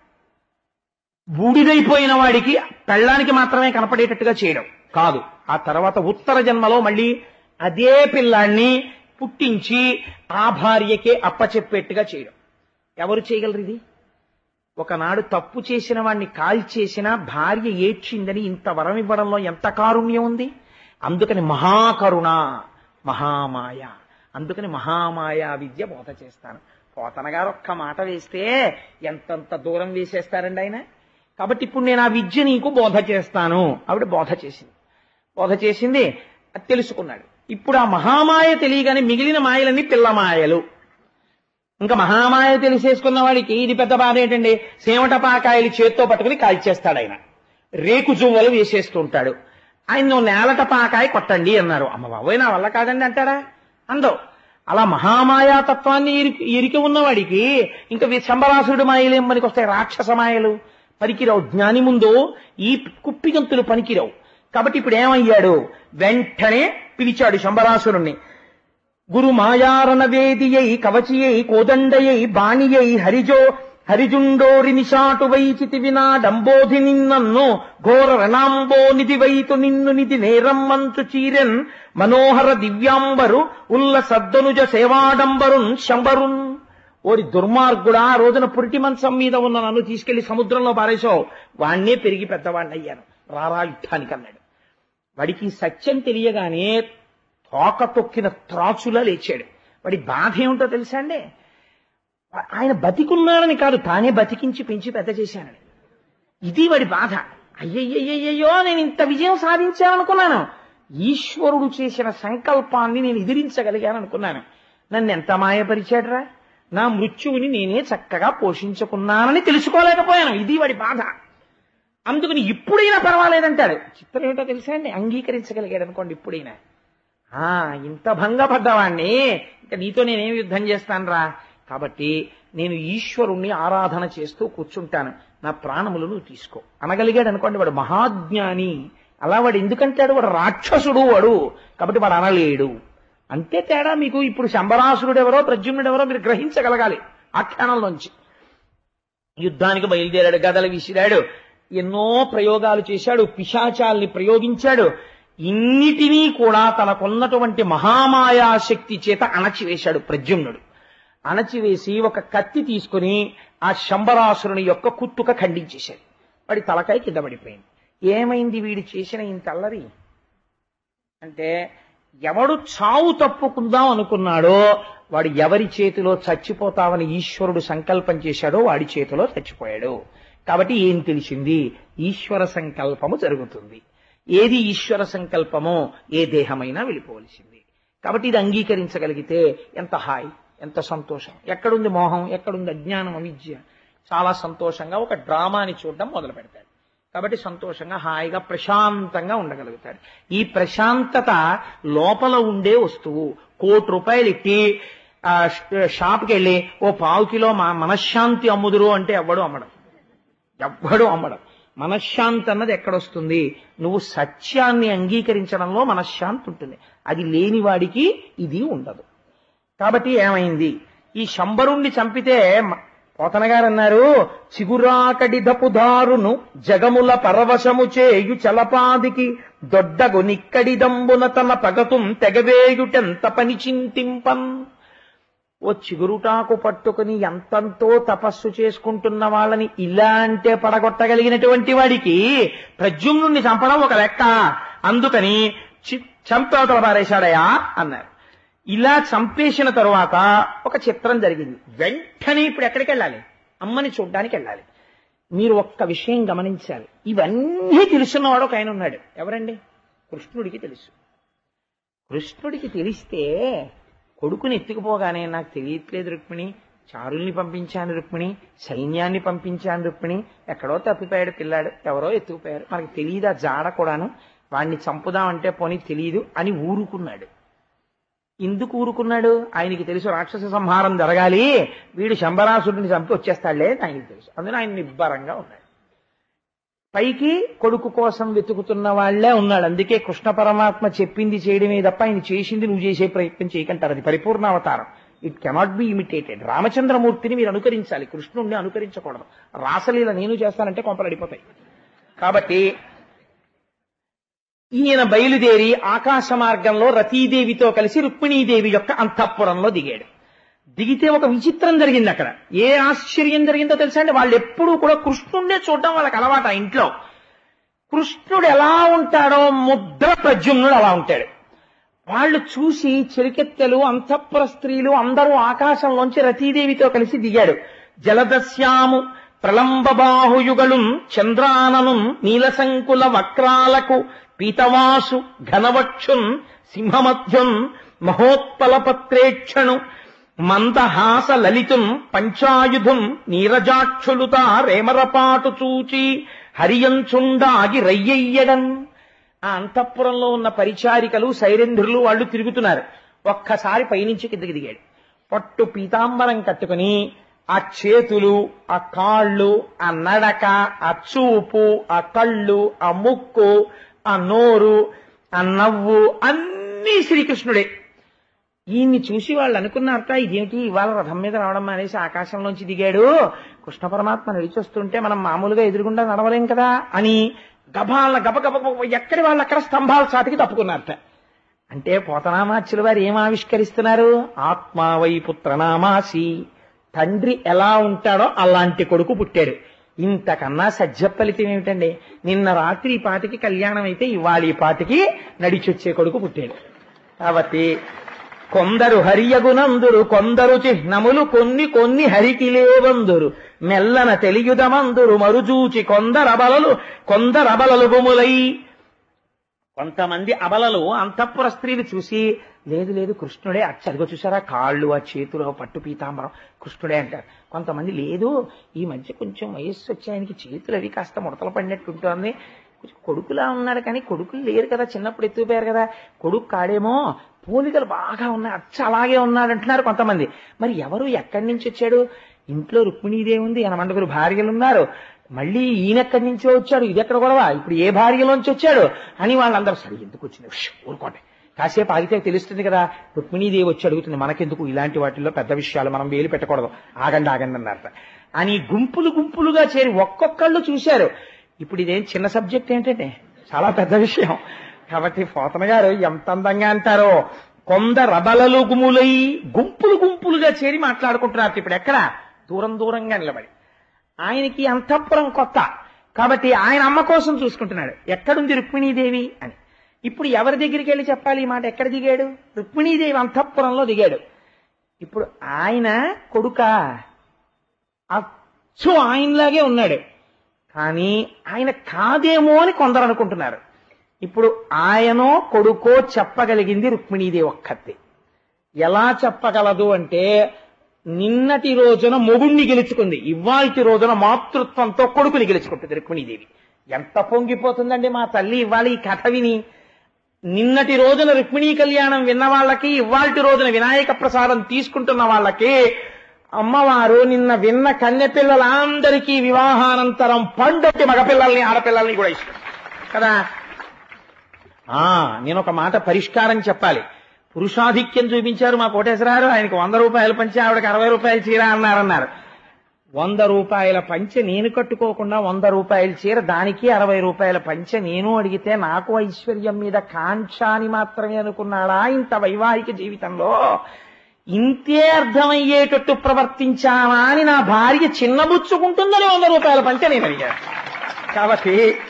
బూడిదైపోయిన వాడికి పెళ్ళానికి మాత్రమే కనపడేటట్టుగా చేయడం కాదు. ఆ తర్వాత ఉత్తర జన్మలో మళ్ళీ అదే పిల్లాన్ని పుట్టించి ఆ భార్యకే అప్పచెప్పేట్టుగా చేయడం. ఎవరు చేయగలరు ఇది? ఒకనాడు తప్పు చేసిన వాడిని కాల్చేసిన భార్య ఏడ్చిందని ఇంత వరం ఇవ్వడంలో ఎంత కారుణ్యం ఉంది. అందుకని మహాకరుణ మహామాయ. అందుకని మహామాయా విద్య బోధ చేస్తాను. పోతన గారు ఒక్క మాట వేస్తే ఎంతంత దూరం వేసేస్తారండి ఆయన. కాబట్టి ఇప్పుడు నేను ఆ విద్య నీకు బోధ చేస్తాను. ఆవిడ బోధ చేసింది. బోధ చేసింది అది తెలుసుకున్నాడు. ఇప్పుడు ఆ మహామాయ తెలియగానే మిగిలిన మాయలన్నీ పిల్లమాయలు. ఇంకా మహామాయ తెలిసేసుకున్న వాడికి ఇది పెద్ద బాధ ఏంటండి? సేమటపాకాయలు చేత్తో పట్టుకుని కాల్చేస్తాడు ఆయన. రేకు జువ్వలు వేసేస్తుంటాడు. ఆయన నేలటపాకాయ కొట్టండి అన్నారు. అమ్మ బాబోయ్ నా వల్ల కాదండి అంటాడా? అందో. అలా మహామాయాతత్వాన్ని ఎరికి ఎరికి ఉన్నవాడికి ఇంకా శంబరాసురుడు మాయలేం పనికి వస్తాయి? రాక్షస మాయలు పనికిరావు. జ్ఞాని ముందు ఈ కుప్పిగంతులు పనికిరావు. కాబట్టి ఇప్పుడు ఏమయ్యాడు? వెంటనే పిలిచాడు శంబరాసురుణ్ణి. గురు మాయారణ వేదియై కవచియై కోదండయై బాణియై హరిజో హరిజుండోరి నిశాటు వైచితి వినాడంబోధి నిన్నన్ను ఘోర రణాంబో నిధి వైతు నిన్ను నిధి నేరం మంచు చీరెన్ మనోహర దివ్యాంబరు ఉల్ల సద్దనుజ సేవాడంబరున్ శంబరున్. ఓరి దుర్మార్గుడా, ఆ రోజున పురిటి మంచం మీద ఉన్న నన్ను తీసుకెళ్లి సముద్రంలో పారేశావు. వాణ్ణే పెరిగి పెద్దవాణ్ణి అయ్యాను, రారా యుద్ధానికి అన్నాడు. వాడికి సత్యం తెలియగానే తోక తొక్కిన త్రాచులా లేచాడు. వాడి బాధ ఏమిటో తెలుసా అండి? ఆయన బతికున్నాడని కాదు, తానే బతికించి పెంచి పెద్ద చేశానని. ఇది వాడి బాధ. అయ్యయ్యయ్యయ్యో నేను ఇంత విజయం సాధించాలనుకున్నాను, ఈశ్వరుడు చేసిన సంకల్పాన్ని నేను ఎదిరించగలిగాను అనుకున్నాను. నన్ను ఎంత మాయపరిచాడురా, నా మృత్యువుని నేనే చక్కగా పోషించుకున్నానని తెలుసుకోలేకపోయాను. ఇది వాడి బాధ. అందుకని ఇప్పుడైనా పర్వాలేదంటాడు. చిత్రం ఏమిటో తెలుసా అండి, అంగీకరించగలిగాడు అనుకోండి. ఇప్పుడైనా ఆ ఇంత భంగపడ్డవాణ్ణి ఇంకా నీతో నేనేం యుద్ధం చేస్తాను రా, కాబట్టి నేను ఈశ్వరుణ్ణి ఆరాధన చేస్తూ కూర్చుంటాను, నా ప్రాణములు నువ్వు తీసుకో అనగలిగాడు అనుకోండి. వాడు మహాజ్ఞాని. అలా వాడు ఎందుకంటాడు, వాడు రాక్షసుడు వాడు, కాబట్టి వాడు అనలేడు. అంతే తేడా. మీకు ఇప్పుడు శంబరాసురుడు ఎవరో ప్రద్యుమ్నుడు ఎవరో మీరు గ్రహించగలగాలి. ఆఖ్యానంలోంచి యుద్ధానికి బయలుదేరాడు, గదలు విసిరాడు, ఎన్నో ప్రయోగాలు చేశాడు, పిశాచాల్ని ప్రయోగించాడు. ఇన్నిటినీ కూడా తనకున్నటువంటి మహామాయాశక్తి చేత అణచివేశాడు ప్రద్యుమ్నుడు. అణచివేసి ఒక కత్తి తీసుకుని ఆ శంబరాసురుని యొక్క కుత్తుక ఖండించేశాడు. వాడి తలకాయ కింద పడిపోయింది. ఏమైంది వీడి చేసిన ఇంత అల్లరి అంటే, ఎవడు చావు తప్పుకుందాం అనుకున్నాడో వాడు ఎవరి చేతిలో చచ్చిపోతావని ఈశ్వరుడు సంకల్పం చేశాడో వాడి చేతిలో చచ్చిపోయాడు. కాబట్టి ఏం తెలిసింది, ఈశ్వర సంకల్పము జరుగుతుంది. ఏది ఈశ్వర సంకల్పమో ఏ దేహమైనా వెళ్ళిపోవలసింది. కాబట్టి ఇది అంగీకరించగలిగితే ఎంత హాయి, ఎంత సంతోషం. ఎక్కడుంది మోహం, ఎక్కడుంది అజ్ఞానం, అవిద్య. చాలా సంతోషంగా ఒక డ్రామాని చూడడం మొదలు పెడతాడు. కాబట్టి సంతోషంగా హాయిగా ప్రశాంతంగా ఉండగలుగుతాడు. ఈ ప్రశాంతత లోపల ఉండే వస్తువు. కోటి రూపాయలు ఇట్టి ఆ షాప్కి వెళ్ళి ఓ పావు కిలో మనశ్శాంతి అమ్ముదురు అంటే ఎవ్వడు అమ్మడం, ఎవ్వడు అమ్మడం. మనశ్శాంతి అన్నది ఎక్కడొస్తుంది, నువ్వు సత్యాన్ని అంగీకరించడంలో మనశ్శాంతి ఉంటుంది. అది లేని వాడికి ఇది ఉండదు. కాబట్టి ఏమైంది, ఈ శంబరుణ్ణి చంపితే పోతన గారు అన్నారు, చిగురాకడి దపుదారును జగముల పరవశము చేయు చలపాదికి దొడ్డగు నిక్కడిదంబున తన పగతుం తెగవేయుటెంత పని చింతింపన్. ఓ చిగురుటాకు పట్టుకుని ఎంతంతో తపస్సు చేసుకుంటున్న వాళ్ళని ఇలా అంటే పడగొట్టగలిగినటువంటి వాడికి ప్రద్యుమ్నుణ్ణి చంపడం ఒక లెక్క, అందుకని చంపేవతల పారేశాడయా అన్నారు. ఇలా చంపేసిన తరువాత ఒక చిత్రం జరిగింది. వెంటనే ఇప్పుడు ఎక్కడికి వెళ్ళాలి, అమ్మని చూడ్డానికి వెళ్ళాలి. మీరు ఒక్క విషయం గమనించాలి, ఇవన్నీ తెలుసున్నవాడు ఒక ఆయన ఉన్నాడు. ఎవరండి, కృష్ణుడికి తెలుసు. కృష్ణుడికి తెలిస్తే కొడుకుని ఎత్తుకుపోగానే నాకు తెలియట్లేదు రుక్మిణి, చారుల్ని పంపించాను రుక్మిణి, సైన్యాన్ని పంపించాను రుక్మిణి, ఎక్కడో తప్పిపోయాడు పిల్లాడు, ఎవరో ఎత్తుకుపోయారు, మనకి తెలియదా జాడ కూడాను, వాడిని చంపుదామంటే పోనీ తెలియదు అని ఊరుకున్నాడు. ఎందుకు ఊరుకున్నాడు, ఆయనకి తెలుసు రాక్షస సంహారం జరగాలి, వీడు శంబరాసుడిని చంపి వచ్చేస్తాడులే ఆయనకి తెలుసు. అందులో ఆయన నిబ్బరంగా ఉన్నాడు. పైకి కొడుకు కోసం వెతుకుతున్న వాళ్లే ఉన్నాడు. అందుకే కృష్ణ పరమాత్మ చెప్పింది చేయడమే తప్ప ఆయన చేసింది నువ్వు చేసే ప్రయత్నం చేయకంటారు. అది పరిపూర్ణావతారం. It cannot be imitated. రామచంద్రమూర్తిని మీరు అనుకరించాలి, కృష్ణుణ్ణి అనుకరించకూడదు. రాసలీల నేను చేస్తానంటే కొంపలు అడిపోతాయి. కాబట్టి ఈయన బయలుదేరి ఆకాశ మార్గంలో రతీదేవితో కలిసి రుక్మిణీదేవి యొక్క అంతఃపురంలో దిగాడు. దిగితే ఒక విచిత్రం జరిగింది అక్కడ. ఏ ఆశ్చర్యం జరిగిందో తెలుసా అండి, వాళ్ళు ఎప్పుడూ కూడా కృష్ణుడినే చూడడం వాళ్ళకి అలవాటు. ఆ ఇంట్లో కృష్ణుడు ఎలా ఉంటాడో ముద్ర ప్రద్యుమ్నుడు అలా ఉంటాడు. వాళ్ళు చూసి చెలికెత్తెలు అంతఃపుర స్త్రీలు అందరూ ఆకాశంలోంచి రతీదేవితో కలిసి దిగాడు. జలదస్యాము ప్రలంబబాహుయుగళం చంద్రాననం నీలసంకుల వక్రాలకు పీతవాసు ఘనవక్షున్ సింహమధ్యం మహోత్పలపత్రేక్షణు మందహాస లలితుం పంచాయుధం నీరజాక్షులుత రేమరపాటు చూచి హరియంచుండాగి రయ్యయ్యడం. ఆ అంతఃపురంలో ఉన్న పరిచారికలు సైరేంద్రులు వాళ్ళు తిరుగుతున్నారు. ఒక్కసారి పైనుంచి కిందకి దిగాడు. పట్టు పీతాంబరం కట్టుకుని ఆ చేతులు, ఆ కాళ్ళు, ఆ నడక, ఆ చూపు, ఆ కళ్ళు, ఆ ముక్కు, ఆ నోరు, ఆ నవ్వు అన్నీ శ్రీకృష్ణుడే. ఈయన్ని చూసి వాళ్ళు అనుకున్నారట, ఇదేమిటి ఇవాళ రథం మీద రావడం అనేసి ఆకాశంలోంచి దిగాడు, కృష్ణ పరమాత్మ నడిచొస్తుంటే మనం మామూలుగా ఎదురుగుండా నడవలేం కదా అని గబాల గబగబ ఎక్కడి వాళ్ళు అక్కడ స్తంభాల చాటికి తప్పుకున్నారట. అంటే పోతనామాచ్యుల వారు ఏం ఆవిష్కరిస్తున్నారు, ఆత్మావై పుత్రనామాసి, తండ్రి ఎలా ఉంటాడో అలాంటి కొడుకు పుట్టాడు. ఇంతకన్నా సజ్జ ఫలితం ఏమిటండి, నిన్న రాత్రి ఈ పాటికి కళ్యాణం అయితే ఇవాళ ఈ పాటికి నడిచొచ్చే కొడుకు పుట్టాడు. కాబట్టి కొందరు హరియగునందురు కొందరు చిహ్నములు కొన్ని కొన్ని హరికి లేవందురు మెల్లన తెలియుదమందురు మరుజూచి కొందరబలలు కొందరబలలు గుములై. కొంతమంది అబలలు అంతఃపుర స్త్రీని చూసి లేదు లేదు కృష్ణుడే అచ్చదిగో చూసారా కాళ్ళు ఆ చేతులు పట్టు పీతాంబరం కృష్ణుడే అంటారు. కొంతమంది లేదు ఈ మధ్య కొంచెం వయస్సు వచ్చి ఆయనకి చేతులు అవి కాస్త ముడతలు పడినట్టు ఉంటుంది, కొడుకులా ఉన్నాడు కానీ కొడుకులు లేరు కదా, చిన్నప్పుడు ఎత్తుకుపోయారు కదా, కొడుకు కాడేమో, పోలికలు బాగా ఉన్నాయి అచ్చ అలాగే ఉన్నాడు అంటున్నారు కొంతమంది. మరి ఎవరు ఎక్కడి నుంచి వచ్చాడు? ఇంట్లో రుక్మిణీదేవి ఉంది, ఆయన మండగురు భార్యలు ఉన్నారు, మళ్ళీ ఈయన ఎక్కడి నుంచో వచ్చాడు, ఇది ఎక్కడ గొడవ, ఇప్పుడు ఏ భార్యలోంచి వచ్చాడు అని వాళ్ళందరూ సరే ఎందుకు వచ్చింది ఊరుకోండి కాసేపు ఆగితే తెలుస్తుంది కదా, రుక్మిణీదేవి వచ్చి అడుగుతుంది, మనకెందుకు ఇలాంటి వాటిల్లో పెద్ద విషయాలు మనం వేలు పెట్టకూడదు, ఆగండి ఆగండి అన్నారట అని గుంపులు గుంపులుగా చేరి ఒక్కొక్కళ్ళు చూశారు. ఇప్పుడు ఇదేం చిన్న సబ్జెక్ట్ ఏంటంటే చాలా పెద్ద విషయం కాబట్టి పోతన గారు ఎంత అందంగా అంటారో, కొందరు రబలలు గుములై గుంపులు గుంపులుగా చేరి మాట్లాడుకుంటున్నారు. ఇప్పుడు ఎక్కడ దూరం దూరంగా నిలబడి, ఆయనకి అంతఃపురం కొత్త కాబట్టి ఆయన అమ్మ కోసం చూసుకుంటున్నాడు, ఎక్కడుంది రుక్మిణీదేవి అని. ఇప్పుడు ఎవరి దగ్గరికి వెళ్ళి చెప్పాలి ఈ మాట? ఎక్కడ దిగాడు? రుక్మిణీదేవి అంతఃపురంలో దిగాడు. ఇప్పుడు ఆయన కొడుక అచ్చు ఆయనలాగే ఉన్నాడు, కానీ ఆయన కాదేమో అని కొందరు అనుకుంటున్నారు. ఇప్పుడు ఆయనో కొడుకో చెప్పగలిగింది రుక్మిణీదేవి ఒక్కతే. ఎలా చెప్పగలదు అంటే, నిన్నటి రోజున మొగుణ్ణి గెలుచుకుంది, ఇవాల్టి రోజున మాతృత్వంతో కొడుకుని గెలుచుకుంటుంది రుక్మిణీదేవి. ఎంత పొంగిపోతుందండి మా తల్లి ఇవాళ ఈ కథ విని. నిన్నటి రోజున రుక్మిణీ కళ్యాణం విన్న వాళ్ళకి, ఇవాల్టి రోజున వినాయక ప్రసాదం తీసుకుంటున్న వాళ్ళకి అమ్మవారు నిన్న విన్న కన్యపిల్లలందరికీ వివాహానంతరం పండొట్టి మగపిల్లల్ని ఆడపిల్లల్ని కూడా ఇష్టం కదా. ఆ నేను ఒక మాట పరిష్కారం చెప్పాలి. పురుషాధిక్యం చూపించారు మా కోటేశ్వరారు, ఆయనకు వంద రూపాయలు పంచి ఆవిడకి అరవై రూపాయలు చీర అన్నారన్నారు. వంద రూపాయల పంచె నేను కట్టుకోకుండా వంద రూపాయల చీర దానికి అరవై రూపాయల పంచె నేను అడిగితే నాకు ఐశ్వర్యం మీద కాంక్ష అని మాత్రమే అనుకున్నాడా ఇంత వైవాహిక జీవితంలో? ఇంతే అర్థమయ్యేటట్టు ప్రవర్తించానా అని నా భార్య చిన్నబుచ్చుకుంటుందని వంద రూపాయల పంచె నేను అడిగాను. కాబట్టి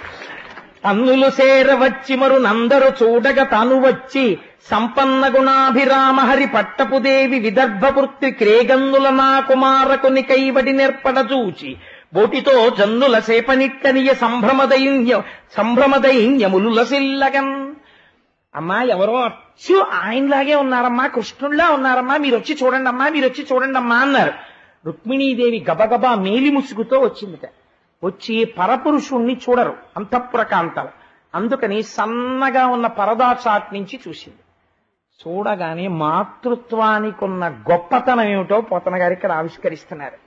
అన్నులు సేర వచ్చి మరు నందరు చూడగ తాను వచ్చి సంపన్న గుణాభిరామ హరి పట్టపుదేవి విదర్భపుత్రి క్రేగన్నుల నా కుమారకుని కైవడి నెర్పడ చూచి బోటితో జన్నుల సేపనిట్టనియ సంభ్రమదైన్య సంభ్రమదైన్యములు లసిల్లగన్. అమ్మా ఎవరో అచ్చు ఆయనలాగే ఉన్నారమ్మా, కృష్ణుల్లా ఉన్నారమ్మా, మీరు వచ్చి చూడండి అమ్మా, మీరు వచ్చి చూడండి అమ్మా అన్నారు. రుక్మిణీదేవి గబగబా మేలి ముసుగుతో వచ్చిందిట. వచ్చి పరపురుషుణ్ణి చూడరు అంతఃపుర కాంతలు, అందుకని సన్నగా ఉన్న పరదా చాట్ నుంచి చూసింది. చూడగానే మాతృత్వానికి ఉన్న గొప్పతనం ఏమిటో పోతన గారు ఇక్కడ ఆవిష్కరిస్తున్నారు.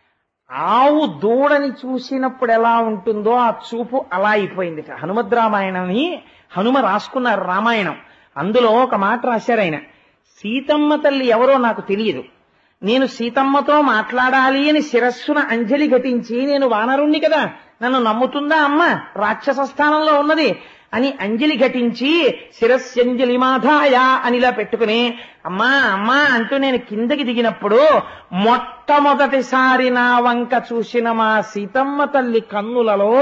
ఆవు దూడని చూసినప్పుడు ఎలా ఉంటుందో ఆ చూపు అలా అయిపోయింది. హనుమద్ రామాయణని హనుమ రాసుకున్నారు రామాయణం, అందులో ఒక మాట రాశారు ఆయన, సీతమ్మ తల్లి ఎవరో నాకు తెలియదు, నేను సీతమ్మతో మాట్లాడాలి అని శిరస్సున అంజలి ఘటించి, నేను వానరుణ్ణి కదా నన్ను నమ్ముతుందా అమ్మ, రాక్షస స్థానంలో ఉన్నది అని అంజలి ఘటించి శిరస్యంజలి మాధాయ అనిలా పెట్టుకుని అమ్మా అమ్మా అంటూ నేను కిందకి దిగినప్పుడు మొట్టమొదటిసారి నా వంక చూసిన మా సీతమ్మ తల్లి కన్నులలో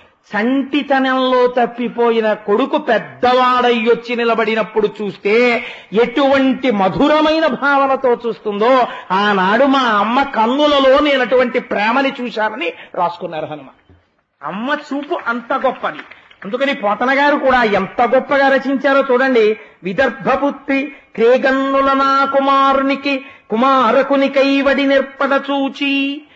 చంటితనంలో తప్పిపోయిన కొడుకు పెద్దవాడయ్యొచ్చి నిలబడినప్పుడు చూస్తే ఎటువంటి మధురమైన భావనతో చూస్తుందో ఆనాడు మా అమ్మ కన్నులలో నేను అటువంటి ప్రేమని చూశానని రాసుకున్నారు హనుమ. అమ్మ చూపు అంత గొప్పది. అందుకని పోతన గారు కూడా ఎంత గొప్పగా రచించారో చూడండి. విదర్భపుత్రి క్రేగన్నుల నా కుమారునికి కుమారకుని కైవడి నిర్పడ చూచి,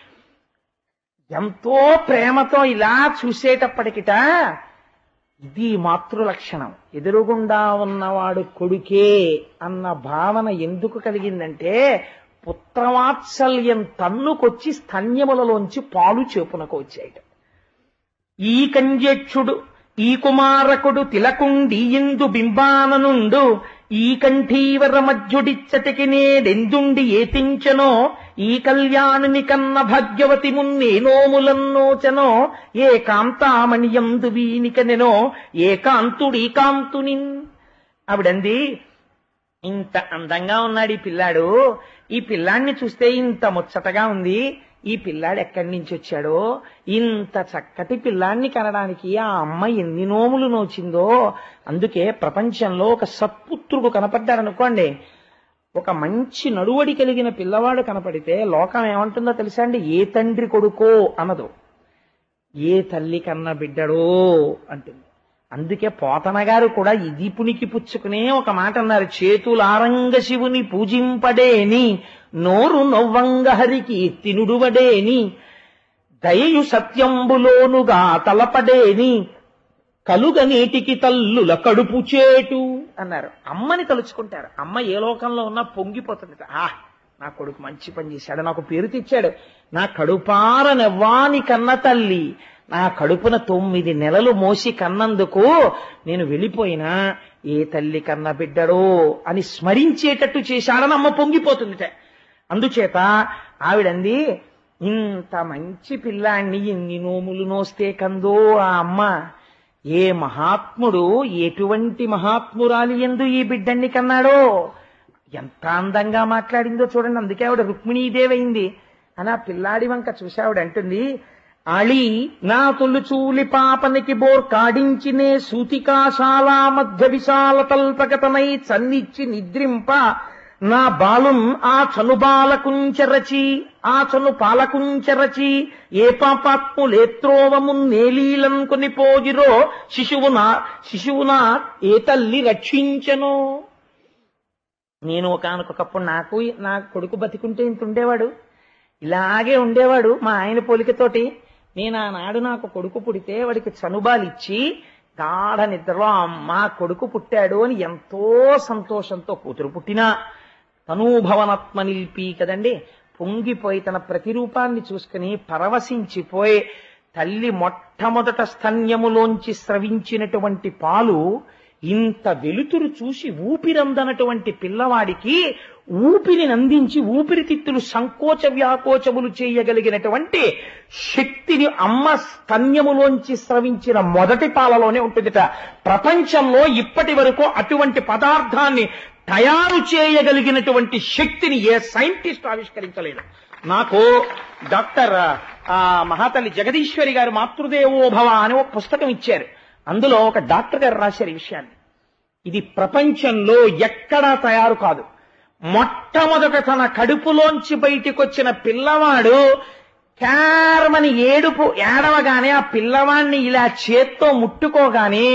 ఎంతో ప్రేమతో ఇలా చూసేటప్పటికిట ఇది మాతృలక్షణం. ఎదురుగుండా ఉన్నవాడు కొడుకే అన్న భావన ఎందుకు కలిగిందంటే, పుత్రవాత్సల్యం తన్నుకొచ్చి స్తన్యములలోంచి పాలు చేపునకు వచ్చాయట. ఈ కంజేక్షుడు ఈ కుమారకుడు తిలకుండీయిందు బింబాననుండు ఈ కంఠీవర మధ్యుడిచ్చటికి నేడెందుండి ఏతించనో ఈ కళ్యాణుని కన్న భాగ్యవతి మున్నేనోములన్నోచనో ఏ కాంతామణియందు వీనికనెనో ఏ కాంతుడీ కాంతుని. ఆవిడంది, ఇంత అందంగా ఉన్నాడు ఈ పిల్లాడు, ఈ పిల్లాడిని చూస్తే ఇంత ముచ్చటగా ఉంది, ఈ పిల్లాడు ఎక్కడి నుంచి వచ్చాడో, ఇంత చక్కటి పిల్లాడిని కనడానికి ఆ అమ్మ ఎన్ని నోములు నోచిందో. అందుకే ప్రపంచంలో ఒక సత్పుత్రుడు కనపడ్డారనుకోండి, ఒక మంచి నడువడి కలిగిన పిల్లవాడు కనపడితే లోకం ఏమంటుందో తెలుసా అండి? ఏ తండ్రి కొడుకో అనదు, ఏ తల్లి కన్న బిడ్డడో అంటుంది. అందుకే పోతన గారు కూడా ఇది పునికి పుచ్చుకునే ఒక మాట అన్నారు, చేతులారంగ శివుని పూజింపడేని, నోరు నొవ్వంగ హరికి తినుడువడేని, దయయు సత్యంబులోనుగా తలపడేని, కలుగ నీటికి తల్లుల కడుపు చేటు అన్నారు. అమ్మని తలుచుకుంటారు. అమ్మ ఏ లోకంలో ఉన్నా పొంగిపోతుంది. ఆ నా కొడుకు మంచి పని చేశాడు, నాకు పేరు తెచ్చాడు, నా కడుపార నెవ్వాని కన్న తల్లి నా కడుపున తొమ్మిది నెలలు మోసి కన్నందుకు నేను వెళ్ళిపోయినా ఏ తల్లి కన్న బిడ్డడో అని స్మరించేటట్టు చేశాడని అమ్మ పొంగిపోతుంది. అందుచేత ఆవిడంది, ఇంత మంచి పిల్లాన్ని ఎన్ని నోములు నోస్తే కందో ఆ అమ్మ, ఏ మహాత్ముడు ఎటువంటి మహాత్మురాలి యందు ఈ బిడ్డన్ని కన్నాడో, ఎంత అందంగా మాట్లాడిందో చూడండి. అందుకే ఆవిడ రుక్మిణీదేవైంది అని ఆ పిల్లాడి వంక చూసి ఆవిడ అంటుంది, అళి నా తొలు చూలి పాపనికి బోర్ కాడించినే సూతికాశాల మధ్య విశాల తల్పగతనై చన్నిచ్చి నిద్రింప నా బాలుం ఆ చను బాలకుంచరచి ఆ చను పాలకుంచరచి ఏ పాపాత్ములేత్రోవము నేలీలం కొని పోగిరో శిశువునా శిశువునా ఏ తల్లి రక్షించను. నేను ఒకానొకప్పుడు నాకు నా కొడుకు బతికుంటే ఇంత ఉండేవాడు, ఇలాగే ఉండేవాడు మా ఆయన పోలికతోటి. నేను ఆనాడు నాకు కొడుకు పుడితే వాడికి చనుబాలిచ్చి గాఢ నిద్రలో అమ్మ కొడుకు పుట్టాడు అని ఎంతో సంతోషంతో, కూతురు పుట్టినా తనూభవనత్మ నిలిపి కదండి, పొంగిపోయి తన ప్రతిరూపాన్ని చూసుకుని పరవశించిపోయి తల్లి మొట్టమొదట స్తన్యములోంచి స్రవించినటువంటి పాలు ఇంత వెలుతురు చూసి ఊపిరందనటువంటి పిల్లవాడికి ఊపిరిని అందించి ఊపిరితిత్తులు సంకోచ వ్యాకోచములు చేయగలిగినటువంటి శక్తిని అమ్మ స్తన్యములోంచి స్రవించిన మొదటి పాలలోనే ఉంటుందిట. ప్రపంచంలో ఇప్పటి వరకు అటువంటి పదార్థాన్ని తయారు చేయగలిగినటువంటి శక్తిని ఏ సైంటిస్ట్ ఆవిష్కరించలేదు. నాకు డాక్టర్ మహాతల్లి జగదీశ్వరి గారు మాతృదేవోభవ అనే ఒక పుస్తకం ఇచ్చారు. అందులో ఒక డాక్టర్ గారు రాశారు ఈ విషయాన్ని. ఇది ప్రపంచంలో ఎక్కడా తయారు కాదు. మొట్టమొదట తన కడుపులోంచి బయటికి వచ్చిన పిల్లవాడు క్యారమని ఏడుపు ఏడవగానే ఆ పిల్లవాడిని ఇలా చేత్తో ముట్టుకోగానే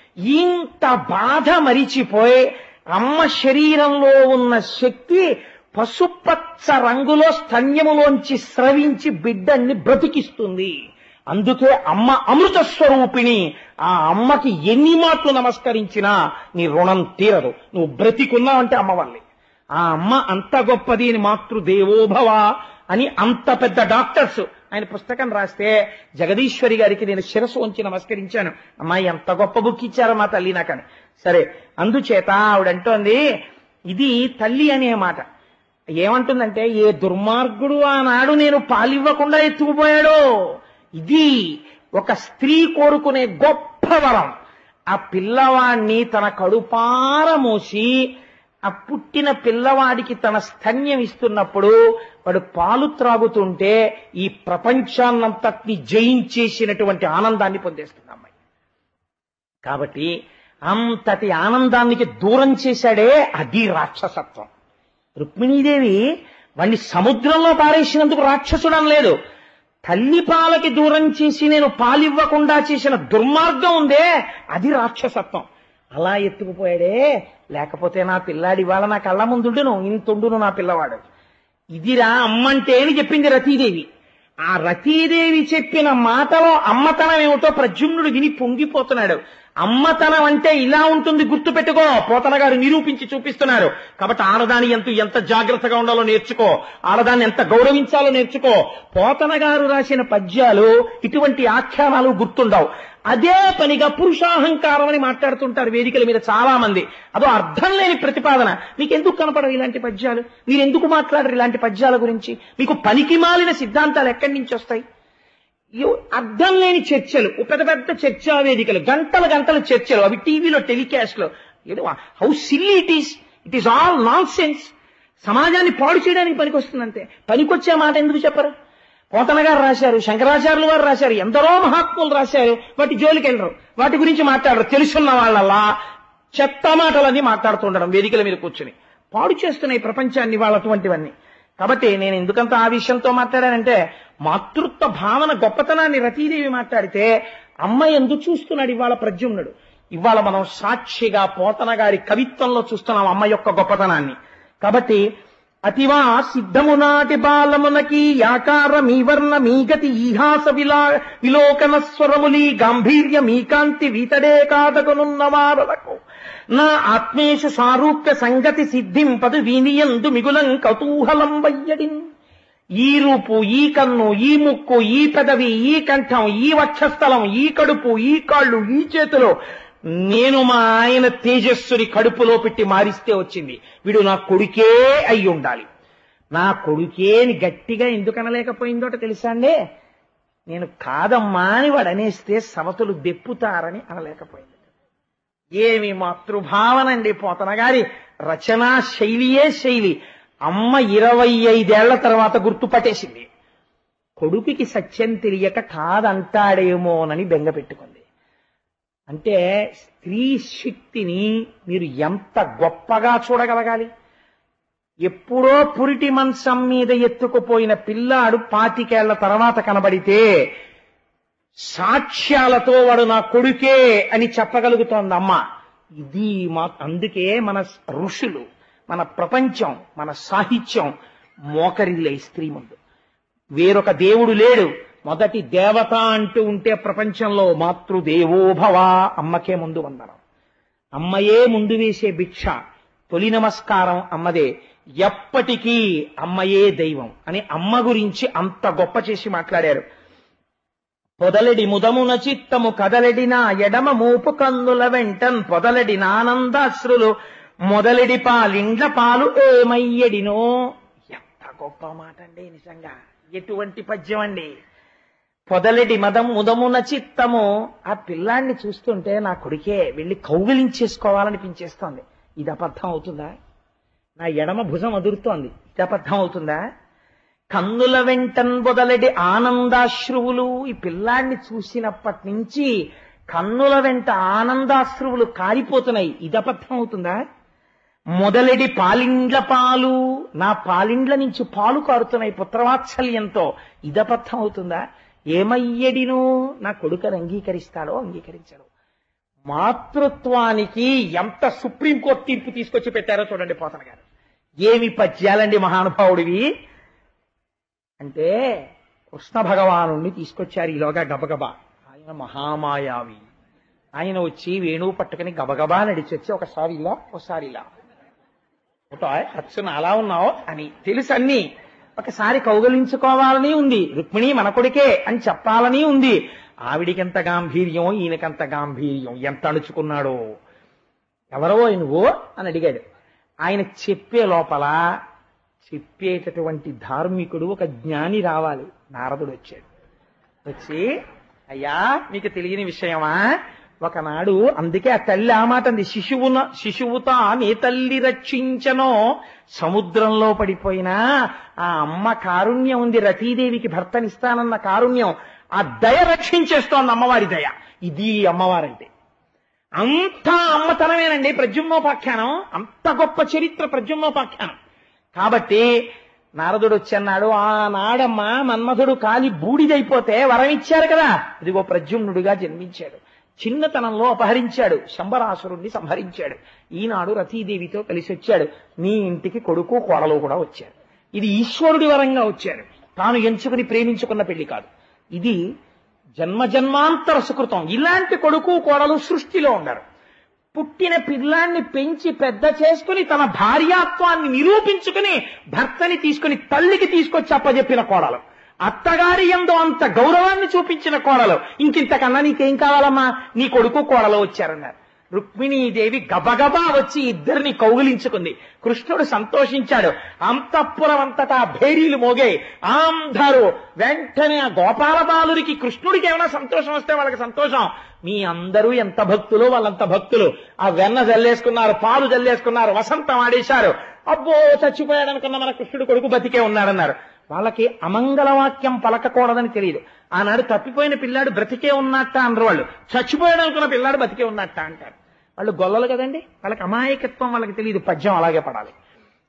ఇంత బాధ మరిచిపోయి అమ్మ శరీరంలో ఉన్న శక్తి పసుపచ్చ రంగులో స్తన్యములోంచి స్రవించి బిడ్డన్ని బ్రతికిస్తుంది. అందుకే అమ్మ అమృత స్వరూపిణి. ఆ అమ్మకి ఎన్ని మాటలు నమస్కరించినా నీ రుణం తీరదు. నువ్వు బ్రతికున్నావంటే అమ్మ వల్లే. ఆ అమ్మ అంత గొప్పది అని మాతృదేవోభవ అని అంత పెద్ద డాక్టర్స్ ఆయన పుస్తకం రాస్తే జగదీశ్వరి గారికి నేను శిరస్సు వంచి నమస్కరించాను. అమ్మాయి ఎంత గొప్ప బుక్ ఇచ్చారో మా తల్లి నాకని. సరే, అందుచేత ఆవిడంటోంది ఇది తల్లి అనే మాట. ఏమంటుందంటే, ఏ దుర్మార్గుడు ఆనాడు నేను పాలివ్వకుండా ఎత్తుకుపోయాడో, ఇది ఒక స్త్రీ కోరుకునే గొప్ప వరం. ఆ పిల్లవాడిని తన కడుపార మోసి ఆ పుట్టిన పిల్లవాడికి తన స్తన్యం ఇస్తున్నప్పుడు వాడు పాలు త్రాగుతుంటే ఈ ప్రపంచాన్నంతటిని జయించేసినటువంటి ఆనందాన్ని పొందేస్తుంది అమ్మాయి. కాబట్టి అంతటి ఆనందానికి దూరం చేశాడే అది రాక్షసత్వం. రుక్మిణీదేవి వాణ్ణి సముద్రంలో పారేసినందుకు రాక్షసుడం లేదు. తల్లి పాలకి దూరం చేసి నేను పాలివ్వకుండా చేసిన దుర్మార్గం ఉందే అది రాక్షసత్వం. అలా ఎత్తుకుపోయాడే, లేకపోతే నా పిల్లాడి వాళ్ళ నా కళ్ళ ముందుండును, ఇంతుండును నా పిల్లవాడు. ఇదిరా అమ్మంటే అని చెప్పింది రతీదేవి. ఆ రతీదేవి చెప్పిన మాటలో అమ్మతనం ఏమిటో ప్రద్యుమ్నుడు విని పొంగిపోతున్నాడు. అమ్మతనం అంటే ఇలా ఉంటుంది, గుర్తు పెట్టుకో. పోతన గారు నిరూపించి చూపిస్తున్నారు. కాబట్టి ఆడదాని ఎంత ఎంత జాగ్రత్తగా ఉండాలో నేర్చుకో, ఆడదాన్ని ఎంత గౌరవించాలో నేర్చుకో. పోతన గారు రాసిన పద్యాలు ఇటువంటి ఆఖ్యానాలు గుర్తుండవు. అదే పనిగా పురుషాహంకారం అని మాట్లాడుతుంటారు వేదికల మీద చాలా మంది. అదో అర్థం లేని ప్రతిపాదన. మీకు ఎందుకు కనపడవు ఇలాంటి పద్యాలు? మీరు ఎందుకు మాట్లాడరు ఇలాంటి పద్యాల గురించి? మీకు పనికి మాలిన సిద్ధాంతాలు ఎక్కడి నుంచి వస్తాయి? అర్థం లేని చర్చలు, పెద్ద పెద్ద చర్చా వేదికలు, గంటల గంటల చర్చలు, అవి టీవీలో టెలికాస్ట్ లో. How silly it is. It is all nonsense. సమాజాన్ని పాడు చేయడానికి పనికి వస్తుందంతే. పనికొచ్చే మాట ఎందుకు చెప్పరు? పోతన గారు రాశారు, శంకరాచార్యులు వారు రాశారు, ఎందరో మహాత్ములు రాశారు. వాటి జోలికి వెళ్ళరు, వాటి గురించి మాట్లాడరు. తెలుసున్న వాళ్ళలా చెత్త మాటలన్నీ మాట్లాడుతుండడం వేదికల మీద కూర్చుని పాడు చేస్తున్నాయి ప్రపంచాన్ని వాళ్ళు అటువంటివన్నీ. కాబట్టి నేను ఎందుకంత ఆ విషయంతో మాట్లాడానంటే, మాతృత్వ భావన గొప్పతనాన్ని రతీదేవి మాట్లాడితే అమ్మ ఎందు చూస్తున్నాడు ఇవాళ ప్రద్యుమ్నుడు. ఇవాళ మనం సాక్షిగా పోతన గారి కవిత్వంలో చూస్తున్నాం అమ్మ యొక్క గొప్పతనాన్ని. కాబట్టి అతివా సిద్ధము నాటి బాలమునకి యాకార మీ వర్ణ మీ గతి ఈహాస విలా విలోకన స్వరములి గాంభీర్య మీ కాంతి వీతడే కాదగనున్నవారలకు నా ఆత్మేషు సారూప్య సంగతి సిద్ధింపదు వీనియందు మిగులం కౌతూహలం వయ్యడిన్. ఈ రూపు, ఈ కన్ను, ఈ ముక్కు, ఈ పెదవి, ఈ కంఠం, ఈ వక్షస్థలం, ఈ కడుపు, ఈ కాళ్ళు, ఈ చేతులు నేను మా ఆయన తేజస్సుని కడుపులో పెట్టి మారిస్తే వచ్చింది. వీడు నా కొడుకే అయి ఉండాలి. నా కొడుకేని గట్టిగా ఎందుకు అనలేకపోయిందోట తెలుసా అండి? నేను కాదమ్మా అని వాడు అనేస్తే సవతులు దెప్పుతారని అనలేకపోయింది. ఏమి మాతృభావనండి! పోతన గారి రచనా శైలియే శైలి. అమ్మ ఇరవై ఐదేళ్ల తర్వాత గుర్తుపట్టేసింది. కొడుకుకి సత్యం తెలియక కాదంటాడేమోనని బెంగ పెట్టుకుంది. అంటే స్త్రీ శక్తిని మీరు ఎంత గొప్పగా చూడగలగాలి. ఎప్పుడో పురిటి మంచం మీద ఎత్తుకుపోయిన పిల్లాడు పాతికేళ్ల తర్వాత కనబడితే సాక్ష్యాలతో వాడు నా కొడుకే అని చెప్పగలుగుతోంది అమ్మ. ఇది మా అందుకే మన ఋషులు, మన ప్రపంచం, మన సాహిత్యం మోకరిల్లే స్త్రీ ముందు. వేరొక దేవుడు లేడు. మొదటి దేవత అంటూ ఉంటే ప్రపంచంలో మాతృదేవోభవ, అమ్మకే ముందు వందనం. అమ్మయే ముందు వేసే భిక్ష. తొలి నమస్కారం అమ్మదే. ఎప్పటికీ అమ్మయే దైవం అని అమ్మ గురించి అంత గొప్ప చేసి మాట్లాడారు. పొదలెడి ముదమున చిత్తము కదలెడిన ఎడమ మూపు కన్నుల వెంటన్ పొదలెడి నానందాశ్రులు మొదలెడి పాలిండ్ల పాలు ఏమయ్యడినో. ఎంత గొప్ప మాట అండి! నిజంగా ఎటువంటి పద్యం అండి! పొదలెడి మదం ముదమున చిత్తము. ఆ పిల్లాన్ని చూస్తుంటే నా కొడుకే వెళ్ళి కౌగిలించేసుకోవాలనిపించేస్తోంది. ఇది అబద్ధం అవుతుందా? నా ఎడమ భుజం అదురుతోంది. ఇది అబద్ధం అవుతుందా? కన్నుల వెంటన్ బొదలెడి ఆనందాశ్రువులు. ఈ పిల్లాన్ని చూసినప్పటి నుంచి కన్నుల వెంట ఆనందాశ్రువులు కారిపోతున్నాయి. ఇది అబద్ధం అవుతుందా? మొదలెడి పాలిండ్ల పాలు. నా పాలిండ్ల నుంచి పాలు కారుతున్నాయి పుత్రవాత్సల్యంతో. ఇది అబద్ధం అవుతుందా? ఏమయ్యడినో, నా కొడుకని అంగీకరిస్తాడో అంగీకరించాడో. మాతృత్వానికి ఎంత సుప్రీంకోర్టు తీర్పు తీసుకొచ్చి పెట్టారో చూడండి పోతన గారు. ఏమి పద్యాలండి మహానుభావుడివి! అంటే కృష్ణ భగవానుణ్ణి తీసుకొచ్చారు ఈలోగా గబగబా. ఆయన మహామాయావి. ఆయన వచ్చి వేణువు పట్టుకుని గబగబా నడిచొచ్చి ఒకసారి ఇలా ఒకసారి ఇలా అచ్చున అలా ఉన్నావు అని తెలుసు అన్ని. ఒకసారి కౌగలించుకోవాలని ఉంది. రుక్మిణి మన కొడుకే అని చెప్పాలని ఉంది. ఆవిడికెంత గాంభీర్యం, ఈయనకంత గాంభీర్యం. ఎంత అణుచుకున్నాడో. ఎవరో నువ్వు అని అడిగాడు. ఆయన చెప్పే లోపల చెప్పేటటువంటి ధార్మికుడు, ఒక జ్ఞాని రావాలి. నారదుడు వచ్చాడు. వచ్చి, అయ్యా మీకు తెలియని విషయమా? ఒకనాడు, అందుకే ఆ తల్లి ఆ మాట అంది, శిశువున శిశువుతా నే తల్లి రక్షించనో. సముద్రంలో పడిపోయినా ఆ అమ్మ కారుణ్యం ఉంది. రతీదేవికి భర్తనిస్తానన్న కారుణ్యం, ఆ దయ రక్షించేస్తోంది అమ్మవారి దయ. ఇది అమ్మవారంటే. అంతా అమ్మతనమేనండి ప్రద్యుమ్నోపాఖ్యానం. అంత గొప్ప చరిత్ర ప్రద్యుమ్నోపాఖ్యానం. కాబట్టి నారదుడు వచ్చన్నాడు, ఆనాడమ్మ మన్మధుడు కాలి బూడిదైపోతే వరం ఇచ్చారు కదా, ఇదిగో ప్రద్యుమ్నుడిగా జన్మించాడు. చిన్నతనంలో అపహరించాడు, శంబరాసురుణ్ణి సంహరించాడు. ఈనాడు రతీదేవితో కలిసి వచ్చాడు. నీ ఇంటికి కొడుకు కోడలు కూడా వచ్చారు. ఇది ఈశ్వరుడి వరంగా వచ్చారు. తాను ఎంచుకుని ప్రేమించుకున్న పెళ్లి కాదు. ఇది జన్మ జన్మాంతర సుకృతం. ఇలాంటి కొడుకు కోడలు సృష్టిలో ఉండరు. పుట్టిన పిల్లాన్ని పెంచి పెద్ద చేసుకుని తన భార్యాత్వాన్ని నిరూపించుకుని భర్తని తీసుకుని తల్లికి తీసుకొచ్చి అప్పజెప్పిన కోడలు. అత్తగారి యందు అంత గౌరవాన్ని చూపించిన కోడలు. ఇంకింతకన్నా నీకేం కావాలమ్మా? నీ కొడుకు కోడలు వచ్చారన్నారు. రుక్మిణీదేవి గబగబా వచ్చి ఇద్దరిని కౌగిలించుకుంది. కృష్ణుడు సంతోషించాడు. అంతఃపురం అంతటా భేరీలు మోగాయి. అందరూ వెంటనే ఆ గోపాల బాలురికి, కృష్ణుడికి ఏమైనా సంతోషం వస్తే వాళ్ళకి సంతోషం. మీ అందరూ ఎంత భక్తులు, వాళ్ళంత భక్తులు. ఆ వెన్న జల్లేసుకున్నారు, పాలు జల్లేసుకున్నారు, వసంతం ఆడేశారు. అబ్బో చచ్చిపోయాడు అనుకున్న మన కృష్ణుడు కొడుకు బతికే ఉన్నాడన్నారు. వాళ్ళకి అమంగళవాక్యం పలకకూడదని తెలియదు. ఆనాడు తప్పిపోయిన పిల్లాడు బ్రతికే ఉన్నట్ట అనరు వాళ్ళు. చచ్చిపోయాడు అనుకున్న పిల్లాడు బతికే ఉన్నట్ట అంటారు. వాళ్ళు గొల్లలు కదండి, వాళ్ళకి అమాయకత్వం వాళ్ళకి తెలియదు. పద్యం అలాగే పడాలి.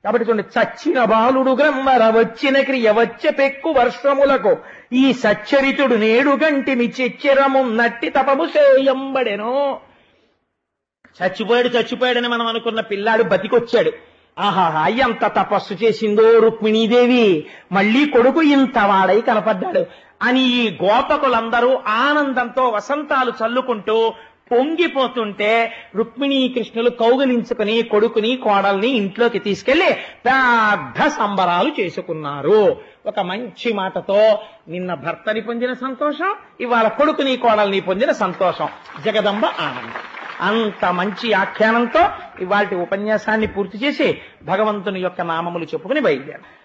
కాబట్టి చూడండి, చచ్చిన బాలుడు గ్రమ్మర వచ్చిన క్రియ వచ్చే పెక్కు వర్షములకు ఈ సచ్చరితుడు నేడు గంటిని చెచ్చెరము నట్టి తపము చేయంబడెను. చచ్చిపోయాడు చచ్చిపోయాడని మనం అనుకున్న పిల్లాడు బతికొచ్చాడు. ఆహాహా, ఎంత తపస్సు చేసిందో రుక్మిణీదేవి, మళ్లీ కొడుకు ఇంత వాడై కనపడ్డాడు అని ఈ గోపకులందరూ ఆనందంతో వసంతాలు చల్లుకుంటూ పొంగిపోతుంటే రుక్మిణీ కృష్ణులు కౌగిలించుకుని కొడుకుని కోడల్ని ఇంట్లోకి తీసుకెళ్లి పెద్ద సంబరాలు చేసుకున్నారు. ఒక మంచి మాటతో నిన్న భర్తని పొందిన సంతోషం, ఇవాళ కొడుకుని కోడల్ని పొందిన సంతోషం, జగదంబ ఆనందం. అంత మంచి ఆఖ్యానంతో ఇవాళ ఉపన్యాసాన్ని పూర్తి చేసి భగవంతుని యొక్క నామములు చెప్పుకుని బయలుదేరారు.